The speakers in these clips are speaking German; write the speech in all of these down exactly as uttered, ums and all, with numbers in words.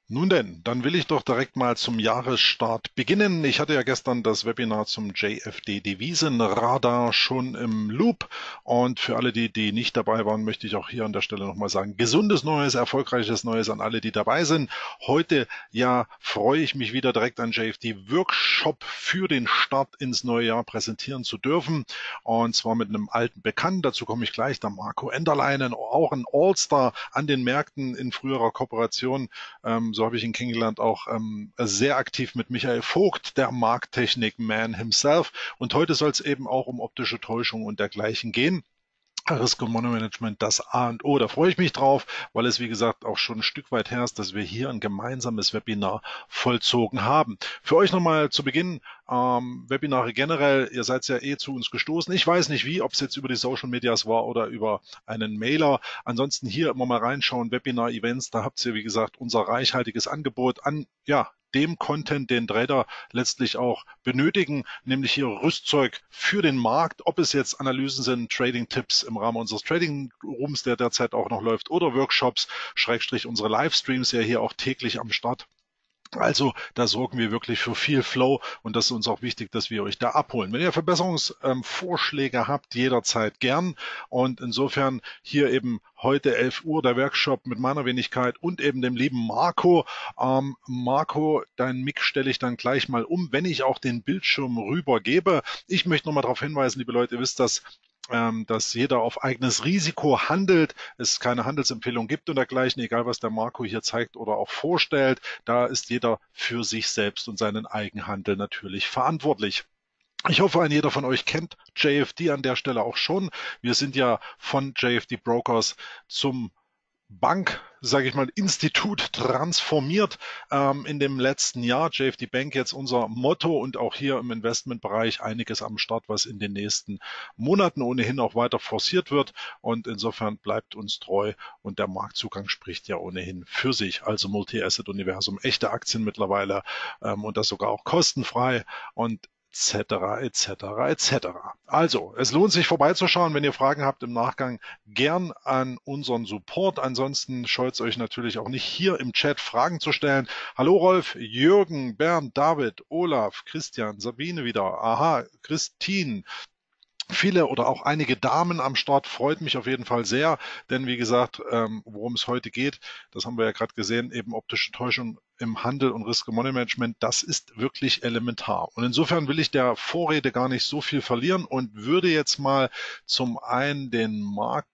Nun denn, dann will ich doch direkt mal zum Jahresstart beginnen. Ich hatte ja gestern das Webinar zum J F D-Devisenradar schon im Loop. Und für alle, die, die nicht dabei waren, möchte ich auch hier an der Stelle nochmal sagen, gesundes Neues, erfolgreiches Neues an alle, die dabei sind. Heute ja freue ich mich wieder direkt einen J F D-Workshop für den Start ins neue Jahr präsentieren zu dürfen. Und zwar mit einem alten Bekannten, dazu komme ich gleich, der Marco Enderlein, auch ein All-Star an den Märkten in früherer Kooperation. Ähm, so habe ich ihn kennengelernt, auch ähm, sehr aktiv mit Michael Vogt, der Markttechnik-Man himself. Und heute soll es eben auch um optische Täuschung und dergleichen gehen. Risk- und Mono-Management, das A und O. Da freue ich mich drauf, weil es, wie gesagt, auch schon ein Stück weit her ist, dass wir hier ein gemeinsames Webinar vollzogen haben. Für euch nochmal zu Beginn, ähm, Webinare generell, ihr seid ja eh zu uns gestoßen. Ich weiß nicht wie, ob es jetzt über die Social Medias war oder über einen Mailer. Ansonsten hier immer mal reinschauen, Webinar-Events, da habt ihr, wie gesagt, unser reichhaltiges Angebot an, ja, dem Content, den Trader letztlich auch benötigen, nämlich hier Rüstzeug für den Markt, ob es jetzt Analysen sind, Trading-Tipps im Rahmen unseres Trading-Rooms, der derzeit auch noch läuft, oder Workshops, Schrägstrich unsere Livestreams ja hier auch täglich am Start. Also da sorgen wir wirklich für viel Flow und das ist uns auch wichtig, dass wir euch da abholen. Wenn ihr Verbesserungsvorschläge habt, jederzeit gern. Und insofern hier eben heute elf Uhr der Workshop mit meiner Wenigkeit und eben dem lieben Marco. Ähm, Marco, dein Mic stelle ich dann gleich mal um, wenn ich auch den Bildschirm rübergebe. Ich möchte nochmal darauf hinweisen, liebe Leute, ihr wisst das, ähm, dass jeder auf eigenes Risiko handelt, es keine Handelsempfehlung gibt und dergleichen, egal was der Marco hier zeigt oder auch vorstellt. Da ist jeder für sich selbst und seinen Eigenhandel natürlich verantwortlich. Ich hoffe, ein jeder von euch kennt J F D an der Stelle auch schon. Wir sind ja von J F D Brokers zum Bank, sage ich mal, Institut transformiert ähm, in dem letzten Jahr. J F D Bank jetzt unser Motto und auch hier im Investmentbereich einiges am Start, was in den nächsten Monaten ohnehin auch weiter forciert wird. Und insofern bleibt uns treu und der Marktzugang spricht ja ohnehin für sich. Also Multi-Asset-Universum, echte Aktien mittlerweile ähm, und das sogar auch kostenfrei. Und etc., etc., et cetera. Also, es lohnt sich vorbeizuschauen. Wenn ihr Fragen habt im Nachgang, gern an unseren Support. Ansonsten scheut es euch natürlich auch nicht, hier im Chat Fragen zu stellen. Hallo Rolf, Jürgen, Bernd, David, Olaf, Christian, Sabine wieder. Aha, Christine, viele oder auch einige Damen am Start, freut mich auf jeden Fall sehr, denn wie gesagt, ähm, worum es heute geht, das haben wir ja gerade gesehen, eben optische Täuschung im Handel und Risk Money Management, das ist wirklich elementar. Und insofern will ich der Vorrede gar nicht so viel verlieren und würde jetzt mal zum einen den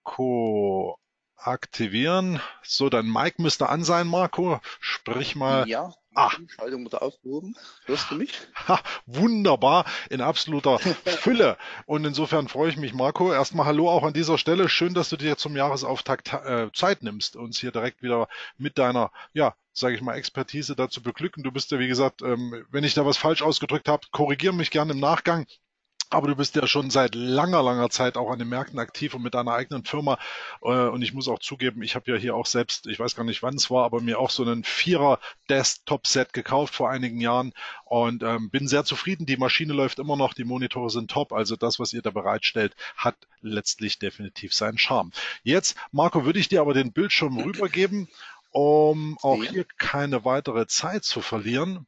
Marco aktivieren. So, dein Mic müsste an sein, Marco. Sprich mal. Ja, Ah, Schaltung wurde aufgehoben. Hörst du mich? Ha, wunderbar, in absoluter Fülle. Und insofern freue ich mich, Marco. Erstmal Hallo auch an dieser Stelle. Schön, dass du dir zum Jahresauftakt äh, Zeit nimmst, uns hier direkt wieder mit deiner, ja, sage ich mal, Expertise dazu beglücken. Du bist ja, wie gesagt, ähm, wenn ich da was falsch ausgedrückt habe, korrigiere mich gerne im Nachgang. Aber du bist ja schon seit langer, langer Zeit auch an den Märkten aktiv und mit deiner eigenen Firma. Äh, Und ich muss auch zugeben, ich habe ja hier auch selbst, ich weiß gar nicht, wann es war, aber mir auch so einen Vierer Desktop-Set gekauft vor einigen Jahren und ähm, bin sehr zufrieden. Die Maschine läuft immer noch, die Monitore sind top. Also das, was ihr da bereitstellt, hat letztlich definitiv seinen Charme. Jetzt, Marco, würde ich dir aber den Bildschirm rübergeben, um auch Sehe. hier keine weitere Zeit zu verlieren.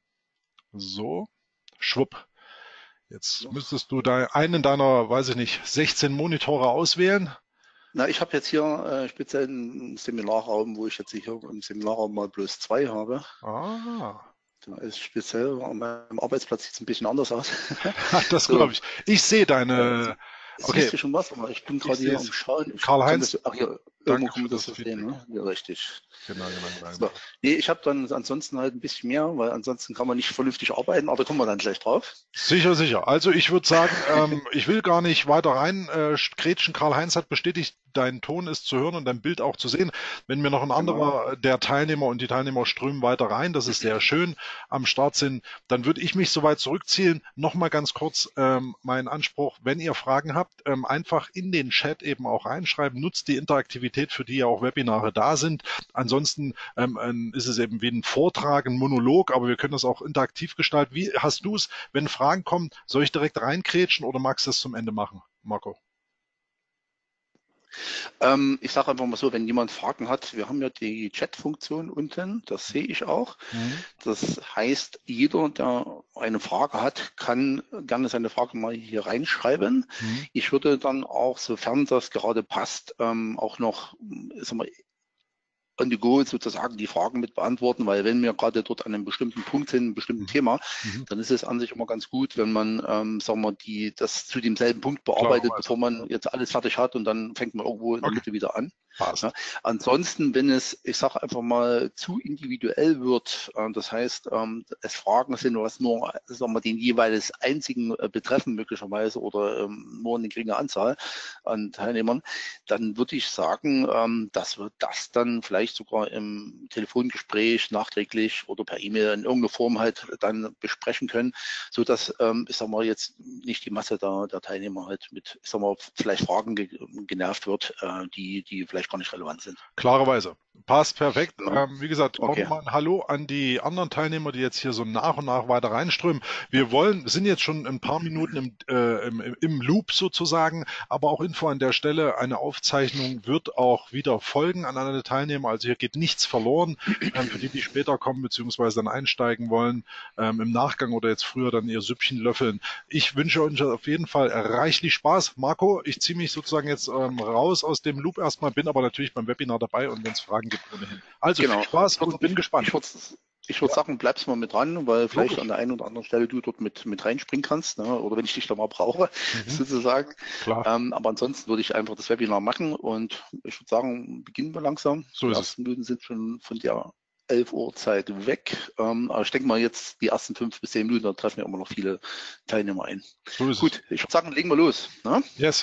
So, schwupp. Jetzt Noch. müsstest du da einen deiner, weiß ich nicht, sechzehn Monitore auswählen. Na, ich habe jetzt hier äh, speziell einen Seminarraum, wo ich jetzt hier im Seminarraum mal bloß zwei habe. Ah, Da ist speziell an meinem Arbeitsplatz sieht es ein bisschen anders aus. das So, glaube ich. Ich sehe äh, deine. sie, Okay, siehst du schon was? Aber ich bin ich gerade sehe hier am es. Schauen. Ich kann Karl-Heinz, das, ach hier, irgendwo danke kann für man das das so sehen, Feedback. ne? Ja, richtig. Genau, genau, genau, So. genau. Nee, ich habe dann ansonsten halt ein bisschen mehr, weil ansonsten kann man nicht vernünftig arbeiten, aber da kommen wir dann gleich drauf. Sicher, sicher. Also ich würde sagen, ähm, ich will gar nicht weiter rein. Äh, Gretchen Karl-Heinz hat bestätigt, dein Ton ist zu hören und dein Bild auch zu sehen. Wenn mir noch ein Genau. anderer der Teilnehmer und die Teilnehmer strömen weiter rein, das ist sehr schön, am Start sind, dann würde ich mich soweit zurückziehen. Nochmal ganz kurz ähm, mein Anspruch, wenn ihr Fragen habt, ähm, einfach in den Chat eben auch reinschreiben. Nutzt die Interaktivität, für die ja auch Webinare da sind. Ansonsten ähm, ähm, ist es eben wie ein Vortrag, ein Monolog, aber wir können das auch interaktiv gestalten. Wie hast du es, wenn Fragen kommen, soll ich direkt reinkrätschen oder magst du es zum Ende machen, Marco? Ähm, ich sage einfach mal so, wenn jemand Fragen hat, wir haben ja die Chat-Funktion unten, das sehe ich auch. Mhm. Das heißt, jeder, der eine Frage hat, kann gerne seine Frage mal hier reinschreiben. Mhm. Ich würde dann auch, sofern das gerade passt, ähm, auch noch, ich sag mal, on the go sozusagen die Fragen mit beantworten, weil wenn wir gerade dort an einem bestimmten Punkt sind, einem bestimmten Mhm. Thema, Mhm. dann ist es an sich immer ganz gut, wenn man, ähm, sagen wir, die, das zu demselben Punkt bearbeitet, Klarerweise. bevor man jetzt alles fertig hat und dann fängt man irgendwo in der Okay, Mitte wieder an. Ja. passt. Ansonsten, wenn es, ich sage einfach mal, zu individuell wird, äh, das heißt, ähm, es Fragen sind, was nur, sagen wir, den jeweils einzigen äh, betreffen möglicherweise oder ähm, nur eine geringe Anzahl an Teilnehmern, dann würde ich sagen, ähm, dass wir das dann vielleicht sogar im Telefongespräch nachträglich oder per E-Mail in irgendeiner Form halt dann besprechen können, so dass, ähm, ich sag mal, jetzt nicht die Masse der, der Teilnehmer halt mit, ich sag mal, vielleicht Fragen ge genervt wird, äh, die, die vielleicht gar nicht relevant sind. Klarerweise. Passt perfekt. Ja. Ähm, wie gesagt, auch Okay. nochmal ein Hallo an die anderen Teilnehmer, die jetzt hier so nach und nach weiter reinströmen. Wir wollen, sind jetzt schon ein paar Minuten im, äh, im, im Loop sozusagen, aber auch Info an der Stelle, eine Aufzeichnung wird auch wieder folgen an alle Teilnehmer. Also hier geht nichts verloren. Ähm, für die, die später kommen beziehungsweise dann einsteigen wollen, ähm, im Nachgang oder jetzt früher dann ihr Süppchen löffeln. Ich wünsche euch auf jeden Fall reichlich Spaß. Marco, ich ziehe mich sozusagen jetzt ähm, raus aus dem Loop erstmal, bin aber natürlich beim Webinar dabei und wenn es Fragen gibt, ohnehin. Also viel Genau. Spaß Ich würde und bin ich gespannt. würd, ich würd Ja, sagen, bleibst mal mit dran, weil vielleicht an logisch. der einen oder anderen Stelle du dort mit, mit reinspringen kannst, ne? Oder wenn ich dich da mal brauche, Mhm, sozusagen. klar, Ähm, aber ansonsten würde ich einfach das Webinar machen und ich würde sagen, beginnen wir langsam. so Die ist es. ersten Minuten sind schon von der elf Uhr Zeit weg. Ähm, aber ich denke mal jetzt die ersten fünf bis zehn Minuten, da treffen ja immer noch viele Teilnehmer ein. So ist es. Gut, ich würde sagen, legen wir los. Ne? Yes.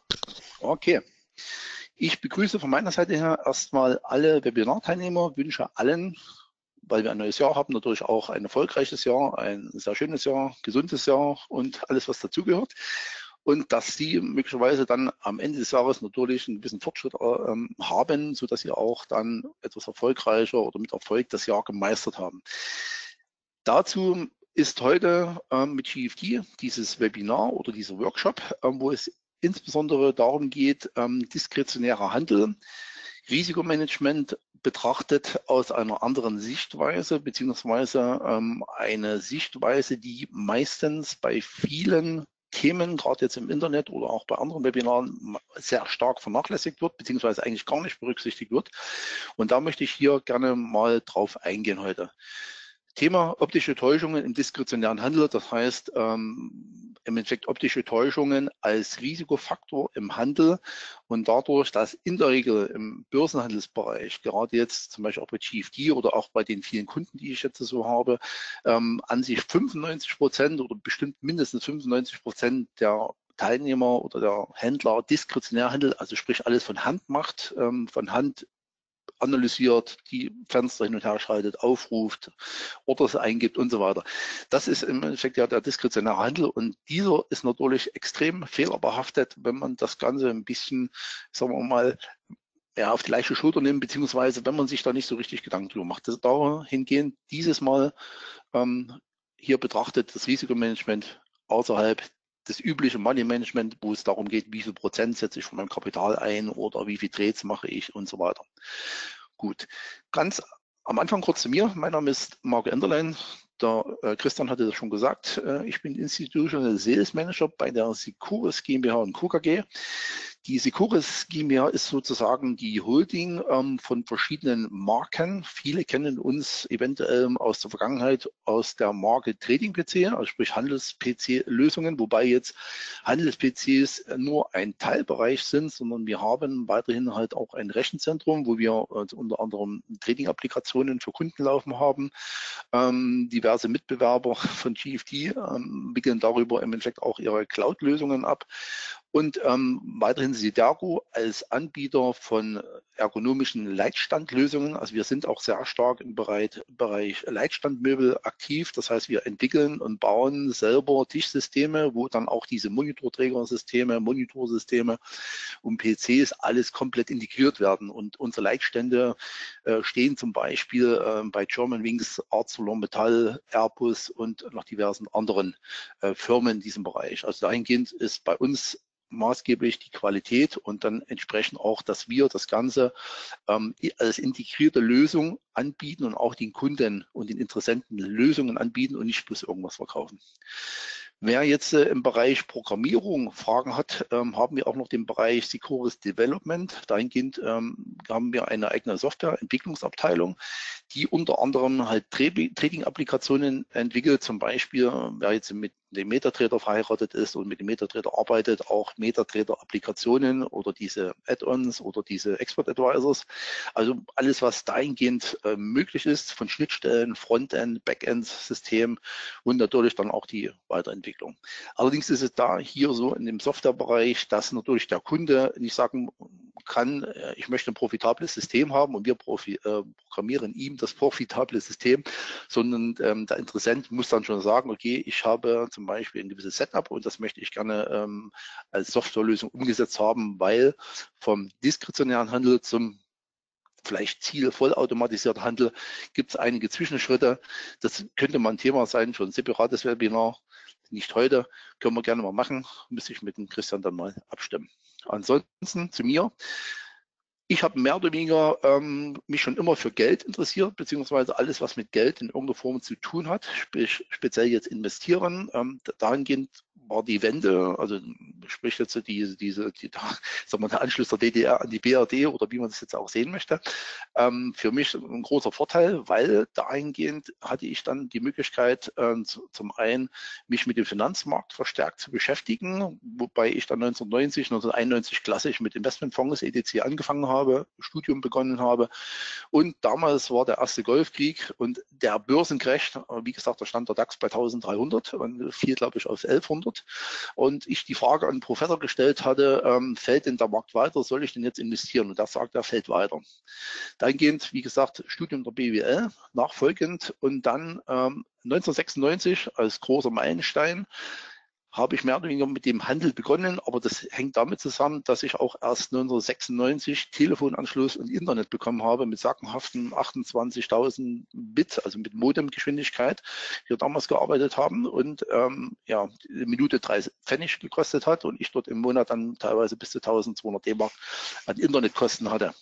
Okay. Ich begrüße von meiner Seite her erstmal alle Webinar-Teilnehmer, wünsche allen, weil wir ein neues Jahr haben, natürlich auch ein erfolgreiches Jahr, ein sehr schönes Jahr, gesundes Jahr und alles, was dazugehört. Und dass Sie möglicherweise dann am Ende des Jahres natürlich einen gewissen Fortschritt ähm, haben, sodass Sie auch dann etwas erfolgreicher oder mit Erfolg das Jahr gemeistert haben. Dazu ist heute ähm, mit G F D dieses Webinar oder dieser Workshop, ähm, wo es insbesondere darum geht, ähm, diskretionärer Handel, Risikomanagement betrachtet aus einer anderen Sichtweise, beziehungsweise ähm, eine Sichtweise, die meistens bei vielen Themen, gerade jetzt im Internet oder auch bei anderen Webinaren, sehr stark vernachlässigt wird, beziehungsweise eigentlich gar nicht berücksichtigt wird. Und da möchte ich hier gerne mal drauf eingehen heute. Thema optische Täuschungen im diskretionären Handel, das heißt ähm, im Endeffekt optische Täuschungen als Risikofaktor im Handel und dadurch, dass in der Regel im Börsenhandelsbereich, gerade jetzt zum Beispiel auch bei G F D oder auch bei den vielen Kunden, die ich jetzt so habe, ähm, an sich fünfundneunzig Prozent oder bestimmt mindestens fünfundneunzig Prozent der Teilnehmer oder der Händler diskretionär handeln, also sprich alles von Hand macht, ähm, von Hand analysiert, die Fenster hin und her schaltet, aufruft, Orders eingibt und so weiter. Das ist im Endeffekt ja der diskretionäre Handel und dieser ist natürlich extrem fehlerbehaftet, wenn man das Ganze ein bisschen, sagen wir mal, ja, auf die leichte Schulter nimmt, beziehungsweise wenn man sich da nicht so richtig Gedanken drüber macht. Das dahingehend dieses Mal ähm, hier betrachtet das Risikomanagement außerhalb das übliche Money Management, wo es darum geht, wie viel Prozent setze ich von meinem Kapital ein oder wie viel Trades mache ich und so weiter. Gut, ganz am Anfang kurz zu mir. Mein Name ist Marco Enderlein. Der äh, Christian hatte das schon gesagt. Äh, ich bin Institutional Sales Manager bei der Securus GmbH und Co. KG. Die Securus GmbH ist sozusagen die Holding ähm, von verschiedenen Marken. Viele kennen uns eventuell aus der Vergangenheit aus der Marke Trading P C, also sprich Handels-P C-Lösungen, wobei jetzt Handels-P Cs nur ein Teilbereich sind, sondern wir haben weiterhin halt auch ein Rechenzentrum, wo wir äh, unter anderem Trading-Applikationen für Kunden laufen haben. Ähm, diverse Mitbewerber von G F D ähm, wickeln darüber im Endeffekt auch ihre Cloud-Lösungen ab. Und ähm, weiterhin Sidergo als Anbieter von ergonomischen Leitstandlösungen. Also wir sind auch sehr stark im Bereich, Bereich Leitstandmöbel aktiv. Das heißt, wir entwickeln und bauen selber Tischsysteme, wo dann auch diese Monitorträgersysteme, Monitorsysteme und P Cs alles komplett integriert werden. Und unsere Leitstände äh, stehen zum Beispiel äh, bei Germanwings, ArcelorMittal, Airbus und noch diversen anderen äh, Firmen in diesem Bereich. Also dahingehend ist bei uns maßgeblich die Qualität und dann entsprechend auch, dass wir das Ganze ähm, als integrierte Lösung anbieten und auch den Kunden und den Interessenten Lösungen anbieten und nicht bloß irgendwas verkaufen. Wer jetzt äh, im Bereich Programmierung Fragen hat, ähm, haben wir auch noch den Bereich Securus Development. Dahingehend ähm, haben wir eine eigene Softwareentwicklungsabteilung, die unter anderem halt Trading-Applikationen entwickelt. Zum Beispiel, wer jetzt mit dem MetaTrader verheiratet ist und mit dem MetaTrader arbeitet, auch MetaTrader-Applikationen oder diese Add-ons oder diese Expert Advisors. Also alles, was dahingehend äh, möglich ist, von Schnittstellen, Frontend, Backend-System und natürlich dann auch die Weiterentwicklung. Allerdings ist es da hier so in dem Softwarebereich, dass natürlich der Kunde nicht sagen kann, ich möchte ein profitables System haben und wir profi, äh, programmieren ihm das profitable System, sondern ähm, der Interessent muss dann schon sagen, okay, ich habe zum Beispiel ein gewisses Setup und das möchte ich gerne ähm, als Softwarelösung umgesetzt haben, weil vom diskretionären Handel zum vielleicht Ziel vollautomatisierter Handel gibt es einige Zwischenschritte. Das könnte mal ein Thema sein für ein separates Webinar. Nicht heute, können wir gerne mal machen. Müsste ich mit dem Christian dann mal abstimmen. Ansonsten zu mir. Ich habe mehr oder weniger ähm, mich schon immer für Geld interessiert, beziehungsweise alles, was mit Geld in irgendeiner Form zu tun hat, sprich speziell jetzt investieren. Ähm, dahingehend war die Wende, also sprich jetzt diese, diese die, sagen wir, der Anschluss der D D R an die B R D oder wie man das jetzt auch sehen möchte, ähm, für mich ein großer Vorteil, weil dahingehend hatte ich dann die Möglichkeit, äh, zu, zum einen mich mit dem Finanzmarkt verstärkt zu beschäftigen, wobei ich dann neunzehnhundertneunzig, neunzehnhunderteinundneunzig klassisch mit Investmentfonds et cetera angefangen habe, Studium begonnen habe. Und damals war der erste Golfkrieg und der Börsencrash, wie gesagt, da stand der DAX bei eintausenddreihundert und fiel, glaube ich, auf elfhundert. Und ich die Frage an den Professor gestellt hatte, ähm, fällt denn der Markt weiter, soll ich denn jetzt investieren? Und der sagt, er fällt weiter. Dahingehend, wie gesagt, Studium der B W L nachfolgend und dann ähm, neunzehnhundertsechsundneunzig als großer Meilenstein habe ich mehr oder weniger mit dem Handel begonnen, aber das hängt damit zusammen, dass ich auch erst neunzehnhundertsechsundneunzig Telefonanschluss und Internet bekommen habe mit sagenhaften achtundzwanzigtausend Bit, also mit Modemgeschwindigkeit, wir damals gearbeitet haben und ähm, ja, die Minute drei Pfennig gekostet hat und ich dort im Monat dann teilweise bis zu eintausendzweihundert D-Mark an Internetkosten hatte.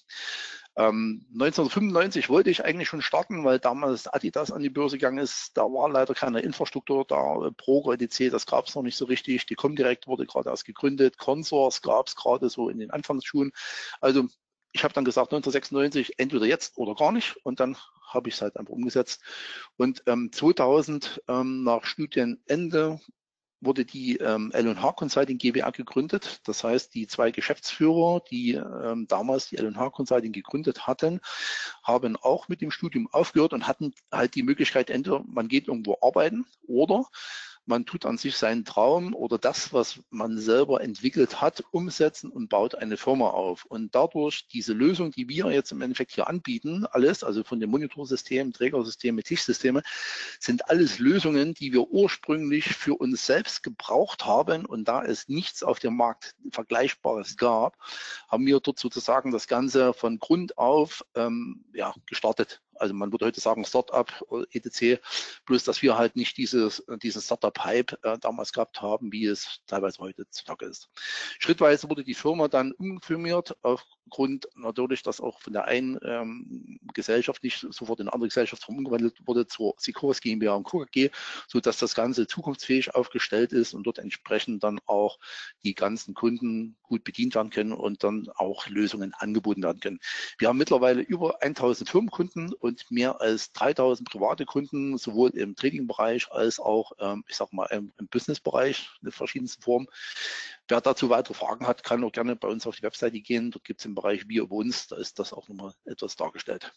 Ähm, neunzehnhundertfünfundneunzig wollte ich eigentlich schon starten, weil damals Adidas an die Börse gegangen ist. Da war leider keine Infrastruktur da. Progo et cetera, das gab es noch nicht so richtig. Die Comdirect wurde gerade erst gegründet. Consors gab es gerade so in den Anfangsschuhen. Also ich habe dann gesagt, neunzehnhundertsechsundneunzig, entweder jetzt oder gar nicht. Und dann habe ich es halt einfach umgesetzt. Und ähm, zweitausend ähm, nach Studienende wurde die ähm, L und H Consulting GbR gegründet. Das heißt, die zwei Geschäftsführer, die ähm, damals die L und H Consulting gegründet hatten, haben auch mit dem Studium aufgehört und hatten halt die Möglichkeit, entweder man geht irgendwo arbeiten oder man tut an sich seinen Traum oder das, was man selber entwickelt hat, umsetzen und baut eine Firma auf. Und dadurch diese Lösung, die wir jetzt im Endeffekt hier anbieten, alles, also von den Monitorsystemen, Trägersystemen, Tischsysteme, sind alles Lösungen, die wir ursprünglich für uns selbst gebraucht haben. Und da es nichts auf dem Markt Vergleichbares gab, haben wir dort sozusagen das Ganze von Grund auf ähm, ja, gestartet. Also man würde heute sagen Startup et cetera, bloß dass wir halt nicht dieses, diesen Startup-Hype äh, damals gehabt haben, wie es teilweise heutzutage ist. Schrittweise wurde die Firma dann umfirmiert, aufgrund natürlich, dass auch von der einen ähm, Gesellschaft nicht sofort in eine andere Gesellschaft umgewandelt wurde zur Securus GmbH und Co. KG, sodass das Ganze zukunftsfähig aufgestellt ist und dort entsprechend dann auch die ganzen Kunden gut bedient werden können und dann auch Lösungen angeboten werden können. Wir haben mittlerweile über tausend Firmenkunden und mehr als dreitausend private Kunden, sowohl im Trading-Bereich als auch, ähm, ich sag mal, im, im Business-Bereich in verschiedensten Formen. Wer dazu weitere Fragen hat, kann auch gerne bei uns auf die Webseite gehen. Dort gibt es im Bereich Wir über uns, da ist das auch nochmal etwas dargestellt.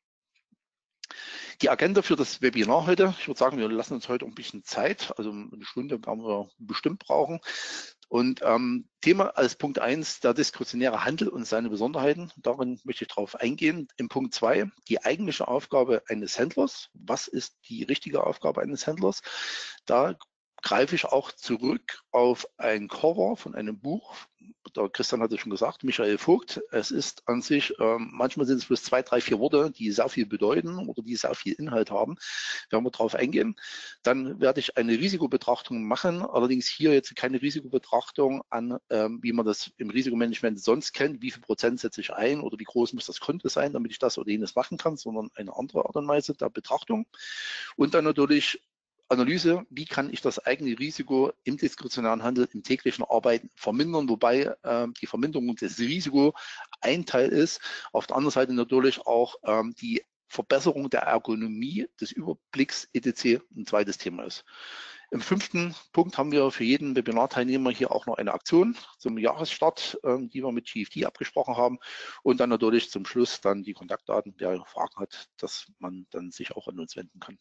Die Agenda für das Webinar heute, ich würde sagen, wir lassen uns heute ein bisschen Zeit, also eine Stunde werden wir bestimmt brauchen. Und ähm, Thema als Punkt eins, der diskretionäre Handel und seine Besonderheiten. Darin möchte ich darauf eingehen. Im Punkt zwei, die eigentliche Aufgabe eines Händlers. Was ist die richtige Aufgabe eines Händlers? Da greife ich auch zurück auf ein Cover von einem Buch. Der Christian hatte schon gesagt, Michael Vogt. Es ist an sich, ähm, manchmal sind es bloß zwei, drei, vier Worte, die sehr viel bedeuten oder die sehr viel Inhalt haben. Werden wir darauf eingehen. Dann werde ich eine Risikobetrachtung machen, allerdings hier jetzt keine Risikobetrachtung an, ähm, wie man das im Risikomanagement sonst kennt, wie viel Prozent setze ich ein oder wie groß muss das Konto sein, damit ich das oder jenes machen kann, sondern eine andere Art und Weise der Betrachtung. Und dann natürlich Analyse, wie kann ich das eigene Risiko im diskretionären Handel, im täglichen Arbeiten vermindern, wobei äh, die Verminderung des Risikos ein Teil ist. Auf der anderen Seite natürlich auch ähm, die Verbesserung der Ergonomie, des Überblicks et cetera ein zweites Thema ist. Im fünften Punkt haben wir für jeden Webinarteilnehmer hier auch noch eine Aktion zum Jahresstart, ähm, die wir mit G F D abgesprochen haben. Und dann natürlich zum Schluss dann die Kontaktdaten, wer Fragen hat, dass man dann sich auch an uns wenden kann.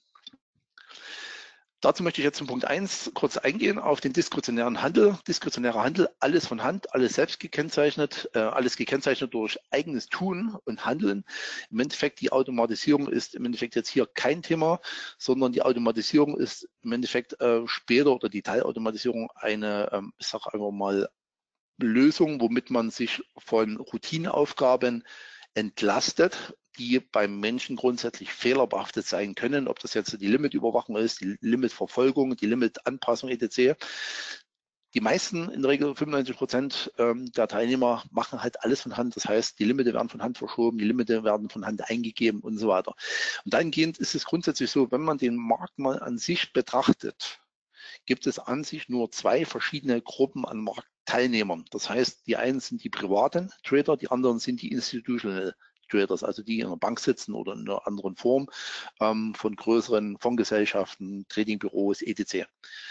Dazu möchte ich jetzt zum Punkt eins kurz eingehen, auf den diskretionären Handel. Diskretionärer Handel, alles von Hand, alles selbst gekennzeichnet, äh, alles gekennzeichnet durch eigenes Tun und Handeln. Im Endeffekt, die Automatisierung ist im Endeffekt jetzt hier kein Thema, sondern die Automatisierung ist im Endeffekt äh, später oder die Teilautomatisierung eine, ähm, ich sage einfach mal, Lösung, womit man sich von Routineaufgaben entlastet, die beim Menschen grundsätzlich fehlerbehaftet sein können, ob das jetzt die Limitüberwachung ist, die Limitverfolgung, die Limitanpassung et cetera. Die meisten, in der Regel fünfundneunzig Prozent der Teilnehmer machen halt alles von Hand. Das heißt, die Limite werden von Hand verschoben, die Limite werden von Hand eingegeben und so weiter. Und dahingehend ist es grundsätzlich so, wenn man den Markt mal an sich betrachtet, gibt es an sich nur zwei verschiedene Gruppen an Marktteilnehmern. Das heißt, die einen sind die privaten Trader, die anderen sind die Institutional Traders, also die in einer Bank sitzen oder in einer anderen Form ähm, von größeren Fondsgesellschaften, Tradingbüros et cetera.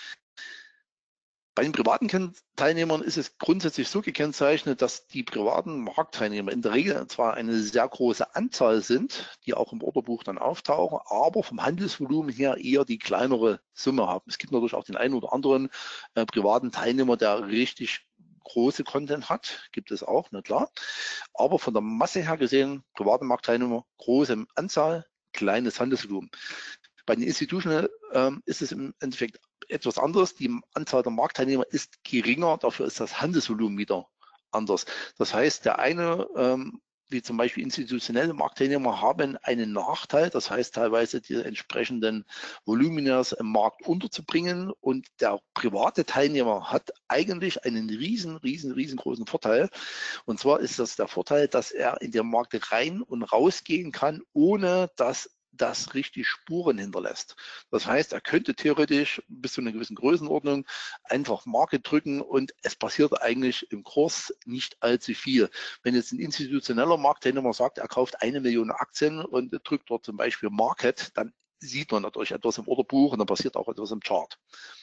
Bei den privaten Teilnehmern ist es grundsätzlich so gekennzeichnet, dass die privaten Marktteilnehmer in der Regel zwar eine sehr große Anzahl sind, die auch im Orderbuch dann auftauchen, aber vom Handelsvolumen her eher die kleinere Summe haben. Es gibt natürlich auch den einen oder anderen äh, privaten Teilnehmer, der richtig große Content hat, gibt es auch, na klar. Aber von der Masse her gesehen, private Marktteilnehmer, große Anzahl, kleines Handelsvolumen. Bei den Institutional ähm, ist es im Endeffekt etwas anderes. Die Anzahl der Marktteilnehmer ist geringer, dafür ist das Handelsvolumen wieder anders. Das heißt, der eine, ähm, wie zum Beispiel institutionelle Marktteilnehmer, haben einen Nachteil, das heißt teilweise die entsprechenden Voluminas im Markt unterzubringen, und der private Teilnehmer hat eigentlich einen riesen, riesen, riesengroßen Vorteil. Und zwar ist das der Vorteil, dass er in den Markt rein und rausgehen kann, ohne dass das richtig Spuren hinterlässt. Das heißt, er könnte theoretisch bis zu einer gewissen Größenordnung einfach Marke drücken und es passiert eigentlich im Kurs nicht allzu viel. Wenn jetzt ein institutioneller Marktteilnehmer sagt, er kauft eine Million Aktien und drückt dort zum Beispiel Market, dann sieht man natürlich etwas im Orderbuch und dann passiert auch etwas im Chart.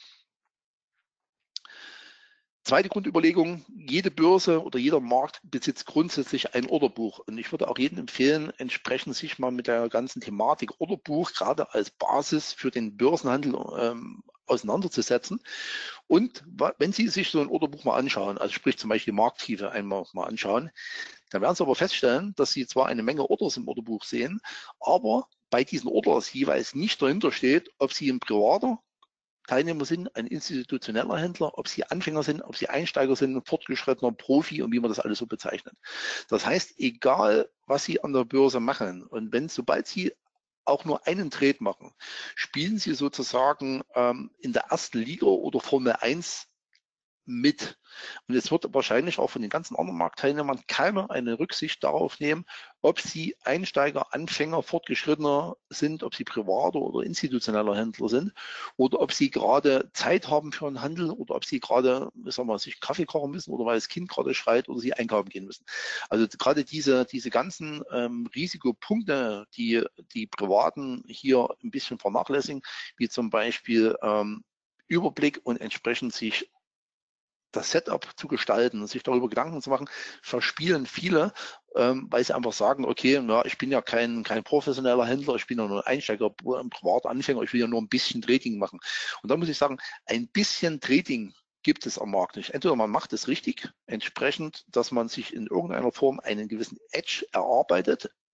Zweite Grundüberlegung, jede Börse oder jeder Markt besitzt grundsätzlich ein Orderbuch. Und ich würde auch jedem empfehlen, entsprechend sich mal mit der ganzen Thematik Orderbuch gerade als Basis für den Börsenhandel ähm, auseinanderzusetzen. Und wenn Sie sich so ein Orderbuch mal anschauen, also sprich zum Beispiel Markttiefe einmal mal anschauen, dann werden Sie aber feststellen, dass Sie zwar eine Menge Orders im Orderbuch sehen, aber bei diesen Orders jeweils nicht dahinter steht, ob Sie ein privater Teilnehmer sind, ein institutioneller Händler, ob sie Anfänger sind, ob sie Einsteiger sind, ein fortgeschrittener Profi und wie man das alles so bezeichnet. Das heißt, egal was Sie an der Börse machen, und wenn, sobald Sie auch nur einen Trade machen, spielen Sie sozusagen ähm, in der ersten Liga oder Formel eins mit. Und es wird wahrscheinlich auch von den ganzen anderen Marktteilnehmern keiner eine Rücksicht darauf nehmen, ob sie Einsteiger, Anfänger, Fortgeschrittener sind, ob sie privater oder institutioneller Händler sind oder ob sie gerade Zeit haben für einen Handel oder ob sie gerade, ich sag mal, sich Kaffee kochen müssen oder weil das Kind gerade schreit oder sie einkaufen gehen müssen. Also gerade diese, diese ganzen ähm, Risikopunkte, die die Privaten hier ein bisschen vernachlässigen, wie zum Beispiel ähm, Überblick und entsprechend sich das Setup zu gestalten und sich darüber Gedanken zu machen, verspielen viele, ähm, weil sie einfach sagen, okay, ja, ich bin ja kein, kein professioneller Händler, ich bin ja nur ein Einsteiger, ein privater Anfänger, ich will ja nur ein bisschen Trading machen. Und da muss ich sagen, ein bisschen Trading gibt es am Markt nicht. Entweder man macht es richtig, entsprechend, dass man sich in irgendeiner Form einen gewissen Edge erarbeitet,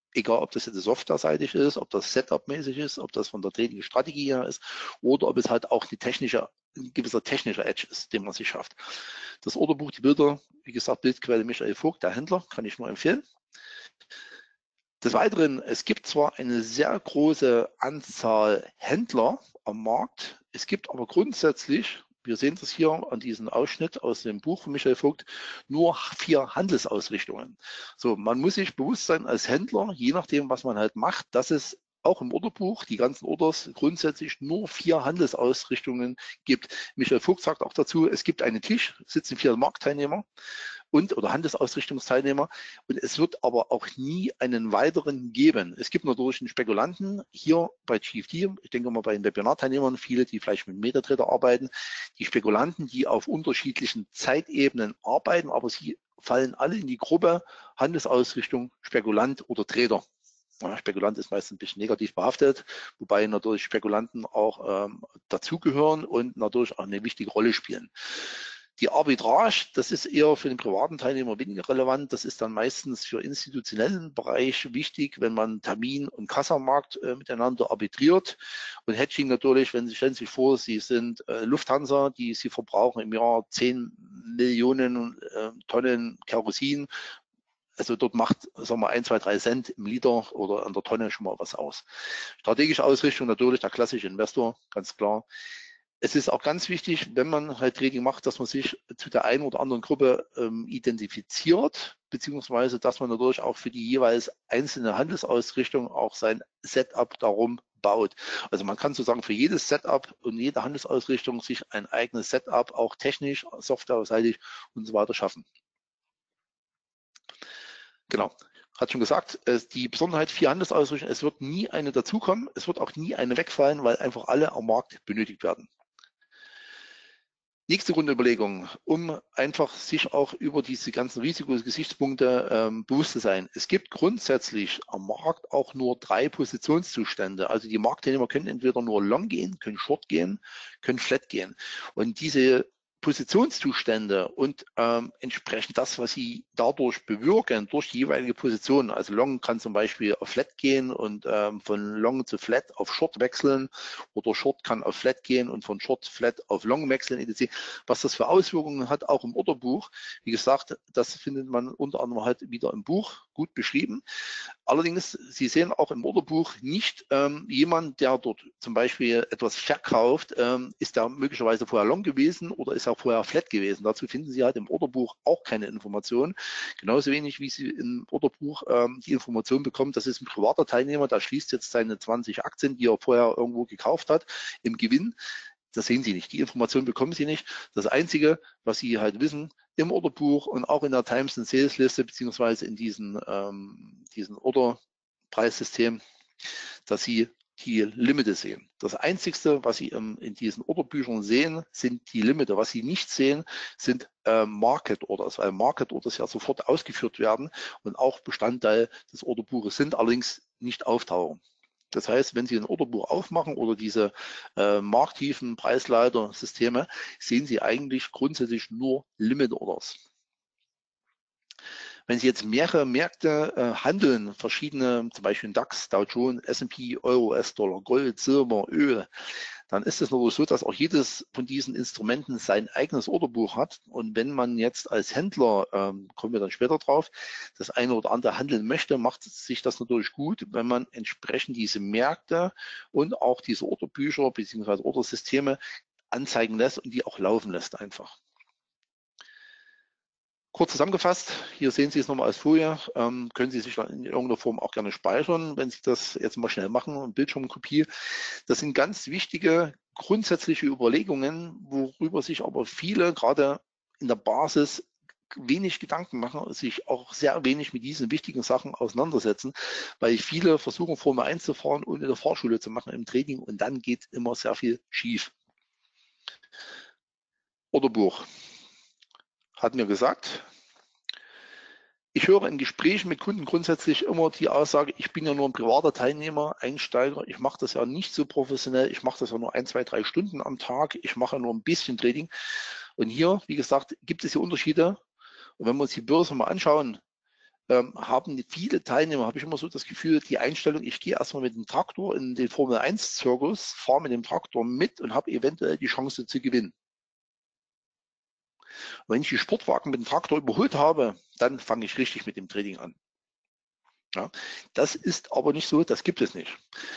Egal, ob das jetzt softwareseitig ist, ob das Setup-mäßig ist, ob das von der Trading-Strategie her ist oder ob es halt auch eine technische, ein gewisser technischer Edge ist, den man sich schafft. Das Orderbuch, die Bilder, wie gesagt, Bildquelle Michael Vogt, der Händler, kann ich nur empfehlen. Des Weiteren, es gibt zwar eine sehr große Anzahl Händler am Markt, es gibt aber grundsätzlich, wir sehen das hier an diesem Ausschnitt aus dem Buch von Michael Vogt, nur vier Handelsausrichtungen. So, man muss sich bewusst sein als Händler, je nachdem, was man halt macht, dass es auch im Orderbuch die ganzen Orders grundsätzlich nur vier Handelsausrichtungen gibt. Michael Vogt sagt auch dazu, es gibt einen Tisch, sitzen vier Marktteilnehmer und oder Handelsausrichtungsteilnehmer und es wird aber auch nie einen weiteren geben. Es gibt natürlich einen Spekulanten hier bei G F D, ich denke mal bei den Webinarteilnehmern, viele, die vielleicht mit MetaTrader arbeiten, die Spekulanten, die auf unterschiedlichen Zeitebenen arbeiten, aber sie fallen alle in die Gruppe Handelsausrichtung, Spekulant oder Trader. Ja, Spekulant ist meistens ein bisschen negativ behaftet, wobei natürlich Spekulanten auch ähm, dazugehören und natürlich auch eine wichtige Rolle spielen. Die Arbitrage, das ist eher für den privaten Teilnehmer weniger relevant. Das ist dann meistens für institutionellen Bereich wichtig, wenn man Termin- und Kassamarkt äh, miteinander arbitriert. Und Hedging natürlich, wenn Sie stellen sich vor, Sie sind äh, Lufthansa, die Sie verbrauchen im Jahr zehn Millionen äh, Tonnen Kerosin. Also dort macht, sagen wir, ein, zwei, drei Cent im Liter oder an der Tonne schon mal was aus. Strategische Ausrichtung natürlich der klassische Investor, ganz klar. Es ist auch ganz wichtig, wenn man halt Trading macht, dass man sich zu der einen oder anderen Gruppe ähm, identifiziert, beziehungsweise dass man natürlich auch für die jeweils einzelne Handelsausrichtung auch sein Setup darum baut. Also man kann sozusagen für jedes Setup und jede Handelsausrichtung sich ein eigenes Setup auch technisch, softwareseitig und so weiter schaffen. Genau. Hat schon gesagt, die Besonderheit vier Handelsausrichtungen, es wird nie eine dazukommen, es wird auch nie eine wegfallen, weil einfach alle am Markt benötigt werden. Nächste Grundüberlegung, um einfach sich auch über diese ganzen Risikogesichtspunkte ähm, bewusst zu sein. Es gibt grundsätzlich am Markt auch nur drei Positionszustände. Also die Marktteilnehmer können entweder nur Long gehen, können Short gehen, können Flat gehen. Und diese Positionszustände und ähm, entsprechend das, was sie dadurch bewirken, durch die jeweilige Position. Also Long kann zum Beispiel auf Flat gehen und ähm, von Long zu Flat auf Short wechseln oder Short kann auf Flat gehen und von Short Flat auf Long wechseln, et cetera. Was das für Auswirkungen hat, auch im Orderbuch. Wie gesagt, das findet man unter anderem halt wieder im Buch gut beschrieben. Allerdings, Sie sehen auch im Orderbuch nicht ähm, jemand, der dort zum Beispiel etwas verkauft, ähm, ist da möglicherweise vorher Long gewesen oder ist auch vorher Flat gewesen. Dazu finden Sie halt im Orderbuch auch keine Informationen. Genauso wenig, wie Sie im Orderbuch ähm, die Information bekommen, das ist ein privater Teilnehmer, der schließt jetzt seine zwanzig Aktien, die er vorher irgendwo gekauft hat, im Gewinn. Das sehen Sie nicht. Die Information bekommen Sie nicht. Das Einzige, was Sie halt wissen, im Orderbuch und auch in der Times and Sales Liste, beziehungsweise in diesen, ähm, diesen Orderpreissystem, dass Sie die Limite sehen. Das Einzigste, was Sie ähm, in diesen Orderbüchern sehen, sind die Limite. Was Sie nicht sehen, sind äh, Market Orders, weil Market Orders ja sofort ausgeführt werden und auch Bestandteil des Orderbuches sind, allerdings nicht auftauchen. Das heißt, wenn Sie ein Orderbuch aufmachen oder diese äh, markttiefen Preisleitersysteme, sehen Sie eigentlich grundsätzlich nur Limit Orders. Wenn Sie jetzt mehrere Märkte äh, handeln, verschiedene, zum Beispiel DAX, Dow Jones, S und P, Euro, U S-Dollar, Gold, Silber, Öl, dann ist es natürlich so, dass auch jedes von diesen Instrumenten sein eigenes Orderbuch hat. Und wenn man jetzt als Händler, ähm, kommen wir dann später drauf, das eine oder andere handeln möchte, macht sich das natürlich gut, wenn man entsprechend diese Märkte und auch diese Orderbücher bzw. Ordersysteme anzeigen lässt und die auch laufen lässt einfach. Kurz zusammengefasst, hier sehen Sie es nochmal als Folie, ähm, können Sie sich in irgendeiner Form auch gerne speichern, wenn Sie das jetzt mal schnell machen und Bildschirmkopie. Das sind ganz wichtige grundsätzliche Überlegungen, worüber sich aber viele gerade in der Basis wenig Gedanken machen, sich auch sehr wenig mit diesen wichtigen Sachen auseinandersetzen, weil viele versuchen Formel eins zu fahren und in der Fahrschule zu machen im Training und dann geht immer sehr viel schief. Orderbuch. Hat mir gesagt, ich höre in Gesprächen mit Kunden grundsätzlich immer die Aussage, ich bin ja nur ein privater Teilnehmer, Einsteiger, ich mache das ja nicht so professionell, ich mache das ja nur ein, zwei, drei Stunden am Tag, ich mache nur ein bisschen Trading. Und hier, wie gesagt, gibt es hier Unterschiede. Und wenn wir uns die Börse mal anschauen, ähm, haben viele Teilnehmer, habe ich immer so das Gefühl, die Einstellung, ich gehe erstmal mit dem Traktor in den Formel eins Zirkus, fahre mit dem Traktor mit und habe eventuell die Chance zu gewinnen. Und wenn ich die Sportwagen mit dem Traktor überholt habe, dann fange ich richtig mit dem Training an. Ja, das ist aber nicht so, das gibt es nicht.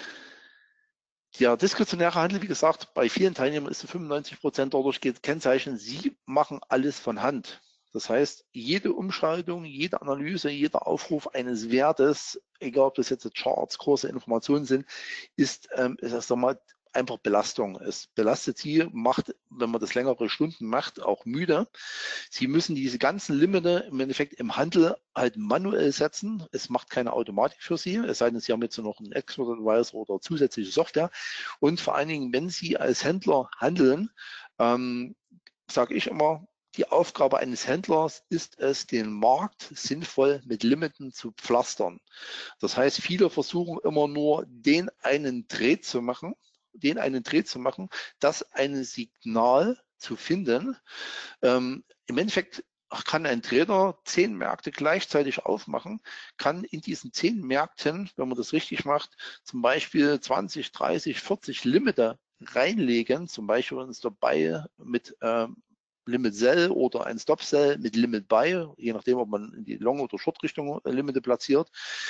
Der diskretionäre Handel, wie gesagt, bei vielen Teilnehmern ist zu fünfundneunzig Prozent dadurch gekennzeichnet, sie machen alles von Hand. Das heißt, jede Umschaltung, jede Analyse, jeder Aufruf eines Wertes, egal ob das jetzt Charts, Kurse, Informationen sind, ist, ähm, ist erst einmal einfach Belastung. Es belastet sie, macht, wenn man das längere Stunden macht, auch müde. Sie müssen diese ganzen Limite im Endeffekt im Handel halt manuell setzen. Es macht keine Automatik für Sie, es sei denn, Sie haben jetzt noch einen Expert Advisor oder zusätzliche Software. Und vor allen Dingen, wenn Sie als Händler handeln, ähm, sage ich immer, die Aufgabe eines Händlers ist es, den Markt sinnvoll mit Limiten zu pflastern. Das heißt, viele versuchen immer nur, den einen Dreh zu machen, den einen Dreh zu machen, das eine Signal zu finden. Ähm, Im Endeffekt kann ein Trader zehn Märkte gleichzeitig aufmachen, kann in diesen zehn Märkten, wenn man das richtig macht, zum Beispiel zwanzig, dreißig, vierzig Limite reinlegen, zum Beispiel ein Stop Buy mit ähm, Limit Sell oder ein Stop Sell mit Limit Buy, je nachdem, ob man in die Long- oder Short-Richtung Limite platziert.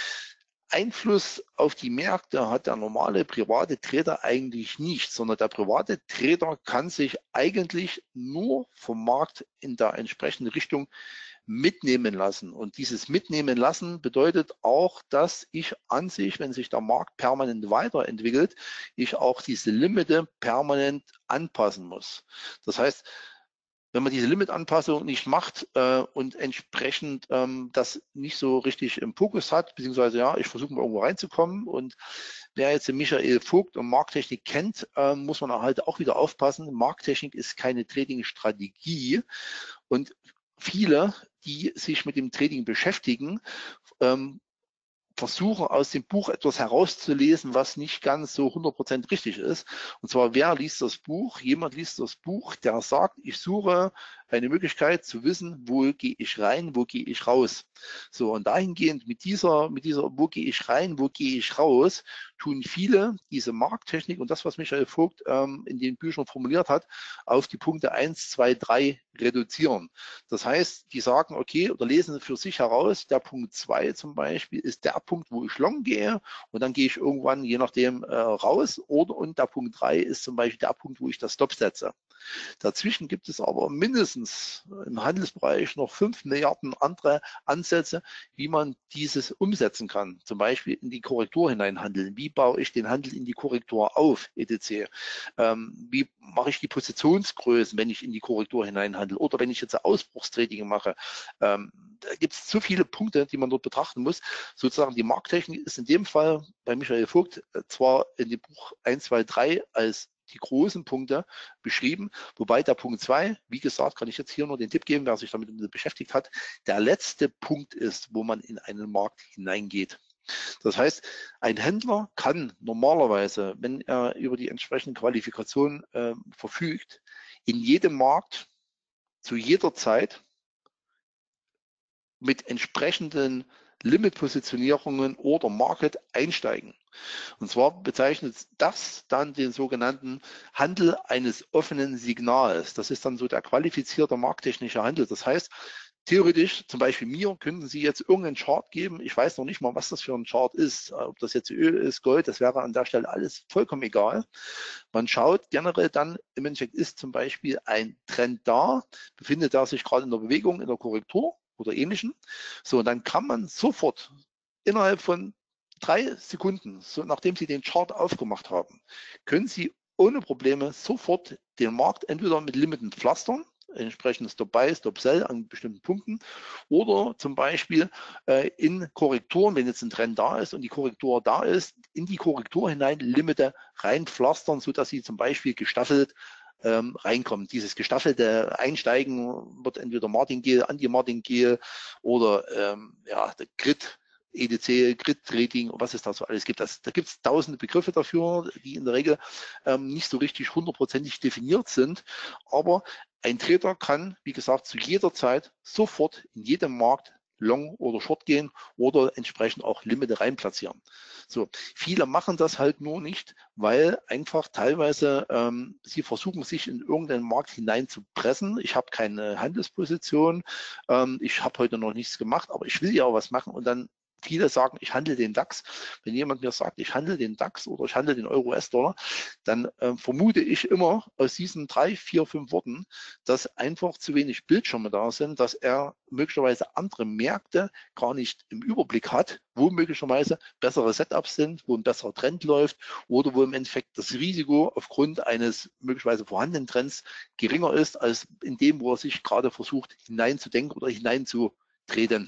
Einfluss auf die Märkte hat der normale private Trader eigentlich nicht, sondern der private Trader kann sich eigentlich nur vom Markt in der entsprechenden Richtung mitnehmen lassen. Und dieses Mitnehmen lassen bedeutet auch, dass ich an sich, wenn sich der Markt permanent weiterentwickelt, ich auch diese Limite permanent anpassen muss. Das heißt, wenn man diese Limitanpassung nicht macht äh, und entsprechend ähm, das nicht so richtig im Fokus hat, beziehungsweise ja, ich versuche mal irgendwo reinzukommen und wer jetzt den Michael Vogt und Markttechnik kennt, äh, muss man halt auch wieder aufpassen. Markttechnik ist keine Trading-Strategie und viele, die sich mit dem Trading beschäftigen, ähm, versuchen aus dem Buch etwas herauszulesen, was nicht ganz so hundert Prozent richtig ist. Und zwar, wer liest das Buch? Jemand liest das Buch, der sagt, ich suche eine Möglichkeit zu wissen, wo gehe ich rein, wo gehe ich raus. So, und dahingehend mit dieser, mit dieser, wo gehe ich rein, wo gehe ich raus, tun viele diese Markttechnik und das, was Michael Vogt ähm, in den Büchern formuliert hat, auf die Punkte eins, zwei, drei reduzieren. Das heißt, die sagen, okay, oder lesen für sich heraus, der Punkt zwei zum Beispiel ist der Punkt, wo ich long gehe und dann gehe ich irgendwann, je nachdem, äh, raus. Oder und der Punkt drei ist zum Beispiel der Punkt, wo ich das Stop setze. Dazwischen gibt es aber mindestens im Handelsbereich noch fünf Milliarden andere Ansätze, wie man dieses umsetzen kann. Zum Beispiel in die Korrektur hineinhandeln. Wie baue ich den Handel in die Korrektur auf, et cetera. Ähm, wie mache ich die Positionsgrößen, wenn ich in die Korrektur hineinhandle? Oder wenn ich jetzt Ausbruchstrading mache. Ähm, da gibt es so viele Punkte, die man dort betrachten muss. Sozusagen die Markttechnik ist in dem Fall bei Michael Vogt zwar in dem Buch eins, zwei, drei als die großen Punkte beschrieben, wobei der Punkt zwei, wie gesagt, kann ich jetzt hier nur den Tipp geben, wer sich damit beschäftigt hat, der letzte Punkt ist, wo man in einen Markt hineingeht. Das heißt, ein Händler kann normalerweise, wenn er über die entsprechende Qualifikation äh, verfügt, in jedem Markt zu jeder Zeit mit entsprechenden Limit-Positionierungen oder Market einsteigen. Und zwar bezeichnet das dann den sogenannten Handel eines offenen Signals. Das ist dann so der qualifizierte markttechnische Handel. Das heißt, theoretisch, zum Beispiel mir, könnten Sie jetzt irgendeinen Chart geben. Ich weiß noch nicht mal, was das für ein Chart ist. Ob das jetzt Öl ist, Gold, das wäre an der Stelle alles vollkommen egal. Man schaut generell dann, im Endeffekt ist zum Beispiel ein Trend da, befindet er sich gerade in der Bewegung, in der Korrektur oder ähnlichem. So, und dann kann man sofort innerhalb von drei Sekunden, so nachdem Sie den Chart aufgemacht haben, können Sie ohne Probleme sofort den Markt entweder mit Limiten pflastern, entsprechend Stop Buy, Stop Sell an bestimmten Punkten oder zum Beispiel äh, in Korrekturen, wenn jetzt ein Trend da ist und die Korrektur da ist, in die Korrektur hinein Limite reinpflastern, sodass Sie zum Beispiel gestaffelt ähm, reinkommen. Dieses gestaffelte Einsteigen wird entweder Martingale, Anti-Martingale oder ähm, ja, der Grid E D C, Grid-Trading und was es da so alles gibt. Das, da gibt es tausende Begriffe dafür, die in der Regel ähm, nicht so richtig hundertprozentig definiert sind. Aber ein Trader kann, wie gesagt, zu jeder Zeit sofort in jedem Markt Long oder Short gehen oder entsprechend auch Limite rein platzieren. So, viele machen das halt nur nicht, weil einfach teilweise ähm, sie versuchen, sich in irgendeinen Markt hinein zu pressen. Ich habe keine Handelsposition, ähm, ich habe heute noch nichts gemacht, aber ich will ja auch was machen und dann viele sagen, ich handle den DAX. Wenn jemand mir sagt, ich handle den DAX oder ich handle den Euro-U S-Dollar, dann äh, vermute ich immer aus diesen drei, vier, fünf Worten, dass einfach zu wenig Bildschirme da sind, dass er möglicherweise andere Märkte gar nicht im Überblick hat, wo möglicherweise bessere Setups sind, wo ein besserer Trend läuft oder wo im Endeffekt das Risiko aufgrund eines möglicherweise vorhandenen Trends geringer ist, als in dem, wo er sich gerade versucht hineinzudenken oder hineinzutreten.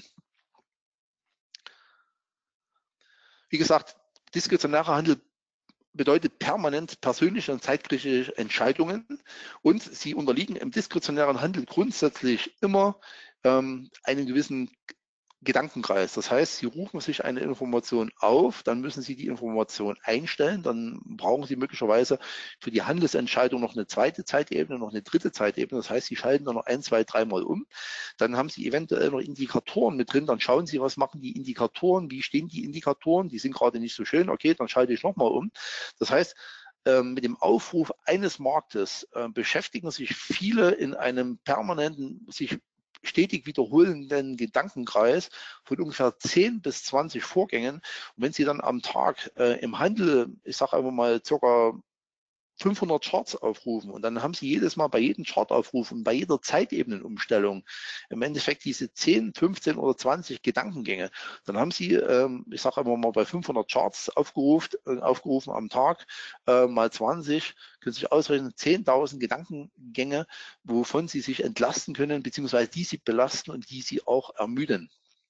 Wie gesagt, diskretionärer Handel bedeutet permanent persönliche und zeitkritische Entscheidungen und sie unterliegen im diskretionären Handel grundsätzlich immer ähm, einem gewissen Gedankenkreis. Das heißt, Sie rufen sich eine Information auf, dann müssen Sie die Information einstellen, dann brauchen Sie möglicherweise für die Handelsentscheidung noch eine zweite Zeitebene, noch eine dritte Zeitebene. Das heißt, Sie schalten dann noch ein, zwei, dreimal um. Dann haben Sie eventuell noch Indikatoren mit drin, dann schauen Sie, was machen die Indikatoren, wie stehen die Indikatoren, die sind gerade nicht so schön, okay, dann schalte ich nochmal um. Das heißt, mit dem Aufruf eines Marktes äh, beschäftigen sich viele in einem permanenten, sich stetig wiederholenden Gedankenkreis von ungefähr zehn bis zwanzig Vorgängen. Und wenn Sie dann am Tag äh, im Handel, ich sage einfach mal circa fünfhundert Charts aufrufen und dann haben Sie jedes Mal bei jedem Chartaufruf und bei jeder Zeitebenenumstellung im Endeffekt diese zehn, fünfzehn oder zwanzig Gedankengänge. Dann haben Sie, ähm, ich sage immer mal bei fünfhundert Charts aufgerufen, äh, aufgerufen am Tag, äh, mal zwanzig, können Sie sich ausrechnen, zehntausend Gedankengänge, wovon Sie sich entlasten können, beziehungsweise die Sie belasten und die Sie auch ermüden.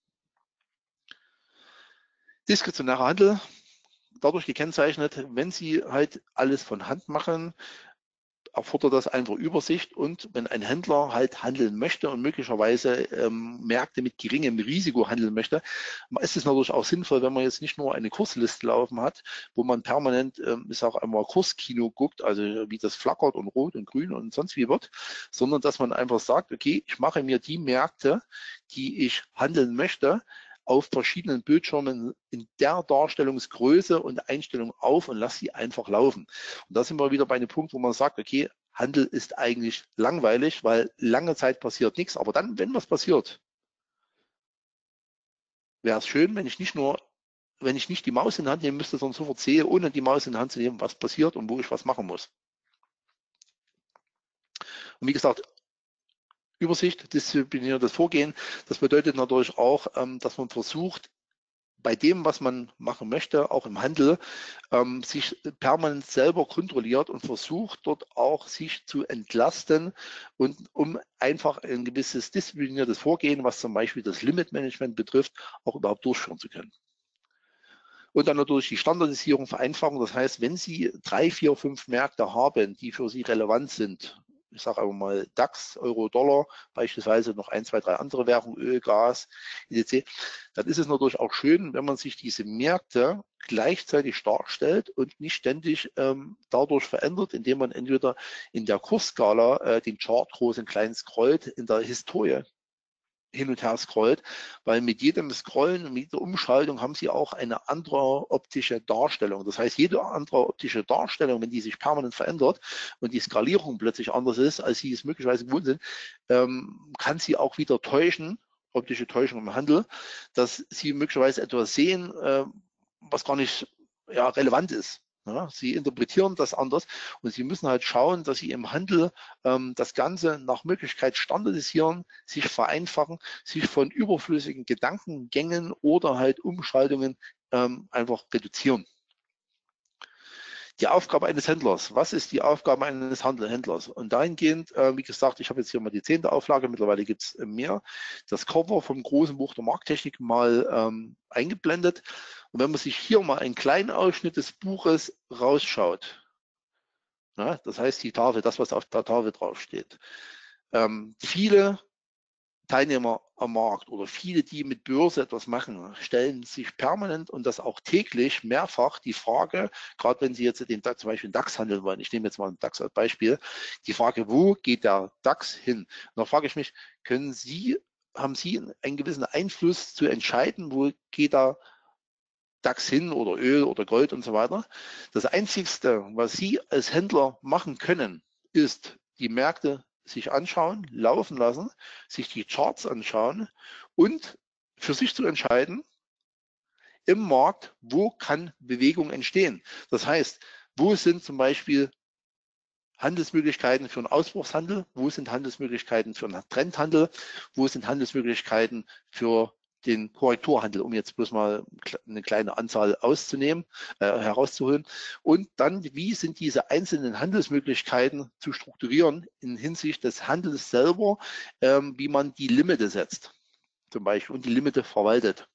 Diskretionärer Handel, dadurch gekennzeichnet, wenn Sie halt alles von Hand machen, erfordert das einfach Übersicht und wenn ein Händler halt handeln möchte und möglicherweise ähm, Märkte mit geringem Risiko handeln möchte, ist es natürlich auch sinnvoll, wenn man jetzt nicht nur eine Kursliste laufen hat, wo man permanent, ähm, ich sage einmal, Kurskino guckt, also wie das flackert und rot und grün und sonst wie wird, sondern dass man einfach sagt, okay, ich mache mir die Märkte, die ich handeln möchte, auf verschiedenen Bildschirmen in der Darstellungsgröße und Einstellung auf und lasse sie einfach laufen. Und da sind wir wieder bei einem Punkt, wo man sagt, okay, Handel ist eigentlich langweilig, weil lange Zeit passiert nichts. Aber dann, wenn was passiert, wäre es schön, wenn ich nicht nur, wenn ich nicht die Maus in die Hand nehmen müsste, sondern sofort sehe, ohne die Maus in die Hand zu nehmen, was passiert und wo ich was machen muss. Und wie gesagt, Übersicht, diszipliniertes Vorgehen, das bedeutet natürlich auch, dass man versucht, bei dem, was man machen möchte, auch im Handel, ähm, sich permanent selber kontrolliert und versucht, dort auch sich zu entlasten und um einfach ein gewisses diszipliniertes Vorgehen, was zum Beispiel das Limitmanagement betrifft, auch überhaupt durchführen zu können. Und dann natürlich die Standardisierung, Vereinfachung. Das heißt, wenn Sie drei, vier, fünf Märkte haben, die für Sie relevant sind, ich sage einfach mal DAX, Euro, Dollar, beispielsweise noch ein, zwei, drei andere Währungen, Öl, Gas, et cetera, dann ist es natürlich auch schön, wenn man sich diese Märkte gleichzeitig darstellt und nicht ständig ähm, dadurch verändert, indem man entweder in der Kursskala äh, den Chart groß und klein scrollt, in der Historie hin und her scrollt, weil mit jedem Scrollen und mit jeder Umschaltung haben Sie auch eine andere optische Darstellung. Das heißt, jede andere optische Darstellung, wenn die sich permanent verändert und die Skalierung plötzlich anders ist, als Sie es möglicherweise gewohnt sind, ähm, kann sie auch wieder täuschen, optische Täuschung im Handel, dass Sie möglicherweise etwas sehen, äh, was gar nicht ja, relevant ist. Ja, Sie interpretieren das anders und Sie müssen halt schauen, dass Sie im Handel ähm, das Ganze nach Möglichkeit standardisieren, sich vereinfachen, sich von überflüssigen Gedankengängen oder halt Umschaltungen ähm, einfach reduzieren. Die Aufgabe eines Händlers. Was ist die Aufgabe eines Händlers? Und dahingehend, äh, wie gesagt, ich habe jetzt hier mal die zehnte Auflage, mittlerweile gibt es mehr, das Cover vom großen Buch der Markttechnik mal ähm, eingeblendet. Und wenn man sich hier mal einen kleinen Ausschnitt des Buches rausschaut, na, das heißt die Tafel, das, was auf der Tafel draufsteht, ähm, viele Teilnehmer am Markt oder viele, die mit Börse etwas machen, stellen sich permanent und das auch täglich mehrfach die Frage, gerade wenn Sie jetzt den DAX, zum Beispiel den DAX handeln wollen, ich nehme jetzt mal den DAX als Beispiel, die Frage, wo geht der DAX hin? Und da frage ich mich, können Sie haben Sie einen gewissen Einfluss zu entscheiden, wo geht da DAX hin oder Öl oder Gold und so weiter. Das Einzigste, was Sie als Händler machen können, ist die Märkte sich anschauen, laufen lassen, sich die Charts anschauen und für sich zu entscheiden, im Markt, wo kann Bewegung entstehen. Das heißt, wo sind zum Beispiel Handelsmöglichkeiten für einen Ausbruchshandel, wo sind Handelsmöglichkeiten für einen Trendhandel, wo sind Handelsmöglichkeiten für den Korrekturhandel, um jetzt bloß mal eine kleine Anzahl auszunehmen, äh, herauszuholen. Und dann, wie sind diese einzelnen Handelsmöglichkeiten zu strukturieren in Hinsicht des Handels selber, ähm, wie man die Limite setzt, zum Beispiel, und die Limite verwaltet.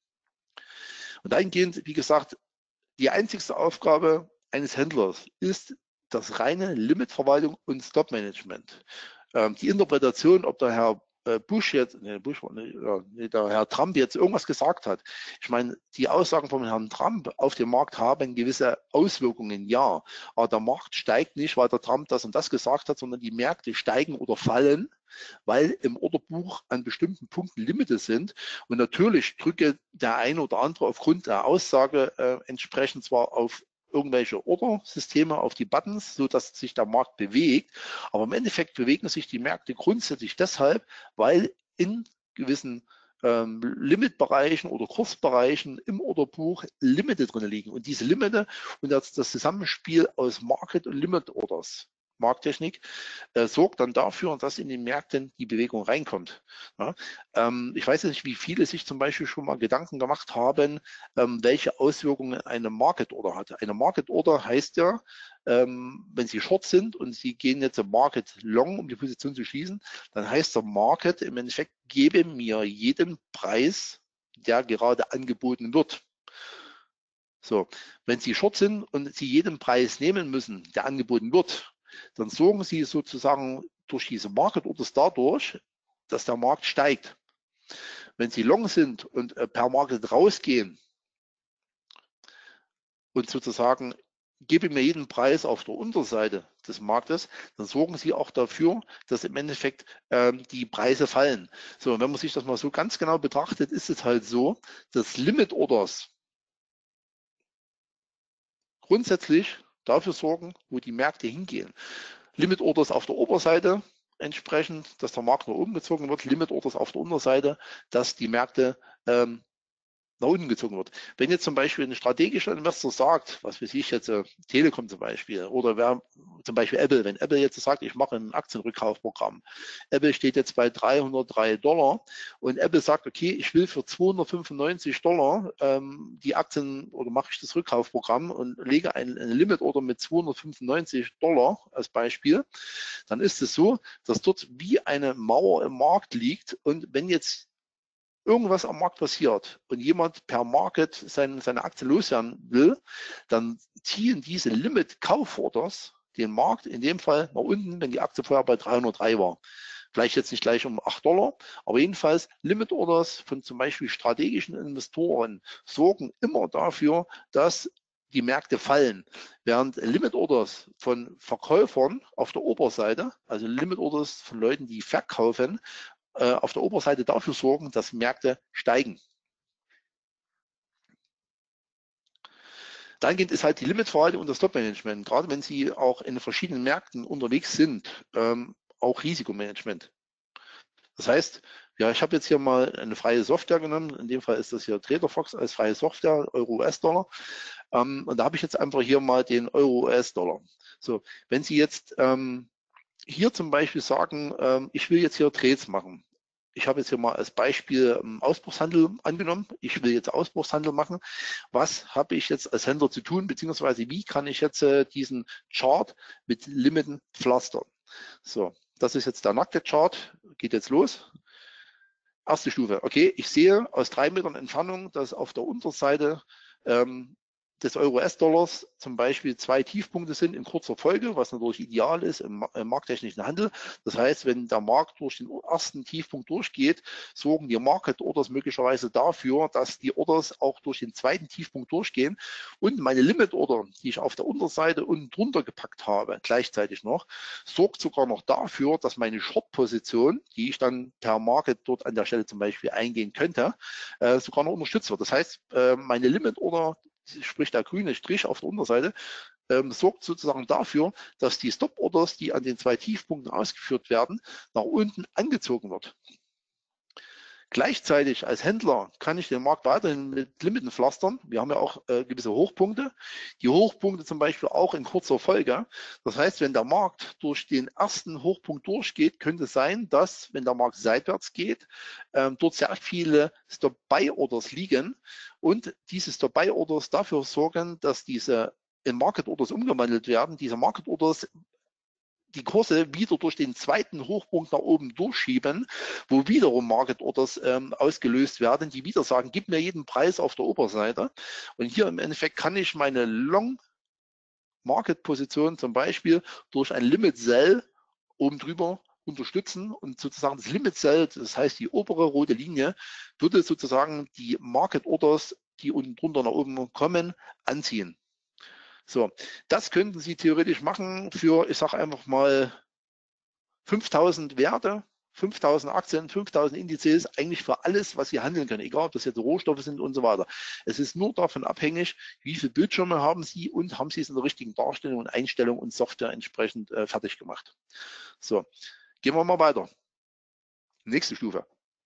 Und dahingehend, wie gesagt, die einzigste Aufgabe eines Händlers ist das reine Limitverwaltung und Stop-Management. Ähm, die Interpretation, ob der Herr Bush jetzt, nee, Bush, nee, der Herr Trump jetzt irgendwas gesagt hat. Ich meine, die Aussagen von Herrn Trump auf den Markt haben gewisse Auswirkungen, ja. Aber der Markt steigt nicht, weil der Trump das und das gesagt hat, sondern die Märkte steigen oder fallen, weil im Orderbuch an bestimmten Punkten Limite sind. Und natürlich drücke der eine oder andere aufgrund der Aussage äh, entsprechend zwar auf irgendwelche Ordersysteme, auf die Buttons, so dass sich der Markt bewegt. Aber im Endeffekt bewegen sich die Märkte grundsätzlich deshalb, weil in gewissen ähm, Limitbereichen oder Kursbereichen im Orderbuch Limite drin liegen. Und diese Limite und das, das Zusammenspiel aus Market und Limit Orders, Markttechnik, äh, sorgt dann dafür, dass in den Märkten die Bewegung reinkommt. Ja, ähm, ich weiß nicht, wie viele sich zum Beispiel schon mal Gedanken gemacht haben, ähm, welche Auswirkungen eine Market Order hat. Eine Market Order heißt ja, ähm, wenn Sie Short sind und Sie gehen jetzt im Market Long, um die Position zu schließen, dann heißt der Market im Endeffekt, gebe mir jeden Preis, der gerade angeboten wird. So, wenn Sie Short sind und Sie jeden Preis nehmen müssen, der angeboten wird, dann sorgen Sie sozusagen durch diese Market Orders dadurch, dass der Markt steigt. Wenn Sie long sind und per Market rausgehen und sozusagen gebe mir jeden Preis auf der Unterseite des Marktes, dann sorgen Sie auch dafür, dass im Endeffekt ähm, die Preise fallen. So, und wenn man sich das mal so ganz genau betrachtet, ist es halt so, dass Limit Orders grundsätzlich dafür sorgen, wo die Märkte hingehen. Limit Orders auf der Oberseite entsprechend, dass der Markt nach oben gezogen wird, Limit Orders auf der Unterseite, dass die Märkte ähm, nach unten gezogen wird. Wenn jetzt zum Beispiel ein strategischer Investor sagt, was weiß ich jetzt, äh, Telekom zum Beispiel, oder wer, zum Beispiel Apple, wenn Apple jetzt sagt, ich mache ein Aktienrückkaufprogramm, Apple steht jetzt bei dreihundertdrei Dollar und Apple sagt, okay, ich will für zweihundertfünfundneunzig Dollar ähm, die Aktien oder mache ich das Rückkaufprogramm und lege ein, eine Limit-Order mit zweihundertfünfundneunzig Dollar als Beispiel, dann ist es so, dass dort wie eine Mauer im Markt liegt und wenn jetzt irgendwas am Markt passiert und jemand per Market seine, seine Aktie loswerden will, dann ziehen diese Limit-Kauforders den Markt in dem Fall nach unten, wenn die Aktie vorher bei dreihundertdrei war. Vielleicht jetzt nicht gleich um acht Dollar, aber jedenfalls Limit Orders von zum Beispiel strategischen Investoren sorgen immer dafür, dass die Märkte fallen. Während Limit Orders von Verkäufern auf der Oberseite, also Limit Orders von Leuten, die verkaufen, auf der Oberseite dafür sorgen, dass Märkte steigen. Dahingehend ist halt die Limitverwaltung und das Stop-Management, gerade wenn Sie auch in verschiedenen Märkten unterwegs sind, ähm, auch Risikomanagement. Das heißt, ja, ich habe jetzt hier mal eine freie Software genommen, in dem Fall ist das hier TraderFox als freie Software, Euro-U S-Dollar. Ähm, und da habe ich jetzt einfach hier mal den Euro-U S-Dollar. So, wenn Sie jetzt ähm, hier zum Beispiel sagen, ähm, ich will jetzt hier Trades machen. Ich habe jetzt hier mal als Beispiel ähm, Ausbruchshandel angenommen. Ich will jetzt Ausbruchshandel machen. Was habe ich jetzt als Händler zu tun, beziehungsweise wie kann ich jetzt äh, diesen Chart mit Limiten pflastern? So, das ist jetzt der nackte Chart. Geht jetzt los. Erste Stufe. Okay, ich sehe aus drei Metern Entfernung, dass auf der Unterseite ähm, des Euro-U S-Dollars zum Beispiel zwei Tiefpunkte sind in kurzer Folge, was natürlich ideal ist im, im markttechnischen Handel. Das heißt, wenn der Markt durch den ersten Tiefpunkt durchgeht, sorgen die Market Orders möglicherweise dafür, dass die Orders auch durch den zweiten Tiefpunkt durchgehen und meine Limit Order, die ich auf der Unterseite unten drunter gepackt habe, gleichzeitig noch, sorgt sogar noch dafür, dass meine Short-Position, die ich dann per Market dort an der Stelle zum Beispiel eingehen könnte, äh, sogar noch unterstützt wird. Das heißt, äh, meine Limit Order, sprich der grüne Strich auf der Unterseite, ähm, sorgt sozusagen dafür, dass die Stop-Orders, die an den zwei Tiefpunkten ausgeführt werden, nach unten angezogen wird. Gleichzeitig als Händler kann ich den Markt weiterhin mit Limiten pflastern. Wir haben ja auch äh, gewisse Hochpunkte. Die Hochpunkte zum Beispiel auch in kurzer Folge. Das heißt, wenn der Markt durch den ersten Hochpunkt durchgeht, könnte es sein, dass, wenn der Markt seitwärts geht, ähm, dort sehr viele Stop-Buy-Orders liegen und diese Stop-Buy-Orders dafür sorgen, dass diese in Market-Orders umgewandelt werden. Diese Market-Orders die Kurse wieder durch den zweiten Hochpunkt nach oben durchschieben, wo wiederum Market Orders ähm, ausgelöst werden, die wieder sagen, gib mir jeden Preis auf der Oberseite. Und hier im Endeffekt kann ich meine Long Market Position zum Beispiel durch ein Limit Sell oben drüber unterstützen und sozusagen das Limit Sell, das heißt die obere rote Linie, würde sozusagen die Market Orders, die unten drunter nach oben kommen, anziehen. So, das könnten Sie theoretisch machen für, ich sage einfach mal, fünftausend Werte, fünftausend Aktien, fünftausend Indizes, eigentlich für alles, was Sie handeln können, egal ob das jetzt Rohstoffe sind und so weiter. Es ist nur davon abhängig, wie viele Bildschirme haben Sie und haben Sie es in der richtigen Darstellung und Einstellung und Software entsprechend äh, fertig gemacht. So, gehen wir mal weiter. Nächste Stufe.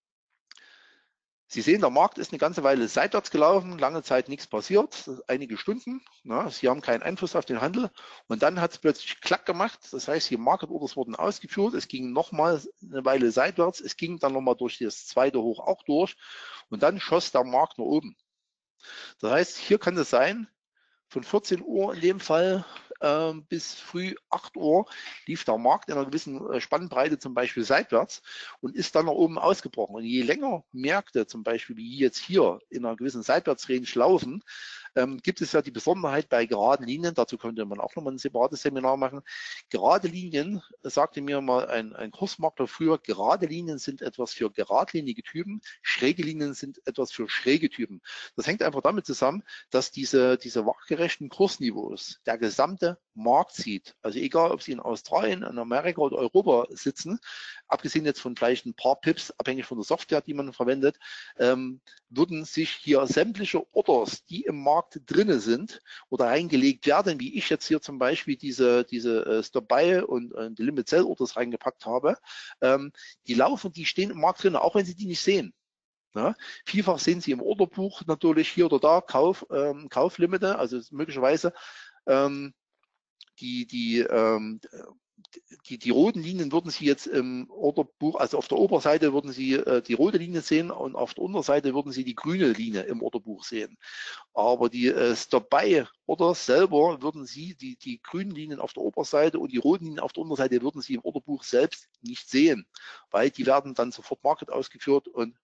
Sie sehen, der Markt ist eine ganze Weile seitwärts gelaufen, lange Zeit nichts passiert, einige Stunden. Na, Sie haben keinen Einfluss auf den Handel und dann hat es plötzlich klack gemacht. Das heißt, die Market Orders wurden ausgeführt, es ging nochmal eine Weile seitwärts, es ging dann nochmal durch das zweite Hoch auch durch und dann schoss der Markt nach oben. Das heißt, hier kann es sein, von vierzehn Uhr in dem Fall äh, bis früh acht Uhr lief der Markt in einer gewissen äh, Spannbreite zum Beispiel seitwärts und ist dann nach oben ausgebrochen. Und je länger Märkte zum Beispiel wie jetzt hier in einer gewissen Seitwärtsrange laufen, ähm, gibt es ja die Besonderheit bei geraden Linien, dazu könnte man auch nochmal ein separates Seminar machen. Gerade Linien, sagte mir mal ein, ein Kursmakler früher, gerade Linien sind etwas für geradlinige Typen, schräge Linien sind etwas für schräge Typen. Das hängt einfach damit zusammen, dass diese, diese wachgerechten Kursniveaus der gesamte Markt sieht. Also egal, ob Sie in Australien, in Amerika oder Europa sitzen, abgesehen jetzt von vielleicht ein paar Pips, abhängig von der Software, die man verwendet, ähm, würden sich hier sämtliche Orders, die im Markt drinne sind oder reingelegt werden, wie ich jetzt hier zum Beispiel diese, diese äh, Stop-Buy und äh, die Limit-Sell-Orders reingepackt habe, ähm, die laufen, die stehen im Markt drin, auch wenn Sie die nicht sehen. Ja, vielfach sehen Sie im Orderbuch natürlich hier oder da Kauf, ähm, Kauflimite, also möglicherweise ähm, die, die, ähm, die, die roten Linien würden Sie jetzt im Orderbuch, also auf der Oberseite würden Sie äh, die rote Linie sehen und auf der Unterseite würden Sie die grüne Linie im Orderbuch sehen. Aber die äh, Stop-Buy-Orders selber würden Sie, die, die grünen Linien auf der Oberseite und die roten Linien auf der Unterseite würden Sie im Orderbuch selbst nicht sehen, weil die werden dann sofort Market ausgeführt und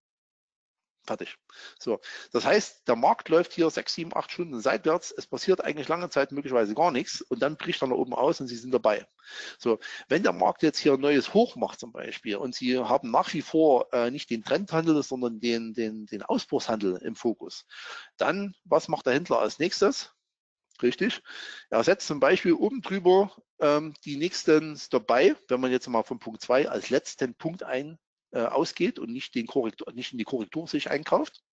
fertig. So, das heißt, der Markt läuft hier sechs, sieben, acht Stunden seitwärts. Es passiert eigentlich lange Zeit möglicherweise gar nichts und dann bricht er nach oben aus und Sie sind dabei. So, wenn der Markt jetzt hier ein neues Hoch macht zum Beispiel und Sie haben nach wie vor äh, nicht den Trendhandel, sondern den, den, den Ausbruchshandel im Fokus, dann was macht der Händler als nächstes? Richtig. Er setzt zum Beispiel oben drüber ähm, die nächsten Stop-Buy, wenn man jetzt mal von Punkt zwei als letzten Punkt ein ausgeht und nicht, den Korrektur, nicht in die Korrektur sich einkauft.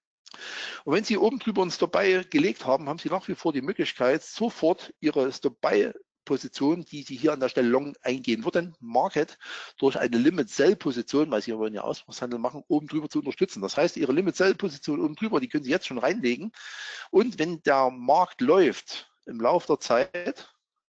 Und wenn Sie oben drüber ein Stop-Buy gelegt haben, haben Sie nach wie vor die Möglichkeit, sofort Ihre Stop-Buy-Position, die Sie hier an der Stelle long eingehen würden, Market durch eine Limit-Sell-Position, weil Sie wollen ja Ausbruchshandel machen, oben drüber zu unterstützen. Das heißt, Ihre Limit-Sell-Position oben drüber, die können Sie jetzt schon reinlegen. Und wenn der Markt läuft im Laufe der Zeit,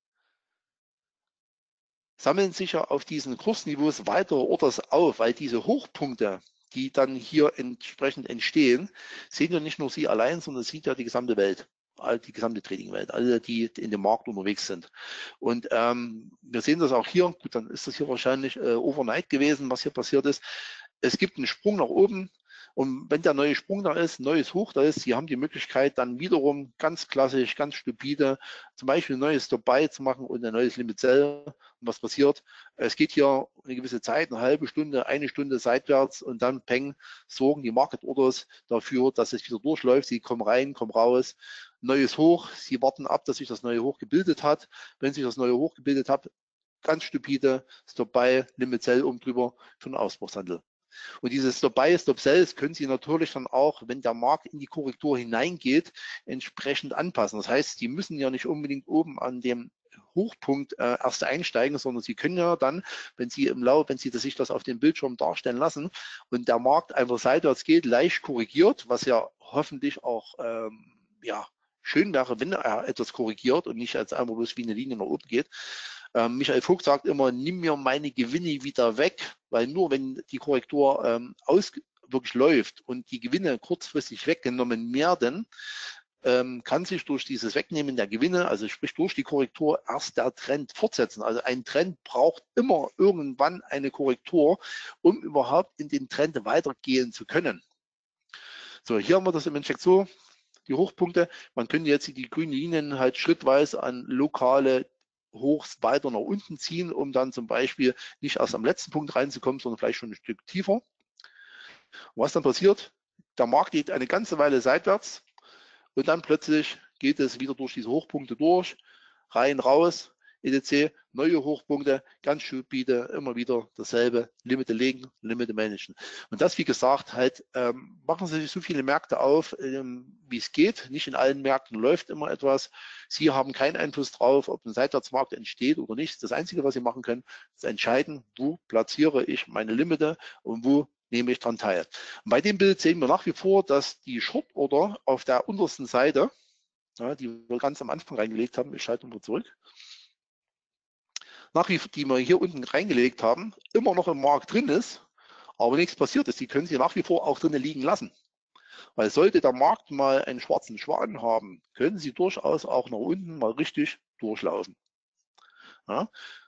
sammeln sich ja auf diesen Kursniveaus weitere Orders auf, weil diese Hochpunkte, die dann hier entsprechend entstehen, sehen ja nicht nur Sie allein, sondern sieht ja die gesamte Welt, die gesamte Trading-Welt, alle, die in dem Markt unterwegs sind. Und ähm, wir sehen das auch hier, gut, dann ist das hier wahrscheinlich äh, overnight gewesen, was hier passiert ist. Es gibt einen Sprung nach oben Und wenn der neue Sprung da ist, neues Hoch da ist, Sie haben die Möglichkeit, dann wiederum ganz klassisch, ganz stupide, zum Beispiel ein neues Stop-Buy zu machen und ein neues Limit Sell. Und was passiert? Es geht hier eine gewisse Zeit, eine halbe Stunde, eine Stunde seitwärts und dann peng, sorgen die Market Orders dafür, dass es wieder durchläuft. Sie kommen rein, kommen raus, neues Hoch. Sie warten ab, dass sich das neue Hoch gebildet hat. Wenn sich das neue Hoch gebildet hat, ganz stupide, Stop-Buy, Limit Sell oben drüber für den Ausbruchshandel. Und dieses Stop-Buy, Stop-Sell können Sie natürlich dann auch, wenn der Markt in die Korrektur hineingeht, entsprechend anpassen. Das heißt, Sie müssen ja nicht unbedingt oben an dem Hochpunkt äh, erst einsteigen, sondern Sie können ja dann, wenn Sie im Lauf, wenn Sie das, sich das auf dem Bildschirm darstellen lassen und der Markt einfach seitwärts geht, leicht korrigiert, was ja hoffentlich auch ähm, ja, schön wäre, wenn er etwas korrigiert und nicht als einfach bloß wie eine Linie nach oben geht. Ähm, Michael Vogt sagt immer, nimm mir meine Gewinne wieder weg, weil nur wenn die Korrektur ähm, aus, wirklich läuft und die Gewinne kurzfristig weggenommen werden, ähm, kann sich durch dieses Wegnehmen der Gewinne, also sprich durch die Korrektur, erst der Trend fortsetzen. Also ein Trend braucht immer irgendwann eine Korrektur, um überhaupt in den Trend weitergehen zu können. So, hier haben wir das im Endeffekt so, die Hochpunkte. Man könnte jetzt die grünen Linien halt schrittweise an lokale Hochs weiter nach unten ziehen, um dann zum Beispiel nicht erst am letzten Punkt reinzukommen, sondern vielleicht schon ein Stück tiefer. Und was dann passiert? Der Markt geht eine ganze Weile seitwärts und dann plötzlich geht es wieder durch diese Hochpunkte durch, rein, raus, et cetera. Neue Hochpunkte, ganz stupide, immer wieder dasselbe, Limite legen, Limite managen. Und das, wie gesagt, halt, ähm, machen Sie sich so viele Märkte auf, ähm, wie es geht. Nicht in allen Märkten läuft immer etwas. Sie haben keinen Einfluss drauf, ob ein Seitwärtsmarkt entsteht oder nicht. Das Einzige, was Sie machen können, ist entscheiden, wo platziere ich meine Limite und wo nehme ich dran teil. Und bei dem Bild sehen wir nach wie vor, dass die Short Order auf der untersten Seite, ja, die wir ganz am Anfang reingelegt haben, ich schalte mal zurück, nach wie vor, die wir hier unten reingelegt haben, immer noch im Markt drin ist, aber nichts passiert ist. Die können Sie nach wie vor auch drinnen liegen lassen. Weil sollte der Markt mal einen schwarzen Schwan haben, können Sie durchaus auch nach unten mal richtig durchlaufen. Ja.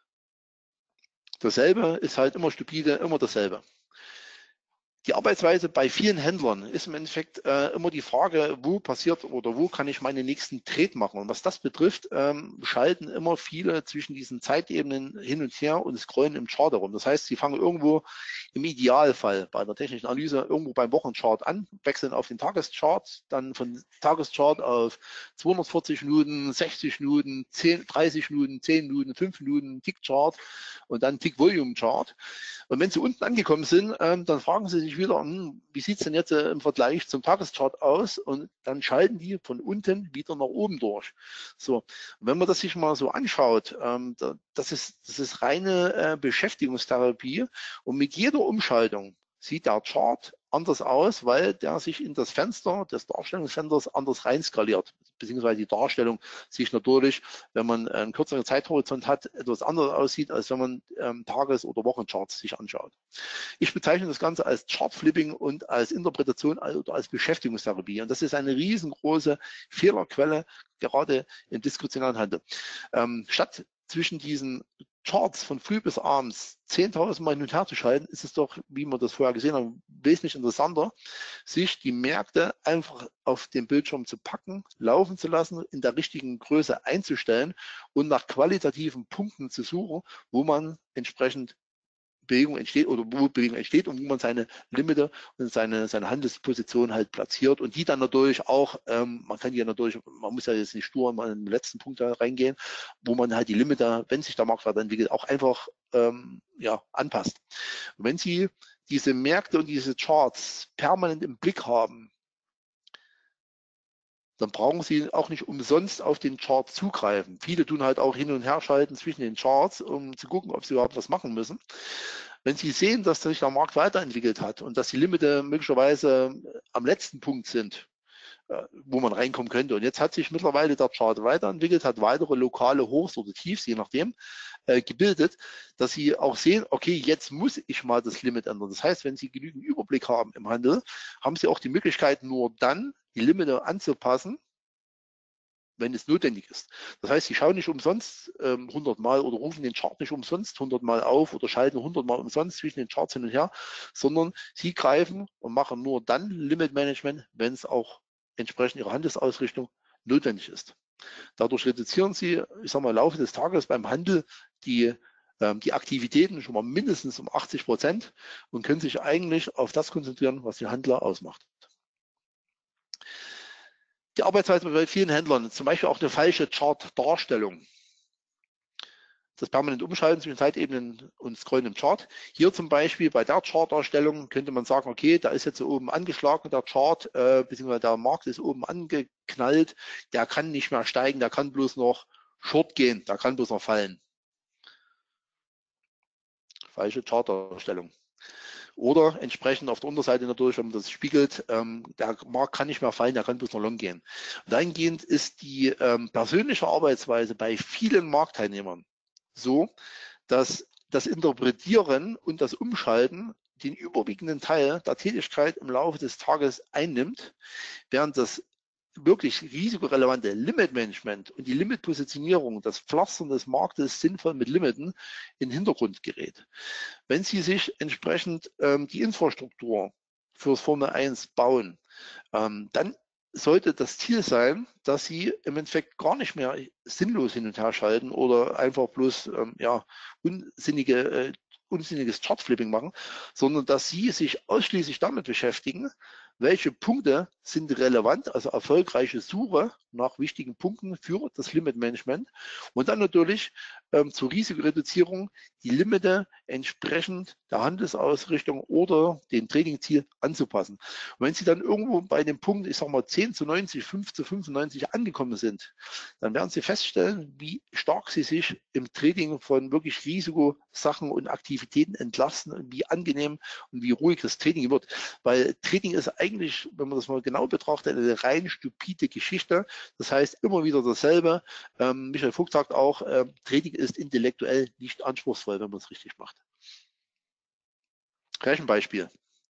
Dasselbe ist halt immer stupide, immer dasselbe. Die Arbeitsweise bei vielen Händlern ist im Endeffekt äh, immer die Frage, wo passiert oder wo kann ich meinen nächsten Trade machen. Und was das betrifft, ähm, schalten immer viele zwischen diesen Zeitebenen hin und her und scrollen im Chart herum. Das heißt, sie fangen irgendwo im Idealfall bei der technischen Analyse irgendwo beim Wochenchart an, wechseln auf den Tageschart, dann von Tageschart auf zweihundertvierzig Minuten, sechzig Minuten, zehn, dreißig Minuten, zehn Minuten, fünf Minuten, Tick-Chart und dann Tick-Volume-Chart. Und wenn Sie unten angekommen sind, ähm, dann fragen Sie sich wieder, hm, wie sieht es denn jetzt äh, im Vergleich zum Tageschart aus? Und dann schalten die von unten wieder nach oben durch. So, und wenn man das sich mal so anschaut, ähm, da, das, ist, das ist reine äh, Beschäftigungstherapie. Und mit jeder Umschaltung sieht der Chart anders aus, weil der sich in das Fenster des Darstellungsfensters anders reinskaliert, beziehungsweise die Darstellung sich natürlich, wenn man einen kürzeren Zeithorizont hat, etwas anders aussieht, als wenn man ähm, Tages- oder Wochencharts sich anschaut. Ich bezeichne das Ganze als Chartflipping und als Interpretation oder als Beschäftigungstherapie. Und das ist eine riesengroße Fehlerquelle, gerade im diskrezionalen Handel. Ähm, statt zwischen diesen Charts von früh bis abends zehntausend Mal hin und her zu schalten, ist es doch, wie wir das vorher gesehen haben, wesentlich interessanter, sich die Märkte einfach auf dem Bildschirm zu packen, laufen zu lassen, in der richtigen Größe einzustellen und nach qualitativen Punkten zu suchen, wo man entsprechend Bewegung entsteht oder wo Bewegung entsteht und wo man seine Limite und seine, seine Handelsposition halt platziert und die dann natürlich auch, ähm, man kann die ja natürlich, man muss ja jetzt nicht stur mal in den letzten Punkt da reingehen, wo man halt die Limite, wenn sich der Markt weiterentwickelt, auch einfach ähm, ja, anpasst. Und wenn Sie diese Märkte und diese Charts permanent im Blick haben, dann brauchen Sie auch nicht umsonst auf den Chart zugreifen. Viele tun halt auch hin und her schalten zwischen den Charts, um zu gucken, ob sie überhaupt was machen müssen. Wenn Sie sehen, dass sich der Markt weiterentwickelt hat und dass die Limite möglicherweise am letzten Punkt sind, wo man reinkommen könnte. Und jetzt hat sich mittlerweile der Chart weiterentwickelt, hat weitere lokale Hochs oder Tiefs, je nachdem, äh, gebildet, dass Sie auch sehen, okay, jetzt muss ich mal das Limit ändern. Das heißt, wenn Sie genügend Überblick haben im Handel, haben Sie auch die Möglichkeit, nur dann die Limite anzupassen, wenn es notwendig ist. Das heißt, Sie schauen nicht umsonst ähm, hundert Mal oder rufen den Chart nicht umsonst hundert Mal auf oder schalten hundert Mal umsonst zwischen den Charts hin und her, sondern Sie greifen und machen nur dann Limit Management, wenn es auch entsprechend Ihrer Handelsausrichtung notwendig ist. Dadurch reduzieren Sie, ich sage mal, im Laufe des Tages beim Handel die, ähm, die Aktivitäten schon mal mindestens um achtzig Prozent und können sich eigentlich auf das konzentrieren, was die Handler ausmacht. Die Arbeitsweise bei vielen Händlern, zum Beispiel auch eine falsche Chart-Darstellung. Das permanente Umschalten zwischen Zeitebenen und Scrollen im Chart. Hier zum Beispiel bei der Chart-Darstellung könnte man sagen, okay, da ist jetzt so oben angeschlagen der Chart, äh, beziehungsweise der Markt ist oben angeknallt, der kann nicht mehr steigen, der kann bloß noch Short gehen, der kann bloß noch fallen. Falsche Chartdarstellung. Oder entsprechend auf der Unterseite natürlich, wenn man das spiegelt, ähm, der Markt kann nicht mehr fallen, der kann bloß noch long gehen. Und dahingehend ist die ähm, persönliche Arbeitsweise bei vielen Marktteilnehmern so, dass das Interpretieren und das Umschalten den überwiegenden Teil der Tätigkeit im Laufe des Tages einnimmt, während das wirklich risikorelevante Limit-Management und die Limit-Positionierung, das Pflastern des Marktes sinnvoll mit Limiten in den Hintergrund gerät. Wenn Sie sich entsprechend ähm, die Infrastruktur fürs Formel eins bauen, ähm, dann sollte das Ziel sein, dass Sie im Endeffekt gar nicht mehr sinnlos hin und her schalten oder einfach bloß ähm, ja, unsinnige, äh, unsinniges Chartflipping machen, sondern dass Sie sich ausschließlich damit beschäftigen, welche Punkte sind relevant, also erfolgreiche Suche nach wichtigen Punkten für das Limit-Management und dann natürlich ähm, zur Risikoreduzierung die Limite entsprechend der Handelsausrichtung oder dem Trading-Ziel anzupassen. Und wenn Sie dann irgendwo bei dem Punkt, ich sage mal zehn zu neunzig, fünf zu fünfundneunzig angekommen sind, dann werden Sie feststellen, wie stark Sie sich im Trading von wirklich Risikosachen und Aktivitäten entlasten und wie angenehm und wie ruhig das Trading wird. Weil Trading ist eigentlich, wenn man das mal genau betrachtet, eine rein stupide Geschichte. Das heißt immer wieder dasselbe. Ähm, Michael Vogt sagt auch, äh, Trading ist intellektuell nicht anspruchsvoll, wenn man es richtig macht. Rechenbeispiel.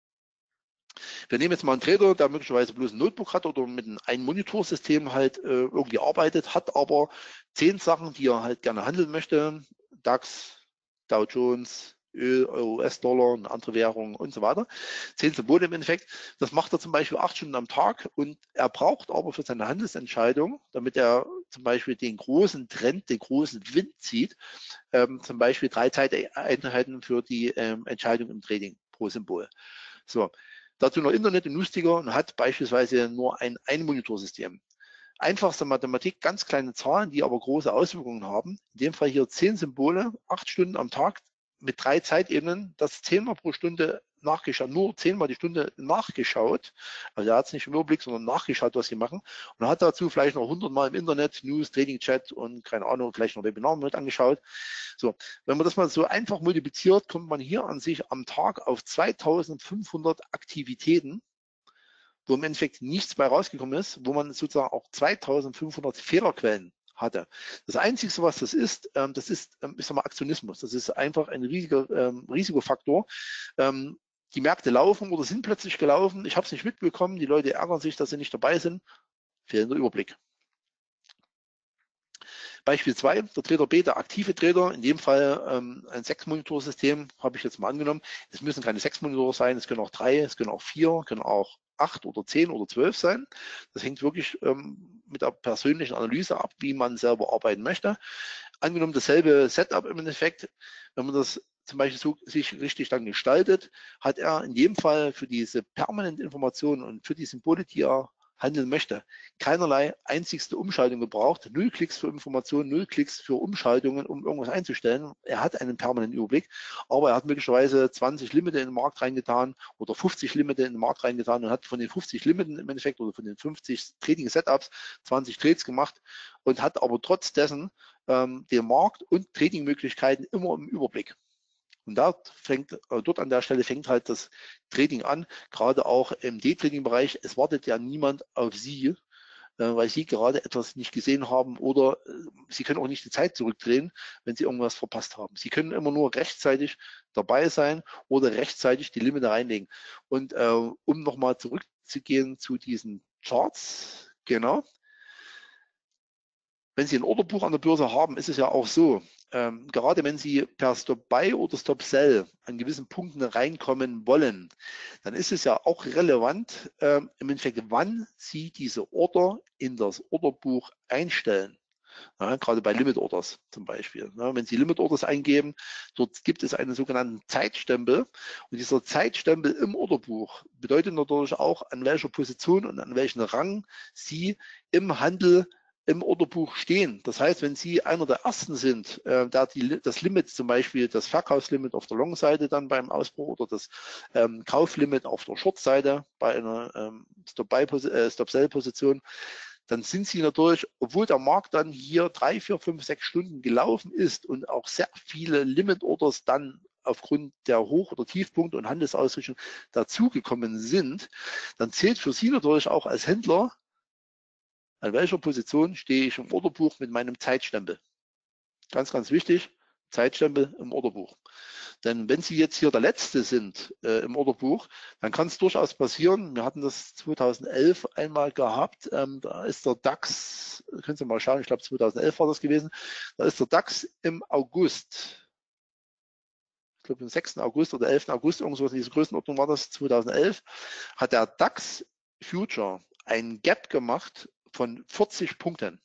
Wir nehmen jetzt mal einen Trader, der möglicherweise bloß ein Notebook hat oder mit einem Monitorsystem halt äh, irgendwie arbeitet, hat aber zehn Sachen, die er halt gerne handeln möchte. DAX, Dow Jones, Öl, Euro, U S-Dollar, eine andere Währung und so weiter. Zehn Symbole im Endeffekt. Das macht er zum Beispiel acht Stunden am Tag und er braucht aber für seine Handelsentscheidung, damit er zum Beispiel den großen Trend, den großen Wind zieht, ähm, zum Beispiel drei Zeiteinheiten für die ähm, Entscheidung im Trading pro Symbol. So, dazu noch Internet und Newsticker und hat beispielsweise nur ein Ein-Monitorsystem. Einfachste Mathematik, ganz kleine Zahlen, die aber große Auswirkungen haben. In dem Fall hier zehn Symbole, acht Stunden am Tag mit drei Zeitebenen, das zehnmal pro Stunde nachgeschaut, nur zehnmal die Stunde nachgeschaut. Also er hat es nicht im Überblick, sondern nachgeschaut, was sie machen. Und hat dazu vielleicht noch hundert Mal im Internet, News, Trading Chat und keine Ahnung, vielleicht noch Webinar mit angeschaut. So, wenn man das mal so einfach multipliziert, kommt man hier an sich am Tag auf zweitausendfünfhundert Aktivitäten, wo im Endeffekt nichts bei rausgekommen ist, wo man sozusagen auch zweitausendfünfhundert Fehlerquellen hatte. Das Einzige, was das ist, ähm, das ist, ähm, ich sag mal, Aktionismus. Das ist einfach ein riesiger ähm, Risikofaktor. Ähm, die Märkte laufen oder sind plötzlich gelaufen. Ich habe es nicht mitbekommen. Die Leute ärgern sich, dass sie nicht dabei sind. Fehlender Überblick. Beispiel zwei, der Trader B, der aktive Trader, in dem Fall ähm, ein Sechs-Monitor-System, habe ich jetzt mal angenommen. Es müssen keine sechs Monitore sein, es können auch drei, es können auch vier, können auch acht oder zehn oder zwölf sein. Das hängt wirklich ähm, mit der persönlichen Analyse ab, wie man selber arbeiten möchte. Angenommen dasselbe Setup im Endeffekt, wenn man das zum Beispiel so, sich richtig dann gestaltet, hat er in jedem Fall für diese permanente Information und für die Symbole, die er handeln möchte, keinerlei einzigste Umschaltung gebraucht, null Klicks für Informationen, null Klicks für Umschaltungen, um irgendwas einzustellen. Er hat einen permanenten Überblick, aber er hat möglicherweise zwanzig Limite in den Markt reingetan oder fünfzig Limite in den Markt reingetan und hat von den fünfzig Limiten im Endeffekt oder von den fünfzig Trading Setups zwanzig Trades gemacht und hat aber trotz dessen ähm, den Markt und Trading-Möglichkeiten immer im Überblick. Und da fängt, äh, dort an der Stelle fängt halt das Trading an, gerade auch im Day-Trading-Bereich. Es wartet ja niemand auf Sie, äh, weil Sie gerade etwas nicht gesehen haben oder äh, Sie können auch nicht die Zeit zurückdrehen, wenn Sie irgendwas verpasst haben. Sie können immer nur rechtzeitig dabei sein oder rechtzeitig die Limite reinlegen. Und äh, um nochmal zurückzugehen zu diesen Charts, genau. wenn Sie ein Orderbuch an der Börse haben, ist es ja auch so, ähm, gerade wenn Sie per Stop-Buy oder Stop-Sell an gewissen Punkten reinkommen wollen, dann ist es ja auch relevant, ähm, im Endeffekt, wann Sie diese Order in das Orderbuch einstellen. Ja, gerade bei Limit Orders zum Beispiel. Ja, wenn Sie Limit Orders eingeben, dort gibt es einen sogenannten Zeitstempel. Und dieser Zeitstempel im Orderbuch bedeutet natürlich auch, an welcher Position und an welchem Rang Sie im Handel im Orderbuch stehen. Das heißt, wenn Sie einer der Ersten sind, äh, da die, das Limit, zum Beispiel das Verkaufslimit auf der Long-Seite dann beim Ausbruch oder das ähm, Kauflimit auf der Short-Seite bei einer ähm, Stop-Sell-Position, dann sind Sie natürlich, obwohl der Markt dann hier drei, vier, fünf, sechs Stunden gelaufen ist und auch sehr viele Limit-Orders dann aufgrund der Hoch- oder Tiefpunkte und Handelsausrichtung dazugekommen sind, dann zählt für Sie natürlich auch als Händler, an welcher Position stehe ich im Orderbuch mit meinem Zeitstempel. Ganz, ganz wichtig, Zeitstempel im Orderbuch. Denn wenn Sie jetzt hier der Letzte sind äh, im Orderbuch, dann kann es durchaus passieren, wir hatten das zweitausendelf einmal gehabt, ähm, da ist der DAX, können Sie mal schauen, ich glaube zweitausendelf war das gewesen, da ist der DAX im August, ich glaube am sechsten August oder elften August, irgendwo in dieser Größenordnung war das, zweitausendelf, hat der DAX Future ein Gap gemacht von vierzig Punkten.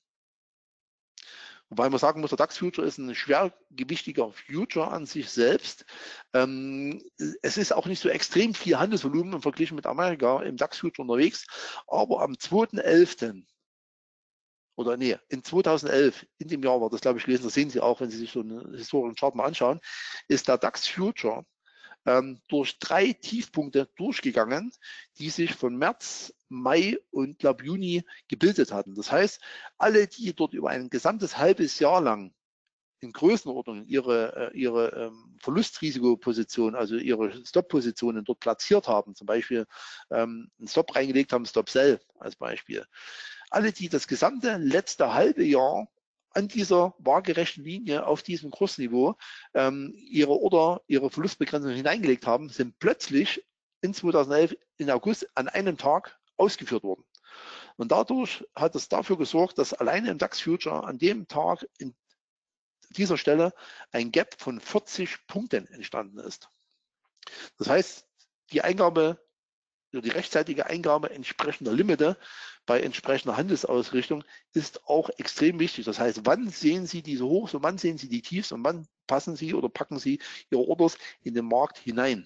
Wobei man sagen muss, der DAX Future ist ein schwergewichtiger Future an sich selbst. Ähm, es ist auch nicht so extrem viel Handelsvolumen im Vergleich mit Amerika im DAX Future unterwegs, aber am zweiten elften oder nee, in zweitausendelf, in dem Jahr war das, glaube ich, gelesen, das sehen Sie auch, wenn Sie sich so einen historischen Chart mal anschauen, ist der DAX Future ähm, durch drei Tiefpunkte durchgegangen, die sich von März, Mai und glaube Juni gebildet hatten. Das heißt, alle, die dort über ein gesamtes halbes Jahr lang in Größenordnung ihre, äh, ihre ähm, Verlustrisikoposition, also ihre Stop-Positionen dort platziert haben, zum Beispiel ähm, einen Stop reingelegt haben, Stop-Sell als Beispiel. Alle, die das gesamte letzte halbe Jahr an dieser waagerechten Linie auf diesem Kursniveau ähm, ihre Order, ihre Verlustbegrenzung hineingelegt haben, sind plötzlich in zweitausendelf in August an einem Tag ausgeführt worden. Und dadurch hat es dafür gesorgt, dass alleine im DAX Future an dem Tag in dieser Stelle ein Gap von vierzig Punkten entstanden ist. Das heißt, die Eingabe, die rechtzeitige Eingabe entsprechender Limite bei entsprechender Handelsausrichtung ist auch extrem wichtig. Das heißt, wann sehen Sie diese Hochs und wann sehen Sie die Tiefs und wann passen Sie oder packen Sie Ihre Orders in den Markt hinein.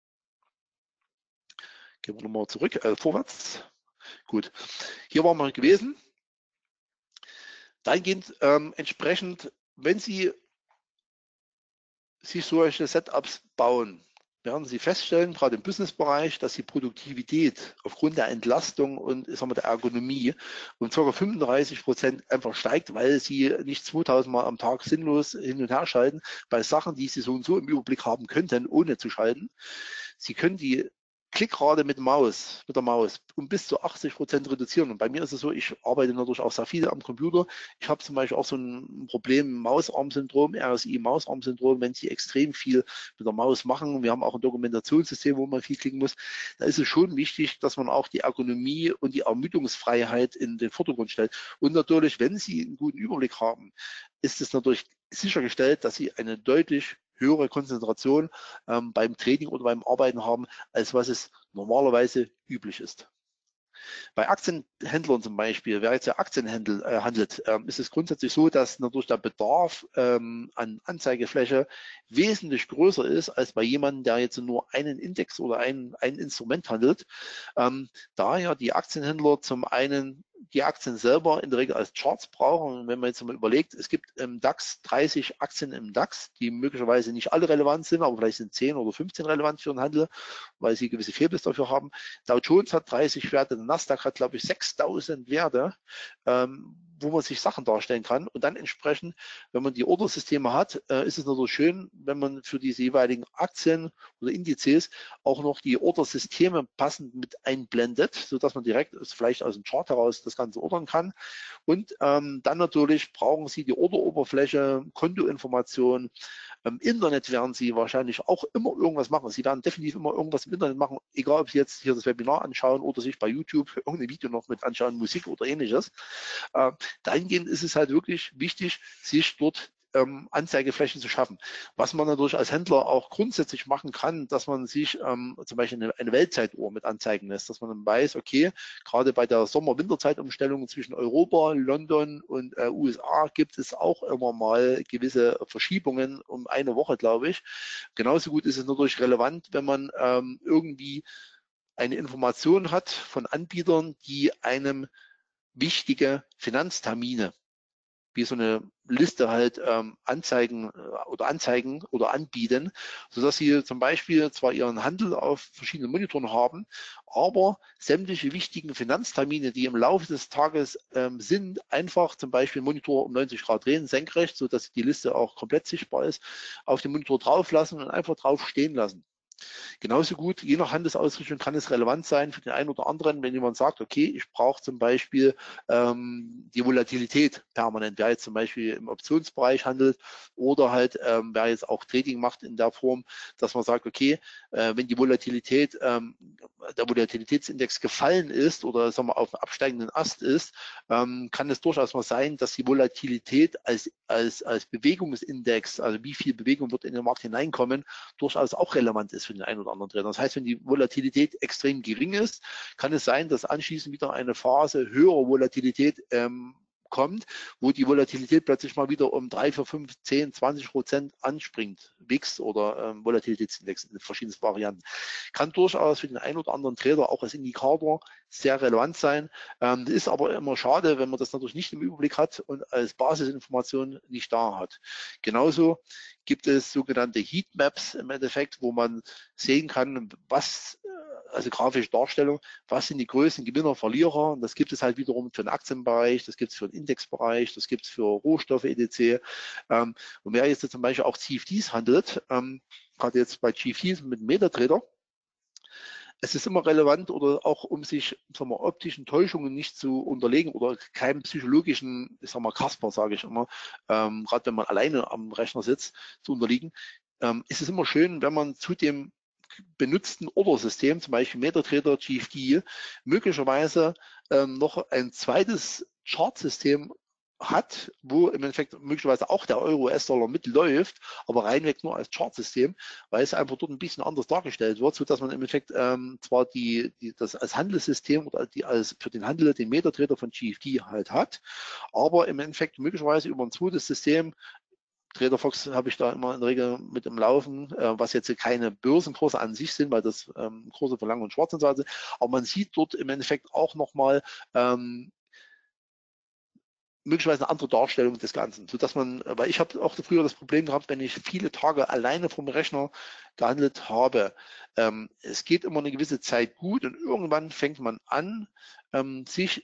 Gehen wir nochmal zurück, äh, vorwärts. Gut, hier waren wir gewesen. Dahingehend ähm, entsprechend, wenn Sie sich solche Setups bauen, werden Sie feststellen, gerade im Businessbereich, dass die Produktivität aufgrund der Entlastung und ich sag mal, der Ergonomie um ca. fünfunddreißig Prozent einfach steigt, weil Sie nicht zweitausend Mal am Tag sinnlos hin und her schalten bei Sachen, die Sie so und so im Überblick haben könnten, ohne zu schalten. Sie können die Klickrate mit Maus, mit der Maus um bis zu achtzig Prozent reduzieren. Und bei mir ist es so, ich arbeite natürlich auch sehr viel am Computer. Ich habe zum Beispiel auch so ein Problem, Mausarmsyndrom, R S I-Mausarmsyndrom, wenn Sie extrem viel mit der Maus machen. Wir haben auch ein Dokumentationssystem, wo man viel klicken muss. Da ist es schon wichtig, dass man auch die Ergonomie und die Ermüdungsfreiheit in den Vordergrund stellt. Und natürlich, wenn Sie einen guten Überblick haben, ist es natürlich sichergestellt, dass Sie eine deutlich höhere Konzentration ähm, beim Trading oder beim Arbeiten haben, als was es normalerweise üblich ist. Bei Aktienhändlern zum Beispiel, wer jetzt ja Aktien handelt, äh, handelt ähm, ist es grundsätzlich so, dass natürlich der Bedarf ähm, an Anzeigefläche wesentlich größer ist als bei jemandem, der jetzt nur einen Index oder ein, ein Instrument handelt. Ähm, daher die Aktienhändler zum einen die Aktien selber in der Regel als Charts brauchen. Und wenn man jetzt mal überlegt, es gibt im DAX dreißig Aktien im DAX, die möglicherweise nicht alle relevant sind, aber vielleicht sind zehn oder fünfzehn relevant für den Handel, weil sie gewisse Fehlbiss dafür haben. Dow Jones hat dreißig Werte, der Nasdaq hat, glaube ich, sechstausend Werte, ähm, wo man sich Sachen darstellen kann. Und dann entsprechend, wenn man die Ordersysteme hat, äh, ist es natürlich schön, wenn man für diese jeweiligen Aktien oder Indizes auch noch die Ordersysteme passend mit einblendet, sodass man direkt vielleicht aus dem Chart heraus das Ganze ordern kann. Und ähm, dann natürlich brauchen Sie die Orderoberfläche, Kontoinformationen, Im Internet werden Sie wahrscheinlich auch immer irgendwas machen. Sie werden definitiv immer irgendwas im Internet machen, egal ob Sie jetzt hier das Webinar anschauen oder sich bei YouTube irgendein Video noch mit anschauen, Musik oder ähnliches. Äh, dahingehend ist es halt wirklich wichtig, sich dort ähm, Anzeigeflächen zu schaffen. Was man natürlich als Händler auch grundsätzlich machen kann, dass man sich ähm, zum Beispiel eine, eine Weltzeituhr mit anzeigen lässt, dass man dann weiß, okay, gerade bei der Sommer-Winterzeitumstellung zwischen Europa, London und äh, U S A gibt es auch immer mal gewisse Verschiebungen um eine Woche, glaube ich. Genauso gut ist es natürlich relevant, wenn man ähm, irgendwie eine Information hat von Anbietern, die einem wichtige Finanztermine wie so eine Liste halt ähm, anzeigen äh, oder anzeigen oder anbieten, sodass Sie zum Beispiel zwar Ihren Handel auf verschiedenen Monitoren haben, aber sämtliche wichtigen Finanztermine, die im Laufe des Tages ähm, sind, einfach zum Beispiel Monitor um neunzig Grad drehen, senkrecht, sodass die Liste auch komplett sichtbar ist, auf den Monitor drauf lassen und einfach drauf stehen lassen. Genauso gut, je nach Handelsausrichtung kann es relevant sein für den einen oder anderen, wenn jemand sagt, okay, ich brauche zum Beispiel ähm, die Volatilität permanent, wer jetzt zum Beispiel im Optionsbereich handelt oder halt ähm, wer jetzt auch Trading macht in der Form, dass man sagt, okay, äh, wenn die Volatilität, ähm, der Volatilitätsindex gefallen ist oder sagen wir, auf einem absteigenden Ast ist, ähm, kann es durchaus mal sein, dass die Volatilität als, als, als Bewegungsindex, also wie viel Bewegung wird in den Markt hineinkommen, durchaus auch relevant ist für den einen oder anderen Trainer. Das heißt, wenn die Volatilität extrem gering ist, kann es sein, dass anschließend wieder eine Phase höherer Volatilität ähm, kommt, wo die Volatilität plötzlich mal wieder um drei, vier, fünf, zehn, zwanzig Prozent anspringt. W I X oder ähm, Volatilitätsindex in verschiedenen Varianten. Kann durchaus für den einen oder anderen Trader auch als Indikator sehr relevant sein. Ähm, ist aber immer schade, wenn man das natürlich nicht im Überblick hat und als Basisinformation nicht da hat. Genauso gibt es sogenannte Heatmaps im Endeffekt, wo man sehen kann, was, also grafische Darstellung, was sind die größten Gewinner, Verlierer. Und das gibt es halt wiederum für den Aktienbereich, das gibt es für den Indexbereich, das gibt es für Rohstoffe, et cetera. Ähm, und wer jetzt zum Beispiel auch C F Ds handelt, ähm, gerade jetzt bei G F Ds mit MetaTrader, es ist immer relevant oder auch um sich, sagen wir, optischen Täuschungen nicht zu unterlegen oder keinem psychologischen, ich sag mal, Kasper, sage ich immer, ähm, gerade wenn man alleine am Rechner sitzt, zu unterliegen, ähm, ist es immer schön, wenn man zu dem benutzten Ordersystem, zum Beispiel MetaTrader, G F D, möglicherweise ähm, noch ein zweites Chartsystem hat, wo im Endeffekt möglicherweise auch der Euro-U S-Dollar mitläuft, aber reinweg nur als Chartsystem, weil es einfach dort ein bisschen anders dargestellt wird, so dass man im Endeffekt ähm, zwar die, die das als Handelssystem oder die als für den Handel den MetaTrader von G F D halt hat, aber im Endeffekt möglicherweise über ein zweites System TraderFox habe ich da immer in der Regel mit im Laufen, äh, was jetzt keine Börsenkurse an sich sind, weil das ähm, Kurse für Lang und Schwarz und so sind. Aber man sieht dort im Endeffekt auch nochmal ähm, möglicherweise eine andere Darstellung des Ganzen, sodass man, weil ich habe auch früher das Problem gehabt, wenn ich viele Tage alleine vom Rechner gehandelt habe, ähm, es geht immer eine gewisse Zeit gut und irgendwann fängt man an, ähm, sich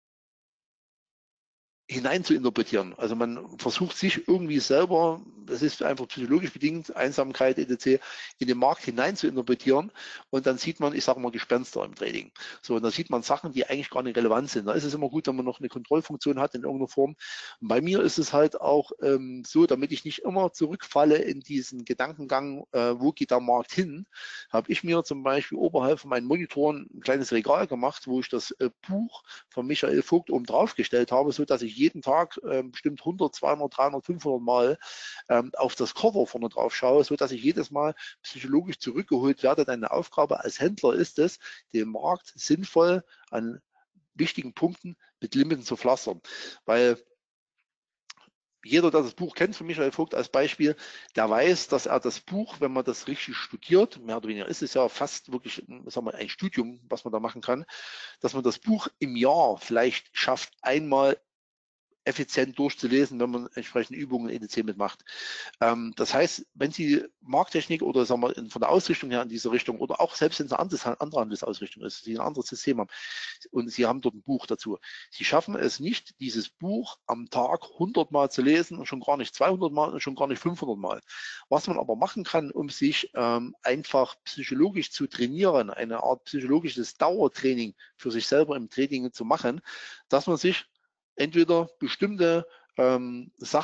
hinein zu interpretieren. Also man versucht sich irgendwie selber, das ist einfach psychologisch bedingt, Einsamkeit et cetera, in den Markt hinein zu interpretieren und dann sieht man, ich sage mal, Gespenster im Trading. So, und da sieht man Sachen, die eigentlich gar nicht relevant sind. Da ist es immer gut, wenn man noch eine Kontrollfunktion hat in irgendeiner Form. Und bei mir ist es halt auch ähm, so, damit ich nicht immer zurückfalle in diesen Gedankengang, äh, wo geht der Markt hin, habe ich mir zum Beispiel oberhalb von meinen Monitoren ein kleines Regal gemacht, wo ich das äh, Buch von Michael Vogt oben drauf gestellt habe, so dass ich jeden Tag äh, bestimmt hundert, zweihundert, dreihundert, fünfhundert Mal ähm, auf das Cover vorne drauf schaue, so dass ich jedes Mal psychologisch zurückgeholt werde. Deine Aufgabe als Händler ist es, den Markt sinnvoll an wichtigen Punkten mit Limiten zu pflastern, weil jeder, der das Buch kennt, von Michael Vogt als Beispiel, der weiß, dass er das Buch, wenn man das richtig studiert, mehr oder weniger ist es ja fast wirklich, sagen wir, ein Studium, was man da machen kann, dass man das Buch im Jahr vielleicht schafft, einmal effizient durchzulesen, wenn man entsprechende Übungen et cetera mitmacht. Ähm, das heißt, wenn Sie Markttechnik oder sagen wir, von der Ausrichtung her in diese Richtung oder auch selbst wenn es eine andere, andere Handelsausrichtung ist, Sie ein anderes System haben und Sie haben dort ein Buch dazu, Sie schaffen es nicht, dieses Buch am Tag hundert Mal zu lesen und schon gar nicht zweihundert Mal und schon gar nicht fünfhundert Mal. Was man aber machen kann, um sich ähm, einfach psychologisch zu trainieren, eine Art psychologisches Dauertraining für sich selber im Trading zu machen, dass man sich entweder bestimmte ähm, Sachen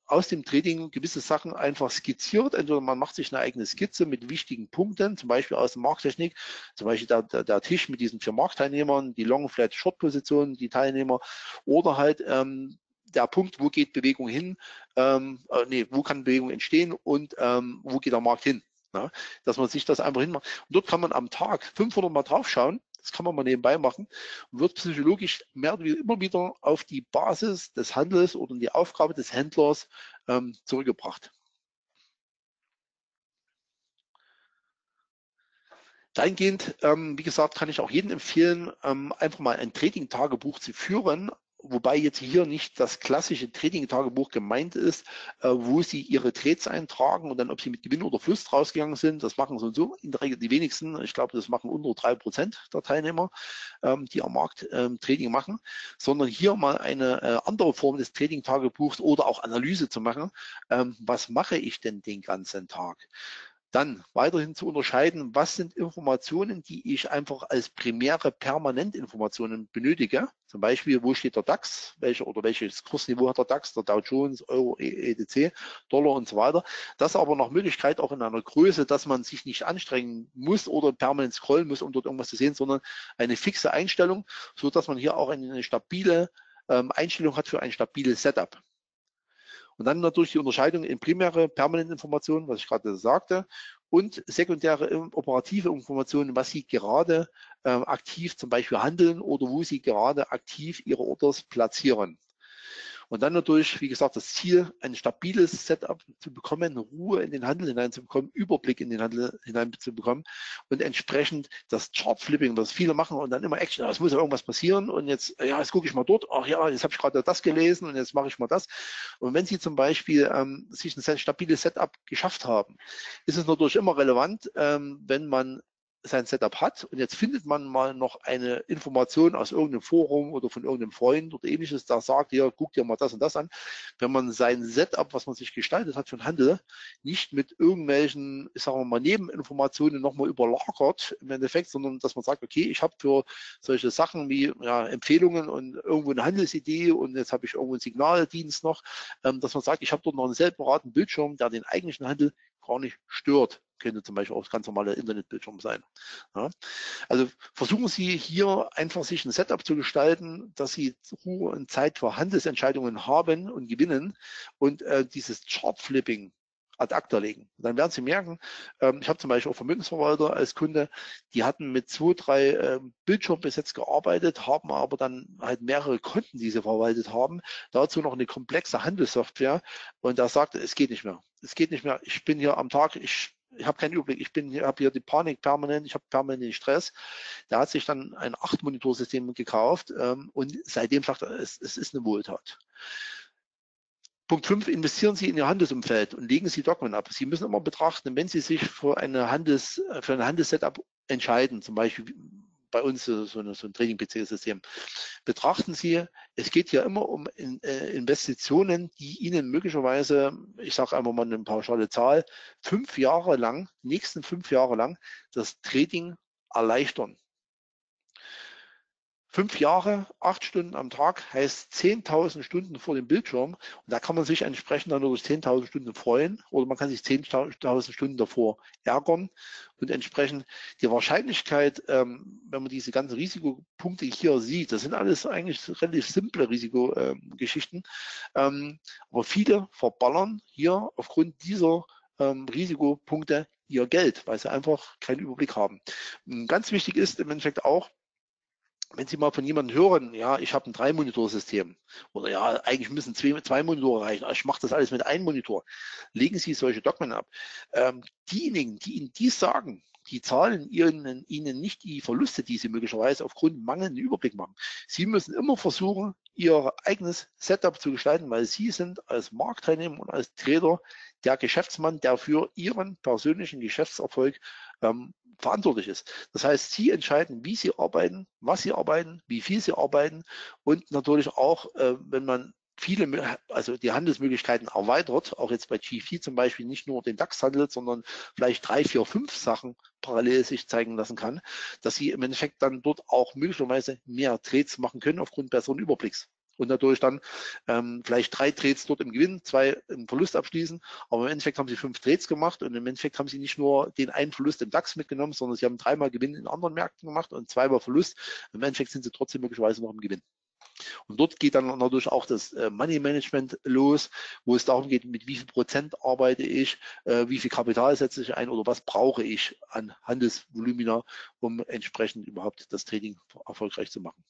aus dem Trading gewisse Sachen einfach skizziert. Entweder man macht sich eine eigene Skizze mit wichtigen Punkten, zum Beispiel aus der Markttechnik, zum Beispiel der, der, der Tisch mit diesen vier Marktteilnehmern, die Long, Flat, Short-Positionen, die Teilnehmer, oder halt ähm, der Punkt, wo geht Bewegung hin, ähm, äh, nee, wo kann Bewegung entstehen und ähm, wo geht der Markt hin. Ja, dass man sich das einfach hinmacht. Und dort kann man am Tag fünfhundert Mal drauf schauen. Das kann man mal nebenbei machen und wird psychologisch mehr oder weniger immer wieder auf die Basis des Handels oder die Aufgabe des Händlers ähm, zurückgebracht. Dahingehend, ähm, wie gesagt, kann ich auch jedem empfehlen, ähm, einfach mal ein Trading-Tagebuch zu führen, wobei jetzt hier nicht das klassische Trading-Tagebuch gemeint ist, äh, wo Sie Ihre Trades eintragen und dann, ob Sie mit Gewinn oder Verlust rausgegangen sind. Das machen so und so in der Regel die wenigsten. Ich glaube, das machen unter drei Prozent der Teilnehmer, ähm, die am Markt ähm, Trading machen, sondern hier mal eine äh, andere Form des Trading-Tagebuchs oder auch Analyse zu machen. Ähm, was mache ich denn den ganzen Tag? Dann weiterhin zu unterscheiden, was sind Informationen, die ich einfach als primäre Permanentinformationen benötige. Zum Beispiel, wo steht der DAX, welche oder welches Kursniveau hat der DAX, der Dow Jones, Euro, E T C, Dollar und so weiter. Das aber nach Möglichkeit auch in einer Größe, dass man sich nicht anstrengen muss oder permanent scrollen muss, um dort irgendwas zu sehen, sondern eine fixe Einstellung, so dass man hier auch eine stabile ähm, Einstellung hat für ein stabiles Setup. Und dann natürlich die Unterscheidung in primäre, permanente Informationen, was ich gerade sagte, und sekundäre operative Informationen, was Sie gerade äh, aktiv zum Beispiel handeln oder wo Sie gerade aktiv Ihre Orders platzieren. Und dann natürlich, wie gesagt, das Ziel, ein stabiles Setup zu bekommen, Ruhe in den Handel hineinzubekommen, Überblick in den Handel hineinzubekommen und entsprechend das Chart-Flipping, was viele machen und dann immer Action, es muss ja irgendwas passieren und jetzt, ja, jetzt gucke ich mal dort, ach ja, jetzt habe ich gerade das gelesen und jetzt mache ich mal das. Und wenn Sie zum Beispiel ähm, sich ein stabiles Setup geschafft haben, ist es natürlich immer relevant, ähm, wenn man sein Setup hat und jetzt findet man mal noch eine Information aus irgendeinem Forum oder von irgendeinem Freund oder ähnliches, da sagt, ja, guck dir mal das und das an. Wenn man sein Setup, was man sich gestaltet hat für den Handel, nicht mit irgendwelchen, sagen wir mal, Nebeninformationen nochmal überlagert im Endeffekt, sondern dass man sagt, okay, ich habe für solche Sachen wie ja, Empfehlungen und irgendwo eine Handelsidee und jetzt habe ich irgendwo einen Signaldienst noch, ähm, dass man sagt, ich habe dort noch einen separaten Bildschirm, der den eigentlichen Handel gar nicht stört. Könnte zum Beispiel auch das ganz normale Internetbildschirm sein. Ja. Also versuchen Sie hier einfach sich ein Setup zu gestalten, dass Sie Ruhe und Zeit für Handelsentscheidungen haben und gewinnen und äh, dieses Chart-Flipping ad acta legen. Dann werden Sie merken, ähm, ich habe zum Beispiel auch Vermögensverwalter als Kunde, die hatten mit zwei, drei äh, Bildschirmen bis jetzt gearbeitet, haben aber dann halt mehrere Konten, die sie verwaltet haben, dazu noch eine komplexe Handelssoftware und da sagte, es geht nicht mehr. Es geht nicht mehr. Ich bin hier am Tag, ich ich habe keinen Überblick, ich bin hier, habe hier die Panik permanent, ich habe permanent den Stress. Der hat sich dann ein acht Monitor System gekauft ähm, und seitdem sagt er, es, es ist eine Wohltat. Punkt fünf, investieren Sie in Ihr Handelsumfeld und legen Sie Dogmen ab. Sie müssen immer betrachten, wenn Sie sich für, eine Handels, für ein Handelssetup entscheiden, zum Beispiel bei uns so, eine, so ein Trading-P C-System, betrachten Sie, es geht hier immer um in, äh, Investitionen, die Ihnen möglicherweise, ich sage einfach mal eine pauschale Zahl, fünf Jahre lang, nächsten fünf Jahre lang das Trading erleichtern. Fünf Jahre, acht Stunden am Tag heißt zehntausend Stunden vor dem Bildschirm. Und da kann man sich entsprechend dann durch zehntausend Stunden freuen oder man kann sich zehntausend Stunden davor ärgern. Und entsprechend die Wahrscheinlichkeit, ähm, wenn man diese ganzen Risikopunkte hier sieht, das sind alles eigentlich relativ simple Risikogeschichten. Ähm, aber viele verballern hier aufgrund dieser ähm, Risikopunkte ihr Geld, weil sie einfach keinen Überblick haben. Und ganz wichtig ist im Endeffekt auch, wenn Sie mal von jemandem hören, ja, ich habe ein Drei-Monitor-System oder ja, eigentlich müssen zwei, zwei Monitore reichen, ich mache das alles mit einem Monitor, legen Sie solche Dogmen ab. Ähm, diejenigen, die Ihnen dies sagen, die zahlen Ihnen, Ihnen nicht die Verluste, die Sie möglicherweise aufgrund mangelnden Überblick machen. Sie müssen immer versuchen, Ihr eigenes Setup zu gestalten, weil Sie sind als Marktteilnehmer und als Trader der Geschäftsmann, der für Ihren persönlichen Geschäftserfolg ähm, verantwortlich ist. Das heißt, Sie entscheiden, wie Sie arbeiten, was Sie arbeiten, wie viel Sie arbeiten und natürlich auch, äh, wenn man viele, also die Handelsmöglichkeiten erweitert, auch jetzt bei G vier zum Beispiel nicht nur den DAX handelt, sondern vielleicht drei, vier, fünf Sachen parallel sich zeigen lassen kann, dass Sie im Endeffekt dann dort auch möglicherweise mehr Trades machen können aufgrund besseren Überblicks. und dadurch dann ähm, vielleicht drei Trades dort im Gewinn, zwei im Verlust abschließen. Aber im Endeffekt haben sie fünf Trades gemacht und im Endeffekt haben sie nicht nur den einen Verlust im DAX mitgenommen, sondern sie haben dreimal Gewinn in anderen Märkten gemacht und zweimal Verlust. Im Endeffekt sind sie trotzdem möglicherweise noch im Gewinn. Und dort geht dann natürlich auch das Money Management los, wo es darum geht, mit wie viel Prozent arbeite ich, wie viel Kapital setze ich ein oder was brauche ich an Handelsvolumina, um entsprechend überhaupt das Trading erfolgreich zu machen.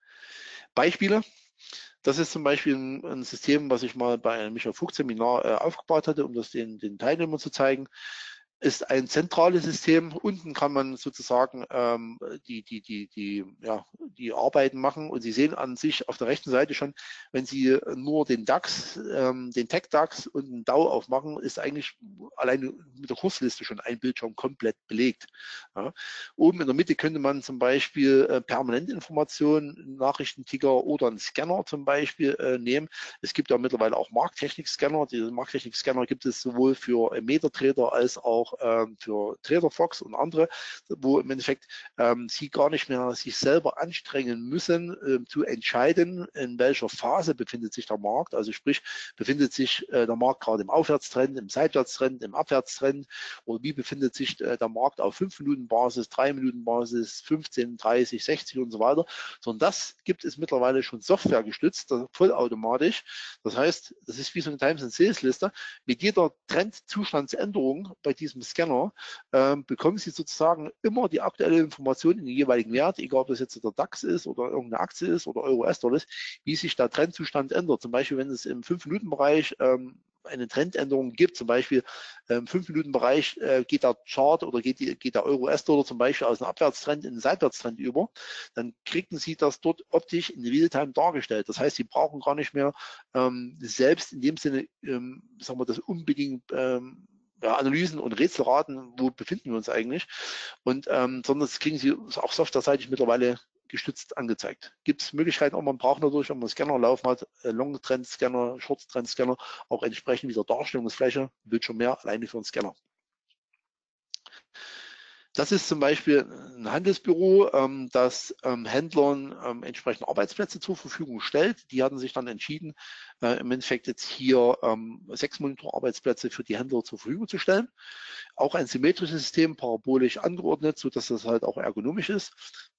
Beispiele. Das ist zum Beispiel ein, ein System, was ich mal bei einem Michael Vogt Seminar äh, aufgebaut hatte, um das den, den Teilnehmern zu zeigen. Ist ein zentrales System. Unten kann man sozusagen ähm, die, die, die, die, ja, die Arbeiten machen und Sie sehen an sich auf der rechten Seite schon, wenn Sie nur den DAX, ähm, den Tech-DAX und den Dow aufmachen, ist eigentlich alleine mit der Kursliste schon ein Bildschirm komplett belegt. Ja. Oben in der Mitte könnte man zum Beispiel äh, Permanentinformationen, Nachrichtenticker oder einen Scanner zum Beispiel äh, nehmen. Es gibt ja mittlerweile auch Markttechnik-Scanner. Diese Markttechnik-Scanner gibt es sowohl für MetaTrader als auch ähm, für TraderFox und andere, wo im Endeffekt ähm, Sie gar nicht mehr sich selber anstrengen müssen, ähm, zu entscheiden, in welcher Phase befindet sich der Markt. Also sprich, befindet sich äh, der Markt gerade im Aufwärtstrend, im Seitwärtstrend, im Abwärtstrend oder wie befindet sich äh, der Markt auf fünf Minuten Basis, drei Minuten Basis, fünfzehn, dreißig, sechzig und so weiter. Sondern das gibt es mittlerweile schon Software gestützt, vollautomatisch. Das heißt, das ist wie so eine Times and Sales Liste. Mit jeder Trendzustandsänderung bei diesem Scanner ähm, bekommen Sie sozusagen immer die aktuelle Information in den jeweiligen Wert, egal ob das jetzt der DAX ist oder irgendeine Aktie ist oder Euro U S Dollar ist, wie sich der Trendzustand ändert. Zum Beispiel, wenn es im fünf Minuten Bereich ähm, eine Trendänderung gibt, zum Beispiel im fünf Minuten Bereich äh, geht der Chart oder geht, die, geht der Euro U S Dollar zum Beispiel aus einem Abwärtstrend in einen Seitwärtstrend über, dann kriegen Sie das dort optisch in Realtime dargestellt. Das heißt, Sie brauchen gar nicht mehr ähm, selbst in dem Sinne, ähm, sagen wir, das unbedingt ähm, ja, Analysen und Rätselraten, wo befinden wir uns eigentlich, und ähm, sondern das kriegen Sie auch softwareseitig mittlerweile gestützt angezeigt. Gibt es Möglichkeiten, auch man braucht natürlich, wenn man Scanner laufen hat, Long-Trend-Scanner, Short-Trend-Scanner, auch entsprechend wieder Darstellungsfläche, Bildschirm mehr, alleine für einen Scanner. Das ist zum Beispiel ein Handelsbüro, ähm, das ähm, Händlern ähm, entsprechend Arbeitsplätze zur Verfügung stellt. Die hatten sich dann entschieden, äh, im Endeffekt jetzt hier ähm, sechs Monitor-Arbeitsplätze für die Händler zur Verfügung zu stellen. Auch ein symmetrisches System, parabolisch angeordnet, sodass das halt auch ergonomisch ist.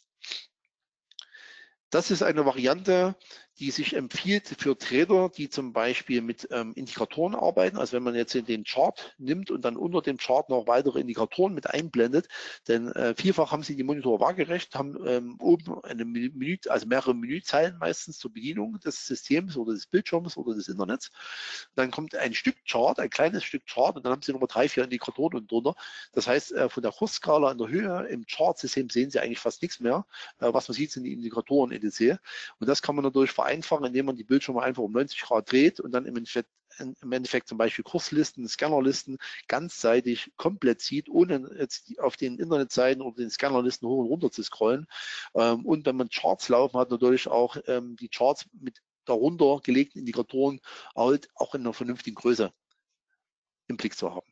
Das ist eine Variante, die sich empfiehlt für Trader, die zum Beispiel mit ähm, Indikatoren arbeiten. Also wenn man jetzt in den Chart nimmt und dann unter dem Chart noch weitere Indikatoren mit einblendet, denn äh, vielfach haben Sie die Monitore waagerecht, haben ähm, oben eine Menü, also mehrere Menüzeilen meistens zur Bedienung des Systems oder des Bildschirms oder des Internets. Dann kommt ein Stück Chart, ein kleines Stück Chart und dann haben Sie nochmal drei, vier Indikatoren und drunter. Das heißt, äh, von der Kursskala in der Höhe im Chartsystem sehen Sie eigentlich fast nichts mehr. Äh, was man sieht, sind die Indikatoren E T C. Und das kann man dadurch vereinfachen, indem man die Bildschirme einfach um neunzig Grad dreht und dann im Endeffekt, im Endeffekt zum Beispiel Kurslisten, Scannerlisten ganzseitig komplett sieht, ohne jetzt auf den Internetseiten oder den Scannerlisten hoch und runter zu scrollen. Ähm, und wenn man Charts laufen hat, natürlich auch ähm, die Charts mit darunter gelegten Indikatoren halt auch in einer vernünftigen Größe im Blick zu haben.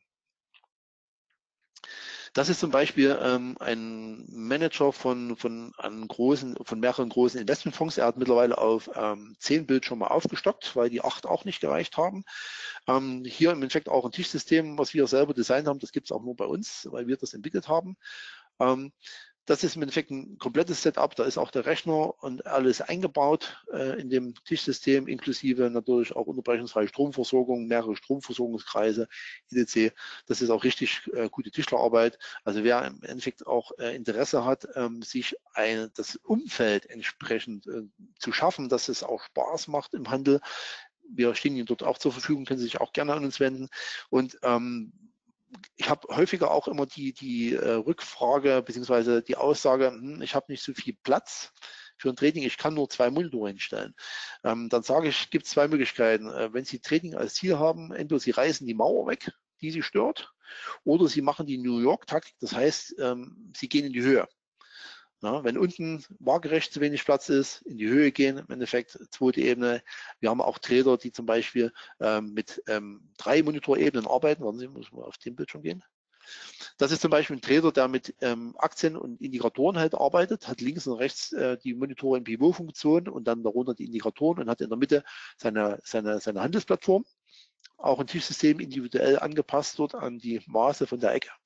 Das ist zum Beispiel ähm, ein Manager von, von, einem großen, von mehreren großen Investmentfonds. Er hat mittlerweile auf ähm, zehn Bildschirme aufgestockt, weil die acht auch nicht gereicht haben. Ähm, hier im Endeffekt auch ein Tischsystem, was wir selber designt haben. Das gibt es auch nur bei uns, weil wir das entwickelt haben. Ähm, Das ist im Endeffekt ein komplettes Setup, da ist auch der Rechner und alles eingebaut äh, in dem Tischsystem, inklusive natürlich auch unterbrechungsfreie Stromversorgung, mehrere Stromversorgungskreise, et cetera. Das ist auch richtig äh, gute Tischlerarbeit. Also wer im Endeffekt auch äh, Interesse hat, ähm, sich ein, das Umfeld entsprechend äh, zu schaffen, dass es auch Spaß macht im Handel. Wir stehen Ihnen dort auch zur Verfügung, können Sie sich auch gerne an uns wenden. Und ähm, ich habe häufiger auch immer die, die äh, Rückfrage bzw. die Aussage, hm, ich habe nicht so viel Platz für ein Trading, ich kann nur zwei Monitore hinstellen. Ähm, dann sage ich, es gibt zwei Möglichkeiten. Äh, wenn Sie Trading als Ziel haben, entweder Sie reißen die Mauer weg, die Sie stört, oder Sie machen die New York-Taktik, das heißt, ähm, Sie gehen in die Höhe. Ja, wenn unten waagerecht zu wenig Platz ist, in die Höhe gehen, im Endeffekt zweite Ebene. Wir haben auch Trader, die zum Beispiel ähm, mit ähm, drei Monitorebenen arbeiten. Warten Sie, muss ich mal auf den Bildschirm gehen. Das ist zum Beispiel ein Trader, der mit ähm, Aktien und Indikatoren halt arbeitet, hat links und rechts äh, die Monitore in Pivot-Funktion und dann darunter die Indikatoren und hat in der Mitte seine, seine, seine Handelsplattform. Auch ein Tischsystem individuell angepasst dort an die Maße von der Ecke.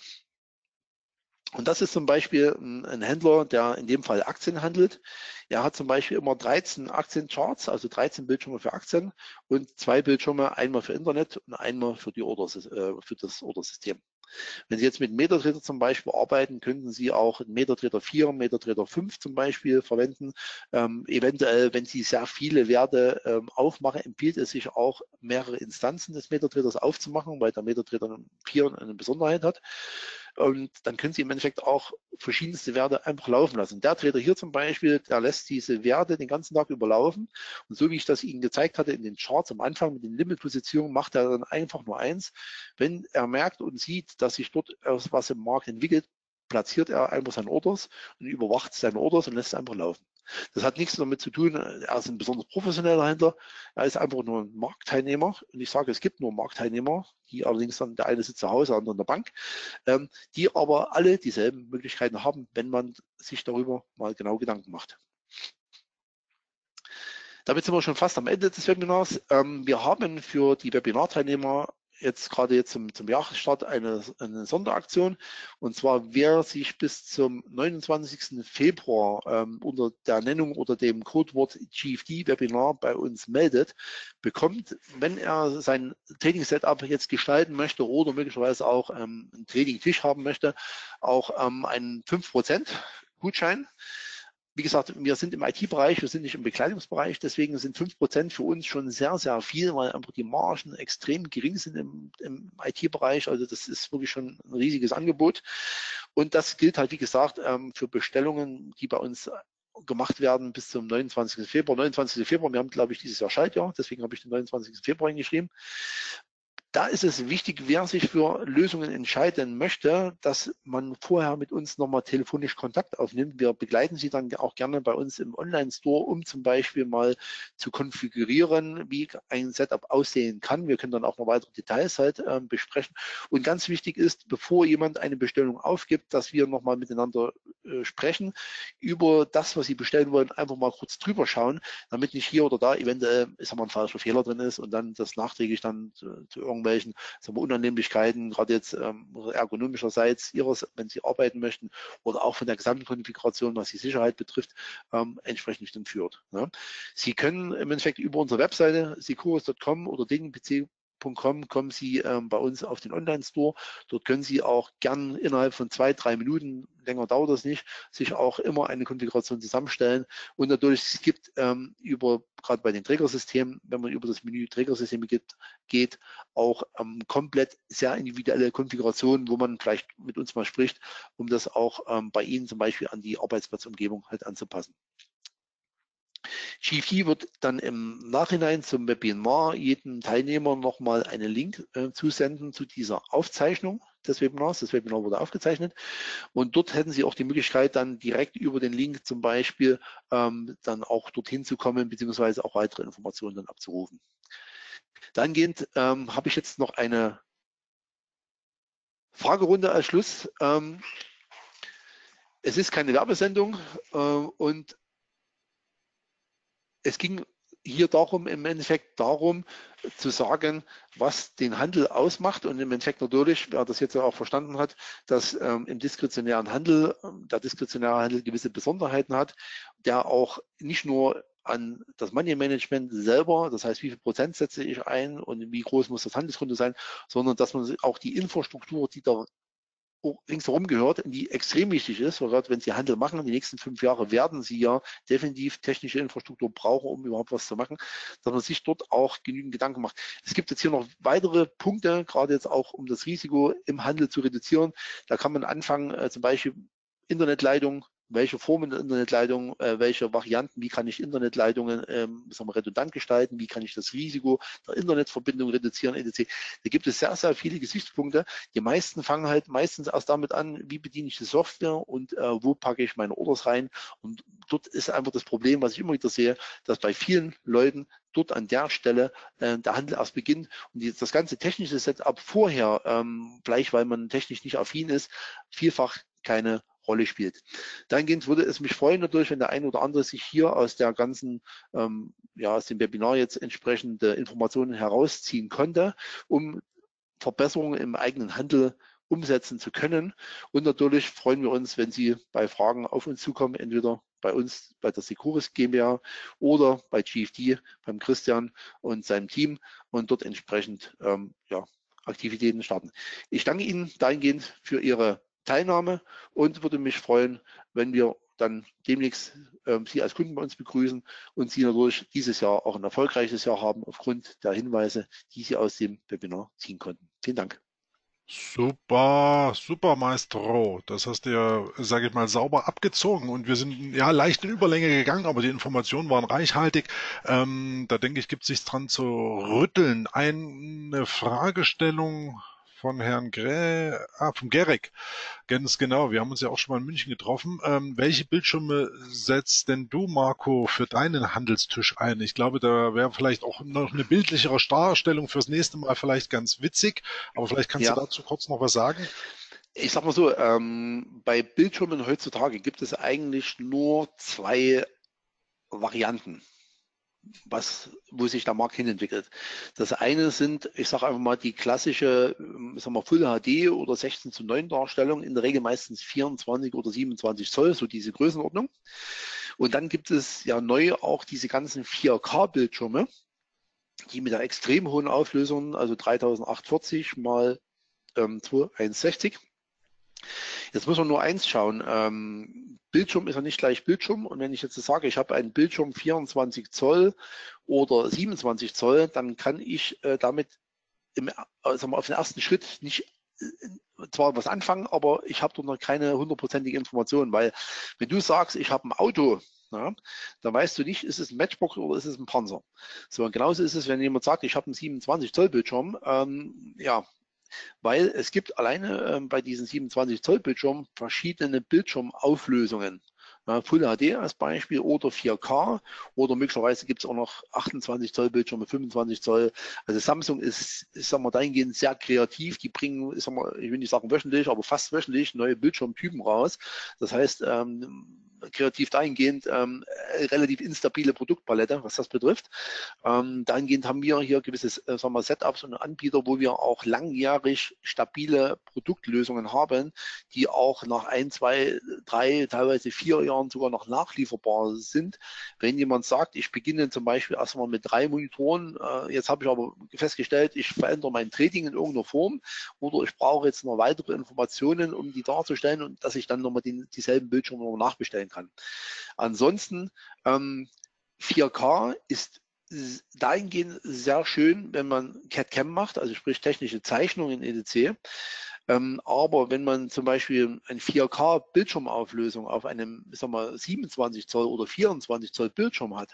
Und das ist zum Beispiel ein, ein Händler, der in dem Fall Aktien handelt. Er hat zum Beispiel immer dreizehn Aktiencharts, also dreizehn Bildschirme für Aktien und zwei Bildschirme, einmal für Internet und einmal für, die Orders, äh, für das Ordersystem. Wenn Sie jetzt mit MetaTrader zum Beispiel arbeiten, könnten Sie auch MetaTrader vier, MetaTrader fünf zum Beispiel verwenden. Ähm, eventuell, wenn Sie sehr viele Werte ähm, aufmachen, empfiehlt es sich auch, mehrere Instanzen des MetaTraders aufzumachen, weil der MetaTrader vier eine Besonderheit hat. Und dann können Sie im Endeffekt auch verschiedenste Werte einfach laufen lassen. Der Trader hier zum Beispiel, der lässt diese Werte den ganzen Tag überlaufen. Und so wie ich das Ihnen gezeigt hatte in den Charts am Anfang mit den Limit-Positionen, macht er dann einfach nur eins. Wenn er merkt und sieht, dass sich dort was im Markt entwickelt, platziert er einfach seine Orders und überwacht seine Orders und lässt es einfach laufen. Das hat nichts damit zu tun, er ist ein besonders professioneller Händler, er ist einfach nur ein Marktteilnehmer. Und ich sage, es gibt nur Marktteilnehmer, die allerdings dann, der eine sitzt zu Hause, der andere in der Bank, ähm, die aber alle dieselben Möglichkeiten haben, wenn man sich darüber mal genau Gedanken macht. Damit sind wir schon fast am Ende des Webinars. Ähm, wir haben für die Webinarteilnehmer jetzt gerade jetzt zum, zum Jahresstart eine, eine Sonderaktion. Und zwar, wer sich bis zum neunundzwanzigsten Februar ähm, unter der Nennung oder dem Codewort G F D-Webinar bei uns meldet, bekommt, wenn er sein Trading-Setup jetzt gestalten möchte oder möglicherweise auch ähm, einen Trading-Tisch haben möchte, auch ähm, einen fünf Prozent Gutschein. Wie gesagt, wir sind im I T-Bereich, wir sind nicht im Bekleidungsbereich, deswegen sind fünf Prozent für uns schon sehr, sehr viel, weil einfach die Margen extrem gering sind im, im I T-Bereich. Also das ist wirklich schon ein riesiges Angebot. Und das gilt halt, wie gesagt, für Bestellungen, die bei uns gemacht werden bis zum neunundzwanzigsten Februar. neunundzwanzigsten Februar, wir haben, glaube ich, dieses Jahr Schaltjahr, deswegen habe ich den neunundzwanzigsten Februar hingeschrieben. Da ist es wichtig, wer sich für Lösungen entscheiden möchte, dass man vorher mit uns nochmal telefonisch Kontakt aufnimmt. Wir begleiten Sie dann auch gerne bei uns im Online-Store, um zum Beispiel mal zu konfigurieren, wie ein Setup aussehen kann. Wir können dann auch noch weitere Details halt äh, besprechen. Und ganz wichtig ist, bevor jemand eine Bestellung aufgibt, dass wir nochmal miteinander äh, sprechen über das, was Sie bestellen wollen, einfach mal kurz drüber schauen, damit nicht hier oder da eventuell ist ein falscher Fehler drin ist und dann das nachträglich dann zu, zu irgendwelchen sagen wir, Unannehmlichkeiten, gerade jetzt ähm, ergonomischerseits ihres, wenn Sie arbeiten möchten oder auch von der gesamten Konfiguration, was die Sicherheit betrifft, ähm, entsprechend dann führt. Ne? Sie können im Endeffekt über unsere Webseite securus punkt com oder dingenpc punkt com kommen Sie ähm, bei uns auf den Online-Store. Dort können Sie auch gern innerhalb von zwei, drei Minuten, länger dauert das nicht, sich auch immer eine Konfiguration zusammenstellen. Und natürlich, es gibt ähm, über, gerade bei den Trägersystemen, wenn man über das Menü Trägersysteme geht, geht auch ähm, komplett sehr individuelle Konfigurationen, wo man vielleicht mit uns mal spricht, um das auch ähm, bei Ihnen zum Beispiel an die Arbeitsplatzumgebung halt anzupassen. G F D wird dann im Nachhinein zum Webinar jedem Teilnehmer nochmal einen Link äh, zusenden zu dieser Aufzeichnung des Webinars. Das Webinar wurde aufgezeichnet und dort hätten Sie auch die Möglichkeit, dann direkt über den Link zum Beispiel ähm, dann auch dorthin zu kommen, beziehungsweise auch weitere Informationen dann abzurufen. Dahingehend ähm, habe ich jetzt noch eine Fragerunde als Schluss. Ähm, es ist keine Werbesendung äh, und es ging hier darum, im Endeffekt darum zu sagen, was den Handel ausmacht und im Endeffekt natürlich, wer das jetzt auch verstanden hat, dass ähm, im diskretionären Handel, der diskretionäre Handel gewisse Besonderheiten hat, der auch nicht nur an das Money Management selber, das heißt, wie viel Prozent setze ich ein und wie groß muss das Handelskonto sein, sondern dass man auch die Infrastruktur, die da ringsherum gehört, die extrem wichtig ist, weil gerade wenn Sie Handel machen, die nächsten fünf Jahre werden Sie ja definitiv technische Infrastruktur brauchen, um überhaupt was zu machen, dass man sich dort auch genügend Gedanken macht. Es gibt jetzt hier noch weitere Punkte, gerade jetzt auch um das Risiko im Handel zu reduzieren. Da kann man anfangen, äh, zum Beispiel Internetleitung welche Formen der Internetleitung, äh, welche Varianten, wie kann ich Internetleitungen ähm, sagen wir, redundant gestalten, wie kann ich das Risiko der Internetverbindung reduzieren, et cetera. Da gibt es sehr, sehr viele Gesichtspunkte. Die meisten fangen halt meistens erst damit an, wie bediene ich die Software und äh, wo packe ich meine Orders rein. Und dort ist einfach das Problem, was ich immer wieder sehe, dass bei vielen Leuten dort an der Stelle äh, der Handel erst beginnt und die, das ganze technische Setup vorher, ähm, vielleicht weil man technisch nicht affin ist, vielfach keine Rolle spielt. Dahingehend würde es mich freuen natürlich, wenn der ein oder andere sich hier aus der ganzen, ähm, ja, aus dem Webinar jetzt entsprechende Informationen herausziehen konnte, um Verbesserungen im eigenen Handel umsetzen zu können. Und natürlich freuen wir uns, wenn Sie bei Fragen auf uns zukommen, entweder bei uns, bei der Securis GmbH oder bei G F D, beim Christian und seinem Team und dort entsprechend ähm, ja, Aktivitäten starten. Ich danke Ihnen dahingehend für Ihre Teilnahme und würde mich freuen, wenn wir dann demnächst ähm, Sie als Kunden bei uns begrüßen und Sie natürlich dieses Jahr auch ein erfolgreiches Jahr haben aufgrund der Hinweise, die Sie aus dem Webinar ziehen konnten. Vielen Dank. Super, super, Maestro. Das hast du ja, sage ich mal, sauber abgezogen und wir sind ja leicht in Überlänge gegangen, aber die Informationen waren reichhaltig. Ähm, da denke ich, gibt es sich dran zu rütteln. Eine Fragestellung von Herrn Grä, ah, vom Gerek. Ganz genau, wir haben uns ja auch schon mal in München getroffen. Ähm, welche Bildschirme setzt denn du, Marco, für deinen Handelstisch ein? Ich glaube, da wäre vielleicht auch noch eine bildlichere Darstellung fürs nächste Mal vielleicht ganz witzig, aber vielleicht kannst du Ja, dazu kurz noch was sagen. ich sag mal so, ähm, bei Bildschirmen heutzutage gibt es eigentlich nur zwei Varianten, was, wo sich der Markt hinentwickelt. Das eine sind, ich sage einfach mal, die klassische, ähm, sagen wir, Full H D oder sechzehn zu neun Darstellung, in der Regel meistens vierundzwanzig oder siebenundzwanzig Zoll, so diese Größenordnung. Und dann gibt es ja neu auch diese ganzen vier K-Bildschirme, die mit der extrem hohen Auflösung, also dreitausendachthundertvierzig mal ähm, zweitausendsechzig. Jetzt muss man nur eins schauen. Ähm, Bildschirm ist ja nicht gleich Bildschirm. Und wenn ich jetzt sage, ich habe einen Bildschirm vierundzwanzig Zoll oder siebenundzwanzig Zoll, dann kann ich äh, damit im, äh, sagen wir, auf den ersten Schritt nicht äh, zwar was anfangen, aber ich habe dort noch keine hundertprozentige Information, weil wenn du sagst, ich habe ein Auto, ja, dann weißt du nicht, ist es ein Matchbox oder ist es ein Panzer. So, und genauso ist es, wenn jemand sagt, ich habe einen siebenundzwanzig Zoll Bildschirm, ähm, ja, weil es gibt alleine ähm, bei diesen siebenundzwanzig Zoll Bildschirmen verschiedene Bildschirmauflösungen. Ja, Full H D als Beispiel oder vier K oder möglicherweise gibt es auch noch achtundzwanzig Zoll Bildschirme, fünfundzwanzig Zoll. Also Samsung ist, ist sagen wir, dahingehend sehr kreativ. Die bringen, ich, sag mal, ich will nicht sagen wöchentlich, aber fast wöchentlich neue Bildschirmtypen raus. Das heißt, ähm, kreativ dahingehend ähm, relativ instabile Produktpalette, was das betrifft. Ähm, dahingehend haben wir hier gewisse äh, sagen wir, Setups und Anbieter, wo wir auch langjährig stabile Produktlösungen haben, die auch nach ein, zwei, drei, teilweise vier Jahren sogar noch nachlieferbar sind. Wenn jemand sagt, ich beginne zum Beispiel erstmal mit drei Monitoren, äh, jetzt habe ich aber festgestellt, ich verändere mein Trading in irgendeiner Form oder ich brauche jetzt noch weitere Informationen, um die darzustellen und dass ich dann nochmal die, dieselben Bildschirme noch nachbestellen kann. Ansonsten ähm, vier K ist dahingehend sehr schön, wenn man C A D-Cam macht, also sprich technische Zeichnungen in et cetera. Ähm, aber wenn man zum Beispiel eine vier K Bildschirmauflösung auf einem, ich sag mal, siebenundzwanzig Zoll oder vierundzwanzig Zoll Bildschirm hat,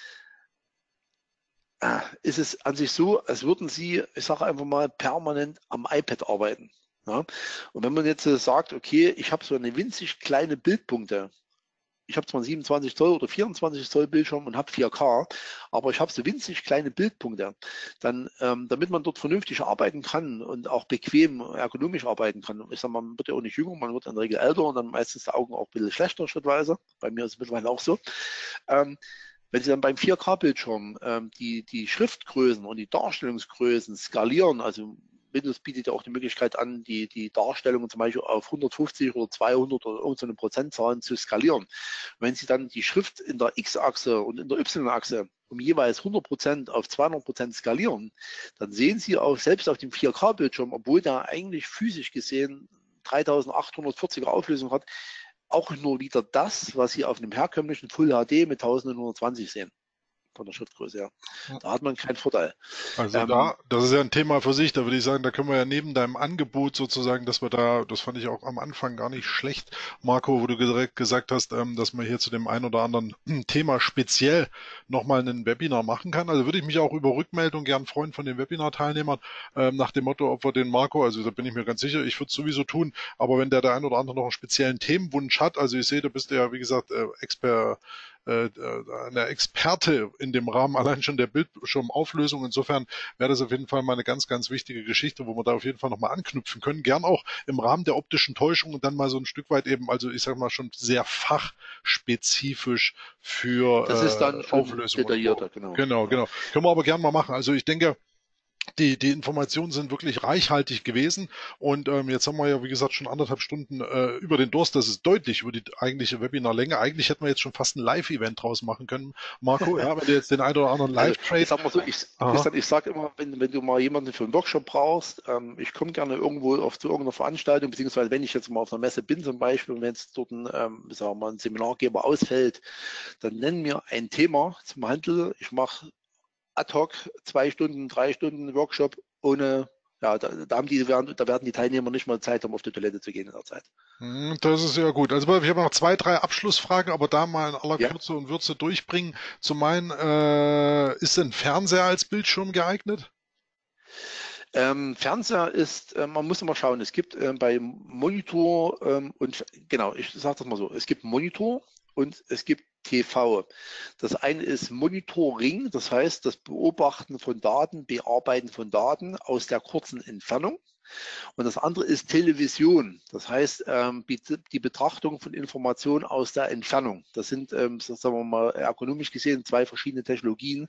äh, ist es an sich so, als würden Sie, ich sage einfach mal, permanent am iPad arbeiten. Ja? Und wenn man jetzt äh, sagt, okay, ich habe so eine winzig kleine Bildpunkte, ich habe zwar einen siebenundzwanzig Zoll oder vierundzwanzig Zoll Bildschirm und habe vier K, aber ich habe so winzig kleine Bildpunkte. Dann, ähm, damit man dort vernünftig arbeiten kann und auch bequem ergonomisch arbeiten kann. Ich sage mal, man wird ja auch nicht jünger, man wird in der Regel älter und dann meistens die Augen auch ein bisschen schlechter schrittweise. Bei mir ist es mittlerweile auch so. Ähm, wenn Sie dann beim vier K-Bildschirm ähm, die, die Schriftgrößen und die Darstellungsgrößen skalieren, also Windows bietet ja auch die Möglichkeit an, die, die Darstellungen zum Beispiel auf hundertfünfzig oder zweihundert oder irgendeine Prozentzahlen zu skalieren. Wenn Sie dann die Schrift in der X-Achse und in der Y-Achse um jeweils hundert Prozent auf zweihundert Prozent skalieren, dann sehen Sie auch selbst auf dem vier K-Bildschirm, obwohl der eigentlich physisch gesehen dreitausendachthundertvierziger Auflösung hat, auch nur wieder das, was Sie auf einem herkömmlichen Full H D mit eintausendneunhundertzwanzig sehen. von der Schriftgröße her. Da hat man keinen Vorteil. Also Ähm, da, das ist ja ein Thema für sich, da würde ich sagen, da können wir ja neben deinem Angebot sozusagen, dass wir da, das fand ich auch am Anfang gar nicht schlecht, Marco, wo du direkt gesagt hast, ähm, dass man hier zu dem ein oder anderen Thema speziell nochmal ein Webinar machen kann. Also würde ich mich auch über Rückmeldung gern freuen von den Webinar-Teilnehmern, ähm, nach dem Motto, ob wir den Marco, also da bin ich mir ganz sicher, ich würde es sowieso tun, aber wenn der der ein oder andere noch einen speziellen Themenwunsch hat, also ich sehe, da bist du ja, wie gesagt, äh, Expert, äh, eine Experte in dem Rahmen allein schon der Bildschirmauflösung. Insofern wäre das auf jeden Fall mal eine ganz, ganz wichtige Geschichte, wo wir da auf jeden Fall nochmal anknüpfen können. Gern auch im Rahmen der optischen Täuschung und dann mal so ein Stück weit eben, also ich sag mal schon sehr fachspezifisch für das ist dann äh, schon Auflösung und Co. detaillierter, genau. Genau, Ja. genau. Können wir aber gern mal machen. Also ich denke, die, die Informationen sind wirklich reichhaltig gewesen und ähm, jetzt haben wir ja, wie gesagt, schon anderthalb Stunden äh, über den Durst. Das ist deutlich über die eigentliche Webinarlänge. Eigentlich hätten wir jetzt schon fast ein Live-Event draus machen können, Marco, ja, wenn du jetzt den einen oder anderen Also Live-Trade... ich sag mal so, ich, Christian, ich sage immer, wenn, wenn du mal jemanden für einen Workshop brauchst, ähm, ich komme gerne irgendwo auf zu irgendeiner Veranstaltung, beziehungsweise wenn ich jetzt mal auf einer Messe bin zum Beispiel, und wenn es dort ein, ähm, sagen wir mal, ein Seminargeber ausfällt, dann nenn mir ein Thema zum Handel. Ich mache ad hoc zwei Stunden, drei Stunden Workshop ohne, ja, da, da, haben die, da werden die Teilnehmer nicht mal Zeit haben, auf die Toilette zu gehen in der Zeit. Hm, das ist ja gut. Also ich habe noch zwei, drei Abschlussfragen, aber da mal in aller Ja. Kürze und Würze durchbringen. Zum einen, äh, ist ein Fernseher als Bildschirm geeignet? Ähm, Fernseher ist, äh, man muss immer schauen, es gibt äh, bei Monitor ähm, und genau, ich sage das mal so, es gibt Monitor und es gibt T V. Das eine ist Monitoring, das heißt das Beobachten von Daten, Bearbeiten von Daten aus der kurzen Entfernung. Und das andere ist Television, das heißt ähm, die Betrachtung von Informationen aus der Entfernung. Das sind, ähm, sagen wir mal, ergonomisch gesehen zwei verschiedene Technologien.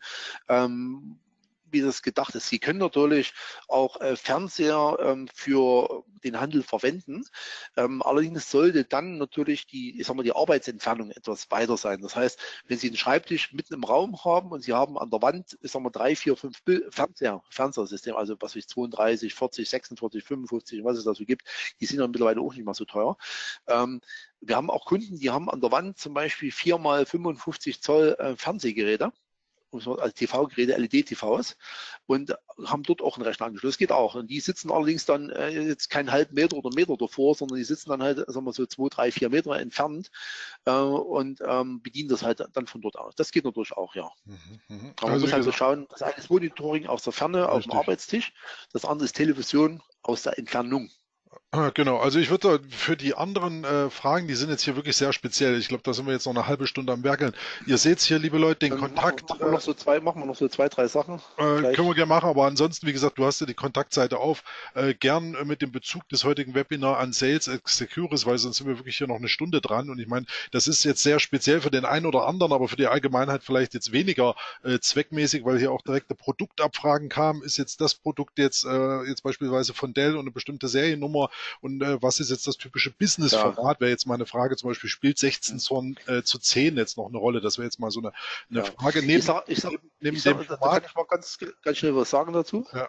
Ähm, wie das gedacht ist. Sie können natürlich auch äh, Fernseher ähm, für den Handel verwenden. Ähm, allerdings sollte dann natürlich die, ich sag mal, die Arbeitsentfernung etwas weiter sein. Das heißt, wenn Sie einen Schreibtisch mitten im Raum haben und Sie haben an der Wand, ich sag mal, drei, vier, fünf Fernseher, Fernsehsystem, also was weiß ich, zweiunddreißig, vierzig, sechsundvierzig, fünfundfünfzig, was es da so gibt, die sind ja mittlerweile auch nicht mehr so teuer. Ähm, wir haben auch Kunden, die haben an der Wand zum Beispiel vier mal fünfundfünfzig Zoll äh, Fernsehgeräte, also T V-Geräte, L E D-T Vs und haben dort auch einen Rechner angeschlossen. Das geht auch. Und die sitzen allerdings dann äh, jetzt keinen halben Meter oder Meter davor, sondern die sitzen dann halt, sagen wir so, zwei, drei, vier Meter entfernt äh, und ähm, bedienen das halt dann von dort aus. Das geht natürlich auch, ja. Mhm, mhm. Aber man Also muss wie halt so gesagt, schauen, das eine ist Monitoring aus der Ferne auf dem richtig. Arbeitstisch, das andere ist Television aus der Entfernung. Ah, genau, also ich würde für die anderen äh, Fragen, die sind jetzt hier wirklich sehr speziell. Ich glaube, da sind wir jetzt noch eine halbe Stunde am Werkeln. Ihr seht hier, liebe Leute, den Dann machen, Kontakt. machen wir Äh, noch so zwei, machen wir noch so zwei, drei Sachen Äh, können wir vielleicht. gerne machen, aber ansonsten, wie gesagt, du hast ja die Kontaktseite auf. Äh, gern äh, mit dem Bezug des heutigen Webinars an Sales Execurus, weil sonst sind wir wirklich hier noch eine Stunde dran. Und ich meine, das ist jetzt sehr speziell für den einen oder anderen, aber für die Allgemeinheit vielleicht jetzt weniger äh, zweckmäßig, weil hier auch direkte Produktabfragen kamen. Ist jetzt das Produkt jetzt, äh, jetzt beispielsweise von Dell und eine bestimmte Seriennummer? Und äh, was ist jetzt das typische Ja. Business-Format? Wäre jetzt meine Frage zum Beispiel, spielt sechzehn Zoll äh, zu zehn jetzt noch eine Rolle? Das wäre jetzt mal so eine, eine Ja. Frage Ich neben, sag, ich sag, neben, neben ich dem sag, da da kann Format. ich mal ganz, ganz schnell was sagen dazu. Ja.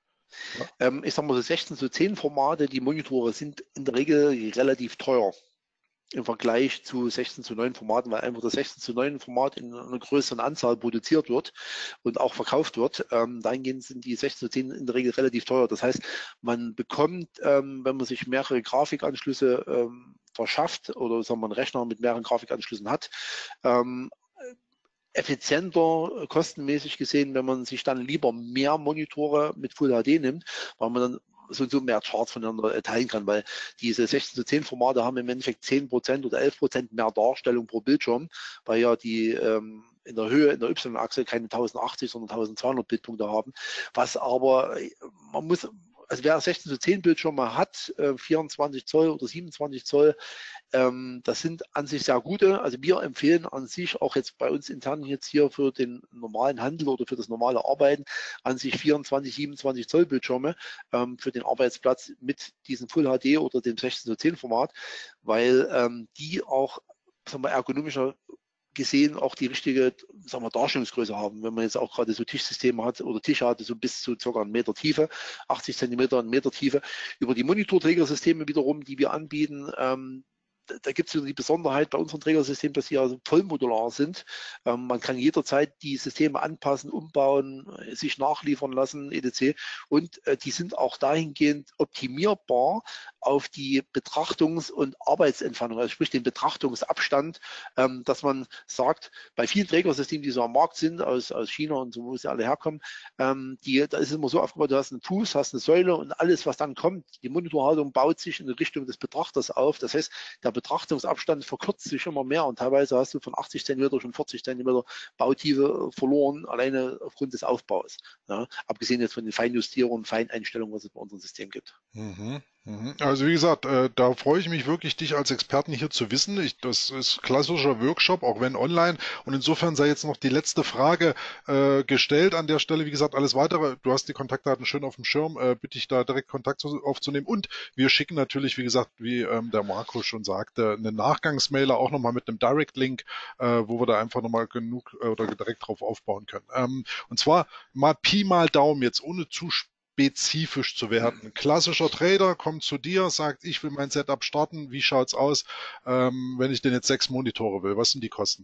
Ja. Ähm, ich sag mal so sechzehn zu zehn Formate, die Monitore sind in der Regel relativ teuer im Vergleich zu sechzehn zu neun Formaten, weil einfach das sechzehn zu neun Format in einer größeren Anzahl produziert wird und auch verkauft wird. Ähm, dahingehend sind die sechzehn zu zehn in der Regel relativ teuer. Das heißt, man bekommt, ähm, wenn man sich mehrere Grafikanschlüsse ähm, verschafft oder sagen wir, einen Rechner mit mehreren Grafikanschlüssen hat, ähm, effizienter, kostenmäßig gesehen, wenn man sich dann lieber mehr Monitore mit Full H D nimmt, weil man dann so und so mehr Charts voneinander teilen kann, weil diese sechzehn zu zehn Formate haben im Endeffekt zehn Prozent oder elf Prozent mehr Darstellung pro Bildschirm, weil ja die ähm, in der Höhe, in der Y-Achse keine tausendachtzig, sondern tausendzweihundert Bildpunkte haben, was aber, man muss, also wer sechzehn zu zehn Bildschirme hat, äh, vierundzwanzig Zoll oder siebenundzwanzig Zoll, ähm, das sind an sich sehr gute. Also wir empfehlen an sich auch jetzt bei uns intern jetzt hier für den normalen Handel oder für das normale Arbeiten an sich vierundzwanzig, siebenundzwanzig Zoll Bildschirme ähm, für den Arbeitsplatz mit diesem Full H D oder dem sechzehn zu zehn Format, weil ähm, die auch, sagen wir, ergonomischer gesehen auch die richtige, sagen wir, Darstellungsgröße haben. Wenn man jetzt auch gerade so Tischsysteme hat oder Tische hat, so bis zu circa einen Meter Tiefe, achtzig Zentimeter, einen Meter Tiefe. Über die Monitorträgersysteme wiederum, die wir anbieten, ähm, da gibt es wieder die Besonderheit bei unseren Trägersystemen, dass sie also voll modular sind. Ähm, man kann jederzeit die Systeme anpassen, umbauen, äh, sich nachliefern lassen, et cetera. Und äh, die sind auch dahingehend optimierbar auf die Betrachtungs- und Arbeitsentfernung, also sprich den Betrachtungsabstand, ähm, dass man sagt, bei vielen Trägersystemen, die so am Markt sind, aus, aus China und so, wo sie alle herkommen, ähm, die, da ist es immer so aufgebaut, du hast einen Fuß, hast eine Säule und alles, was dann kommt, die Monitorhaltung baut sich in die Richtung des Betrachters auf. Das heißt, der Betrachtungsabstand verkürzt sich immer mehr und teilweise hast du von achtzig Zentimeter schon vierzig Zentimeter Bautiefe verloren, alleine aufgrund des Aufbaus. Ja, abgesehen jetzt von den Feinjustierungen, Feineinstellungen, was es bei unserem System gibt. Mhm, mhm. Also wie gesagt, äh, da freue ich mich wirklich, dich als Experten hier zu wissen. Ich, das ist klassischer Workshop, auch wenn online. Und insofern sei jetzt noch die letzte Frage äh, gestellt an der Stelle. Wie gesagt, alles weitere, du hast die Kontaktdaten schön auf dem Schirm, äh, bitte ich da direkt Kontakt zu, aufzunehmen. Und wir schicken natürlich, wie gesagt, wie ähm, der Marco schon sagte, eine Nachgangsmailer auch nochmal mit einem Direct-Link, äh, wo wir da einfach nochmal genug äh, oder direkt drauf aufbauen können. Ähm, und zwar mal Pi mal Daumen, jetzt ohne zu spezifisch zu werden. Klassischer Trader kommt zu dir, sagt, ich will mein Setup starten. Wie schaut's aus, ähm, wenn ich denn jetzt sechs Monitore will? Was sind die Kosten?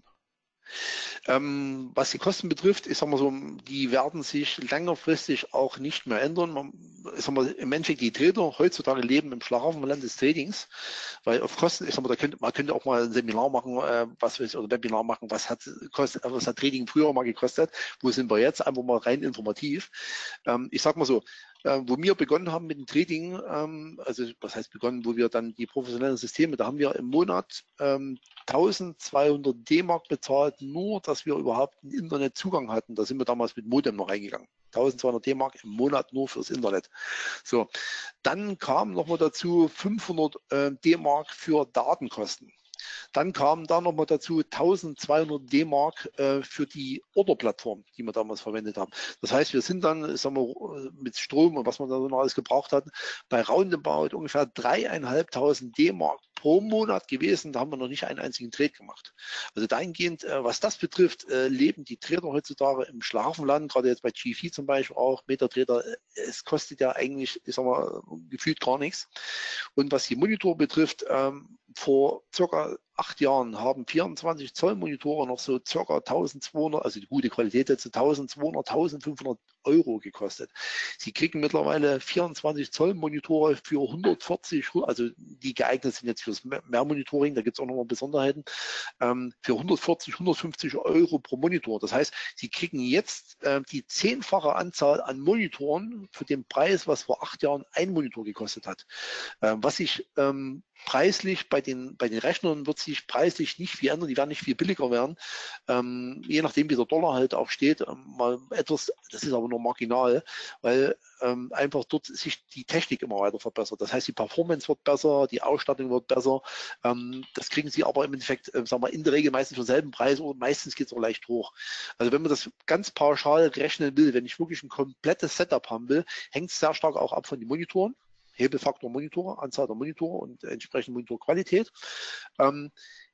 Ähm, was die Kosten betrifft, ich sag mal so, die werden sich längerfristig auch nicht mehr ändern. Man, ich sag mal, im Endeffekt die Trader heutzutage leben im Schlaraffenland des Tradings, weil auf Kosten, ich sag mal, da könnte, man könnte auch mal ein Seminar machen, äh, was weiß, oder Webinar machen, was hat kostet, was hat Trading früher mal gekostet, wo sind wir jetzt, einfach mal rein informativ. Ähm, ich sag mal so, äh, wo wir begonnen haben mit dem Trading, ähm, also was heißt begonnen, wo wir dann die professionellen Systeme, da haben wir im Monat ähm, eintausendzweihundert D-Mark bezahlt, nur dass wir überhaupt einen Internetzugang hatten. Da sind wir damals mit Modem noch reingegangen. eintausendzweihundert D-Mark im Monat nur fürs Internet. So, dann kam nochmal dazu fünfhundert äh, D-Mark für Datenkosten. Dann kam da nochmal dazu eintausendzweihundert D-Mark äh, für die Orderplattform, die wir damals verwendet haben. Das heißt, wir sind dann, sagen wir, mit Strom und was man da noch alles gebraucht hat, bei roundabout ungefähr dreieinhalbtausend D-Mark pro Monat gewesen. Da haben wir noch nicht einen einzigen Trade gemacht. Also dahingehend, äh, was das betrifft, äh, leben die Trader heutzutage im Schlafenland, gerade jetzt bei G vier zum Beispiel auch, MetaTrader, äh, es kostet ja eigentlich, ich sag mal, gefühlt gar nichts. Und was die Monitor betrifft, ähm, vor circa acht Jahren haben vierundzwanzig Zoll Monitore noch so circa eintausendzweihundert, also die gute Qualität jetzt eintausendzweihundert, eintausendfünfhundert Euro gekostet. Sie kriegen mittlerweile vierundzwanzig Zoll Monitore für hundertvierzig, also die geeignet sind jetzt fürs Mehrmonitoring, da gibt es auch nochmal Besonderheiten, ähm, für hundertvierzig, hundertfünfzig Euro pro Monitor. Das heißt, Sie kriegen jetzt äh, die zehnfache Anzahl an Monitoren für den Preis, was vor acht Jahren ein Monitor gekostet hat. Ähm, was sich ähm, preislich bei den, bei den Rechnern wird sich preislich nicht viel ändern, die werden nicht viel billiger werden. Ähm, je nachdem, wie der Dollar halt auch steht, ähm, mal etwas, das ist aber nur marginal, weil ähm, einfach dort sich die Technik immer weiter verbessert. Das heißt, die Performance wird besser, die Ausstattung wird besser. Ähm, das kriegen Sie aber im Endeffekt, äh, sagen wir, in der Regel meistens für denselben Preis oder meistens geht es auch leicht hoch. Also wenn man das ganz pauschal rechnen will, wenn ich wirklich ein komplettes Setup haben will, hängt es sehr stark auch ab von den Monitoren. Hebelfaktor Monitore, Anzahl der Monitore und entsprechende Monitorqualität. Ähm,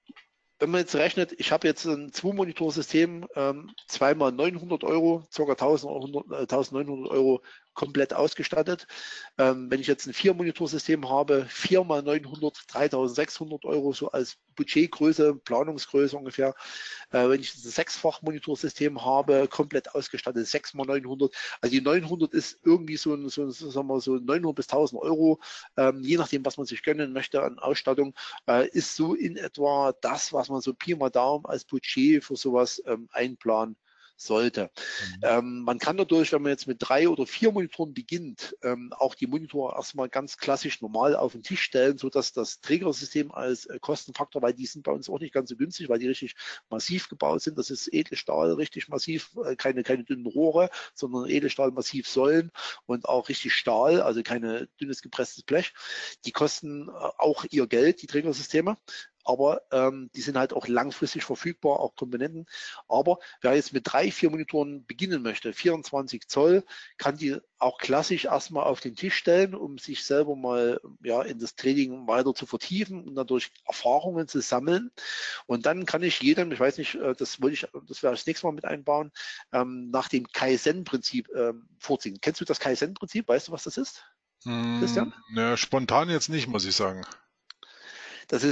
wenn man jetzt rechnet, ich habe jetzt ein Zwei-Monitor-System, ähm, zweimal neunhundert Euro, ca. eintausendneunhundert Euro komplett ausgestattet. Ähm, wenn ich jetzt ein Vier-Monitor-System habe, viermal neunhundert, dreitausendsechshundert Euro, so als Budgetgröße, Planungsgröße ungefähr. Äh, wenn ich ein Sechsfach-Monitorsystem habe, komplett ausgestattet, sechs mal neunhundert. Also die neunhundert ist irgendwie so, ein, so, so, sagen wir, so neunhundert bis tausend Euro, ähm, je nachdem, was man sich gönnen möchte an Ausstattung, äh, ist so in etwa das, was man so Pi mal Daumen als Budget für sowas ähm, einplanen sollte. Mhm. Ähm, man kann dadurch, wenn man jetzt mit drei oder vier Monitoren beginnt, ähm, auch die Monitore erstmal ganz klassisch normal auf den Tisch stellen, sodass das Trägersystem als äh, Kostenfaktor, weil die sind bei uns auch nicht ganz so günstig, weil die richtig massiv gebaut sind. Das ist Edelstahl, richtig massiv, äh, keine, keine dünnen Rohre, sondern Edelstahl massiv Säulen und auch richtig Stahl, also keine dünnes gepresstes Blech. Die kosten äh, auch ihr Geld, die Trägersysteme. Aber ähm, die sind halt auch langfristig verfügbar, auch Komponenten. Aber wer jetzt mit drei, vier Monitoren beginnen möchte, vierundzwanzig Zoll, kann die auch klassisch erstmal auf den Tisch stellen, um sich selber mal ja, in das Trading weiter zu vertiefen und dadurch Erfahrungen zu sammeln. Und dann kann ich jedem, ich weiß nicht, äh, das wollte ich, das werde ich das nächste Mal mit einbauen, ähm, nach dem Kaizen-Prinzip ähm, vorziehen. Kennst du das Kaizen-Prinzip? Weißt du, was das ist, Mm, Christian? ne, spontan jetzt nicht, muss ich sagen. Das ist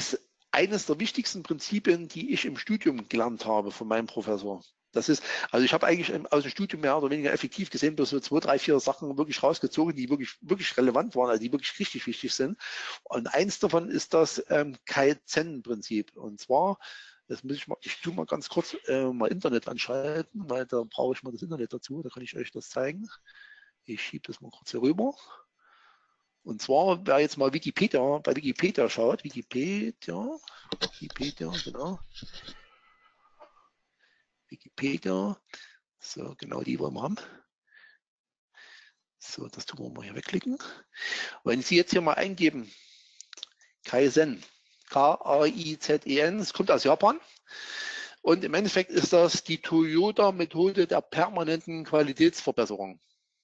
eines der wichtigsten Prinzipien, die ich im Studium gelernt habe von meinem Professor. Das ist, also ich habe eigentlich aus dem Studium mehr oder weniger effektiv gesehen, bloß so zwei, drei, vier Sachen wirklich rausgezogen, die wirklich, wirklich relevant waren, also die wirklich richtig wichtig sind. Und eins davon ist das ähm, Kaizen-Prinzip. Und zwar, das muss ich mal, ich tue mal ganz kurz äh, mal Internet anschalten, weil da brauche ich mal das Internet dazu, da kann ich euch das zeigen. Ich schiebe das mal kurz hier rüber. Und zwar, wer jetzt mal Wikipedia, bei Wikipedia schaut, Wikipedia, Wikipedia, genau. Wikipedia, so genau die wollen wir haben. So, das tun wir mal hier wegklicken. Wenn Sie jetzt hier mal eingeben, Kaizen, K A I Z E N, es kommt aus Japan. Und im Endeffekt ist das die Toyota-Methode der permanenten Qualitätsverbesserung.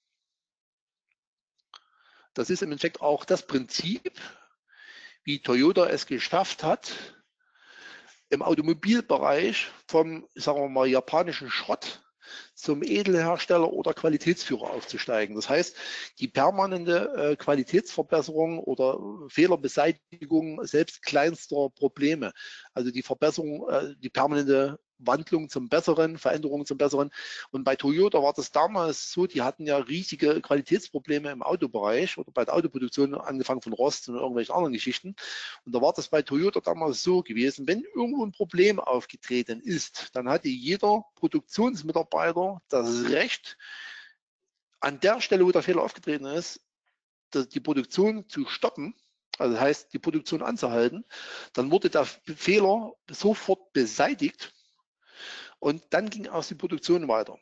Das ist im Endeffekt auch das Prinzip, wie Toyota es geschafft hat, im Automobilbereich vom, sagen wir mal, japanischen Schrott zum Edelhersteller oder Qualitätsführer aufzusteigen. Das heißt, die permanente äh, Qualitätsverbesserung oder Fehlerbeseitigung selbst kleinster Probleme, also die Verbesserung, äh, die permanente Wandlung zum Besseren, Veränderung zum Besseren. Und bei Toyota war das damals so, die hatten ja riesige Qualitätsprobleme im Autobereich oder bei der Autoproduktion, angefangen von Rost und irgendwelchen anderen Geschichten. Und da war das bei Toyota damals so gewesen, wenn irgendwo ein Problem aufgetreten ist, dann hatte jeder Produktionsmitarbeiter das Recht, an der Stelle, wo der Fehler aufgetreten ist, die Produktion zu stoppen, also das heißt, die Produktion anzuhalten. Dann wurde der Fehler sofort beseitigt. Und dann ging auch die Produktion weiter.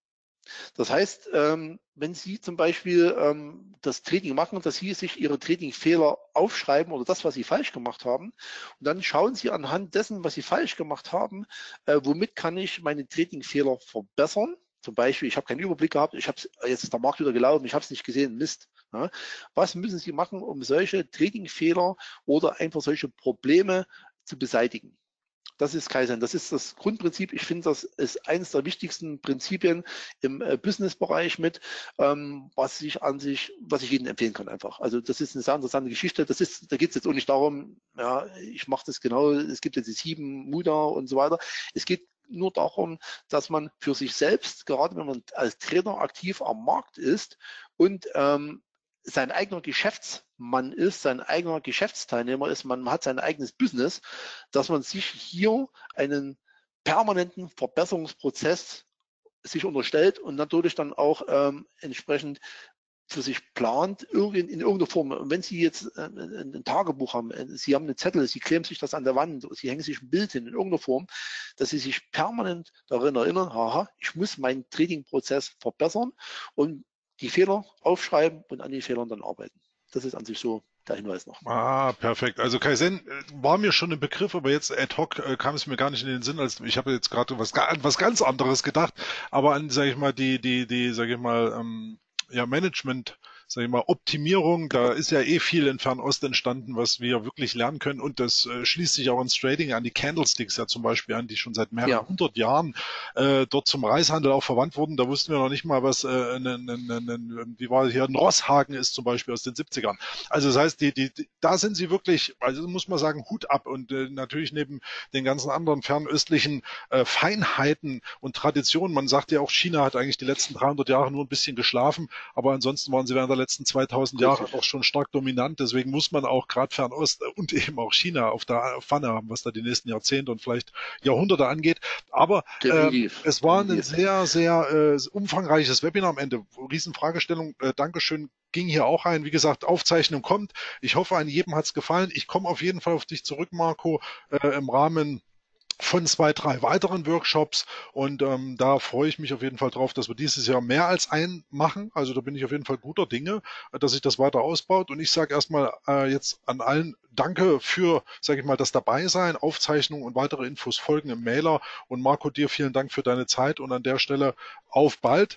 Das heißt, ähm, wenn Sie zum Beispiel ähm, das Training machen, dass Sie sich Ihre Training-Fehler aufschreiben oder das, was Sie falsch gemacht haben, und dann schauen Sie anhand dessen, was Sie falsch gemacht haben, äh, womit kann ich meine Training-Fehler verbessern. Zum Beispiel, ich habe keinen Überblick gehabt, ich habe jetzt ist der Markt wieder gelaufen, ich habe es nicht gesehen, Mist. Ja. Was müssen Sie machen, um solche Training-Fehler oder einfach solche Probleme zu beseitigen? Das ist Kaizen. Das ist das Grundprinzip. Ich finde, das ist eines der wichtigsten Prinzipien im äh, Businessbereich mit, ähm, was ich an sich, was ich jedem empfehlen kann einfach. Also das ist eine sehr interessante Geschichte. Das ist, da geht es jetzt auch nicht darum, ja, ich mache das genau, es gibt jetzt die sieben Muda und so weiter. Es geht nur darum, dass man für sich selbst, gerade wenn man als Trainer aktiv am Markt ist und ähm, sein eigener Geschäftsmann ist, sein eigener Geschäftsteilnehmer ist, man hat sein eigenes Business, dass man sich hier einen permanenten Verbesserungsprozess sich unterstellt und natürlich dann auch ähm, entsprechend für sich plant, in, in irgendeiner Form. Und wenn Sie jetzt äh, ein, ein Tagebuch haben, äh, Sie haben einen Zettel, Sie kleben sich das an der Wand, Sie hängen sich ein Bild hin, in irgendeiner Form, dass Sie sich permanent daran erinnern, haha, ich muss meinen Trading-Prozess verbessern und die Fehler aufschreiben und an den Fehlern dann arbeiten. Das ist an sich so der Hinweis noch. Ah, perfekt. Also Kaizen äh, war mir schon ein Begriff, aber jetzt ad hoc äh, kam es mir gar nicht in den Sinn, als ich habe jetzt gerade was, ga- was ganz anderes gedacht, aber an, sage ich mal, die, die, die, sage ich mal, ähm, ja, Management, sage ich mal, Optimierung, da ist ja eh viel in Fernost entstanden, was wir wirklich lernen können und das äh, schließt sich auch ins Trading an, die Candlesticks ja zum Beispiel an, die schon seit mehreren Ja, hundert Jahren äh, dort zum Reishandel auch verwandt wurden. Da wussten wir noch nicht mal, was, äh, ein, ein, ein, ein, wie war hier, ein Rosshaken ist zum Beispiel aus den siebzigern. Also das heißt, die, die, die, da sind sie wirklich, also muss man sagen, Hut ab und äh, natürlich neben den ganzen anderen fernöstlichen äh, Feinheiten und Traditionen. Man sagt ja auch, China hat eigentlich die letzten dreihundert Jahre nur ein bisschen geschlafen, aber ansonsten waren sie während der letzten zweitausend Jahre richtig. auch schon stark dominant. Deswegen muss man auch gerade Fernost und eben auch China auf der Pfanne haben, was da die nächsten Jahrzehnte und vielleicht Jahrhunderte angeht. Aber äh, Definitiv. es war ein Definitiv. sehr, sehr äh, umfangreiches Webinar am Ende. Riesenfragestellung. Äh, Dankeschön. Ging hier auch ein. Wie gesagt, Aufzeichnung kommt. Ich hoffe, an jedem hat es gefallen. Ich komme auf jeden Fall auf dich zurück, Marco, äh, im Rahmen von zwei, drei weiteren Workshops und ähm, da freue ich mich auf jeden Fall drauf, dass wir dieses Jahr mehr als einen machen. Also da bin ich auf jeden Fall guter Dinge, äh, dass sich das weiter ausbaut und ich sage erstmal äh, jetzt an allen Danke für, sage ich mal, das Dabeisein, Aufzeichnung und weitere Infos folgen im Mailer und Marco, dir vielen Dank für deine Zeit und an der Stelle auf bald.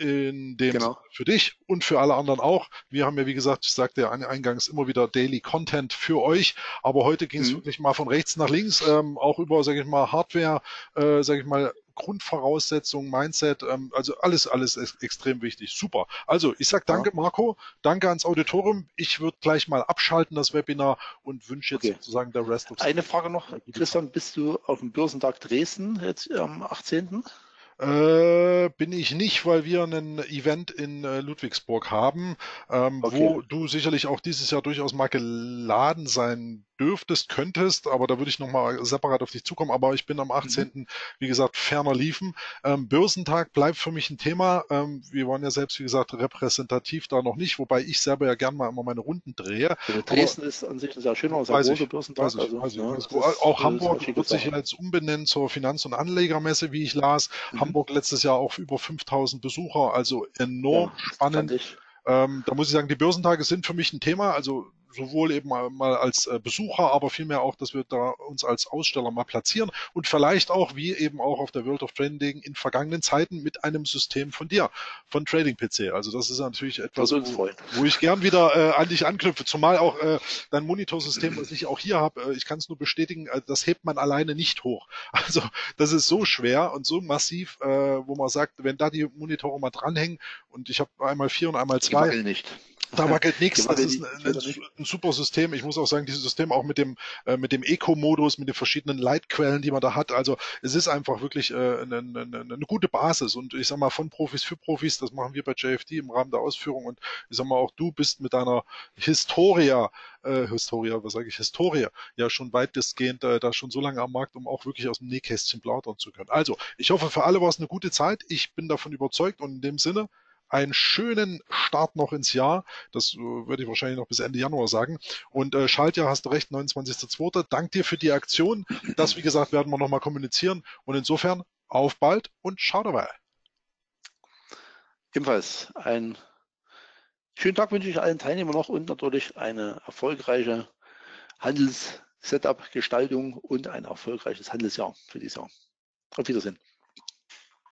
In dem Sinne Genau. für dich und für alle anderen auch. Wir haben ja, wie gesagt, ich sagte ja eingangs immer wieder Daily Content für euch, aber heute ging es Mhm. wirklich mal von rechts nach links, ähm, auch über, sage ich mal, Hardware, äh, sage ich mal, Grundvoraussetzungen, Mindset, ähm, also alles, alles ex extrem wichtig. Super. Also ich sage danke, Ja, Marco, danke ans Auditorium. Ich würde gleich mal abschalten, das Webinar, und wünsche jetzt okay. sozusagen der Rest of the Eine Frage noch, eine gute Zeit. Christian, bist du auf dem Börsentag Dresden jetzt am achtzehnten? Äh, bin ich nicht, weil wir ein Event in äh, Ludwigsburg haben, ähm, Okay. wo du sicherlich auch dieses Jahr durchaus mal geladen sein dürftest, könntest, aber da würde ich nochmal separat auf dich zukommen. Aber ich bin am Mhm. achtzehnten, wie gesagt, ferner liefen. Ähm, Börsentag bleibt für mich ein Thema. Ähm, wir waren ja selbst, wie gesagt, repräsentativ da noch nicht, wobei ich selber ja gern mal immer meine Runden drehe. Also Aber Dresden ist an sich ein sehr schöner, sehr weiß großer ich, weiß Börsentag. ich, Also, weiß ich, ne, weiß ich. das Wo- ist, Auch das ist eine Hamburg schicke wird sich ja Sache. jetzt umbenennen zur Finanz- und Anlegermesse, wie ich las. Mhm. Hamburg letztes Jahr auch über fünftausend Besucher, also enorm Ja, das kannte spannend. ich. Ähm, da muss ich sagen, die Börsentage sind für mich ein Thema, also sowohl eben mal, mal als äh, Besucher, aber vielmehr auch, dass wir da uns als Aussteller mal platzieren und vielleicht auch, wie eben auch auf der World of Trading in vergangenen Zeiten, mit einem System von dir, von Trading P C. Also das ist natürlich etwas, Würde uns wo, freuen. wo ich gern wieder äh, an dich anknüpfe, zumal auch äh, dein Monitorsystem, was ich auch hier habe, äh, ich kann es nur bestätigen, äh, das hebt man alleine nicht hoch. Also das ist so schwer und so massiv, äh, wo man sagt, wenn da die Monitore mal dranhängen, und ich habe einmal vier und einmal Die zwei, wackeln nicht. da wackelt nichts. Die Das wackeln ist nicht, ein, ein, wieder nicht. ein super System. Ich muss auch sagen, dieses System auch mit dem, äh, mit dem Eco-Modus, mit den verschiedenen Leitquellen, die man da hat. Also es ist einfach wirklich äh, eine, eine, eine gute Basis. Und ich sag mal, von Profis für Profis, das machen wir bei J F D im Rahmen der Ausführung. Und ich sag mal, auch du bist mit deiner Historia, äh, Historia, was sage ich, Historie, ja schon weitestgehend äh, da schon so lange am Markt, um auch wirklich aus dem Nähkästchen plaudern zu können. Also, ich hoffe, für alle war es eine gute Zeit. Ich bin davon überzeugt, und in dem Sinne, einen schönen Start noch ins Jahr. Das äh, würde ich wahrscheinlich noch bis Ende Januar sagen. Und äh, Schaltjahr, hast du recht, neunundzwanzigster zweiter Dank dir für die Aktion. Das, wie gesagt, werden wir nochmal kommunizieren. Und insofern auf bald und ciao dabei. Ebenfalls einen schönen Tag wünsche ich allen Teilnehmern noch und natürlich eine erfolgreiche Handels-Setup-Gestaltung und ein erfolgreiches Handelsjahr für dieses Jahr. Auf Wiedersehen.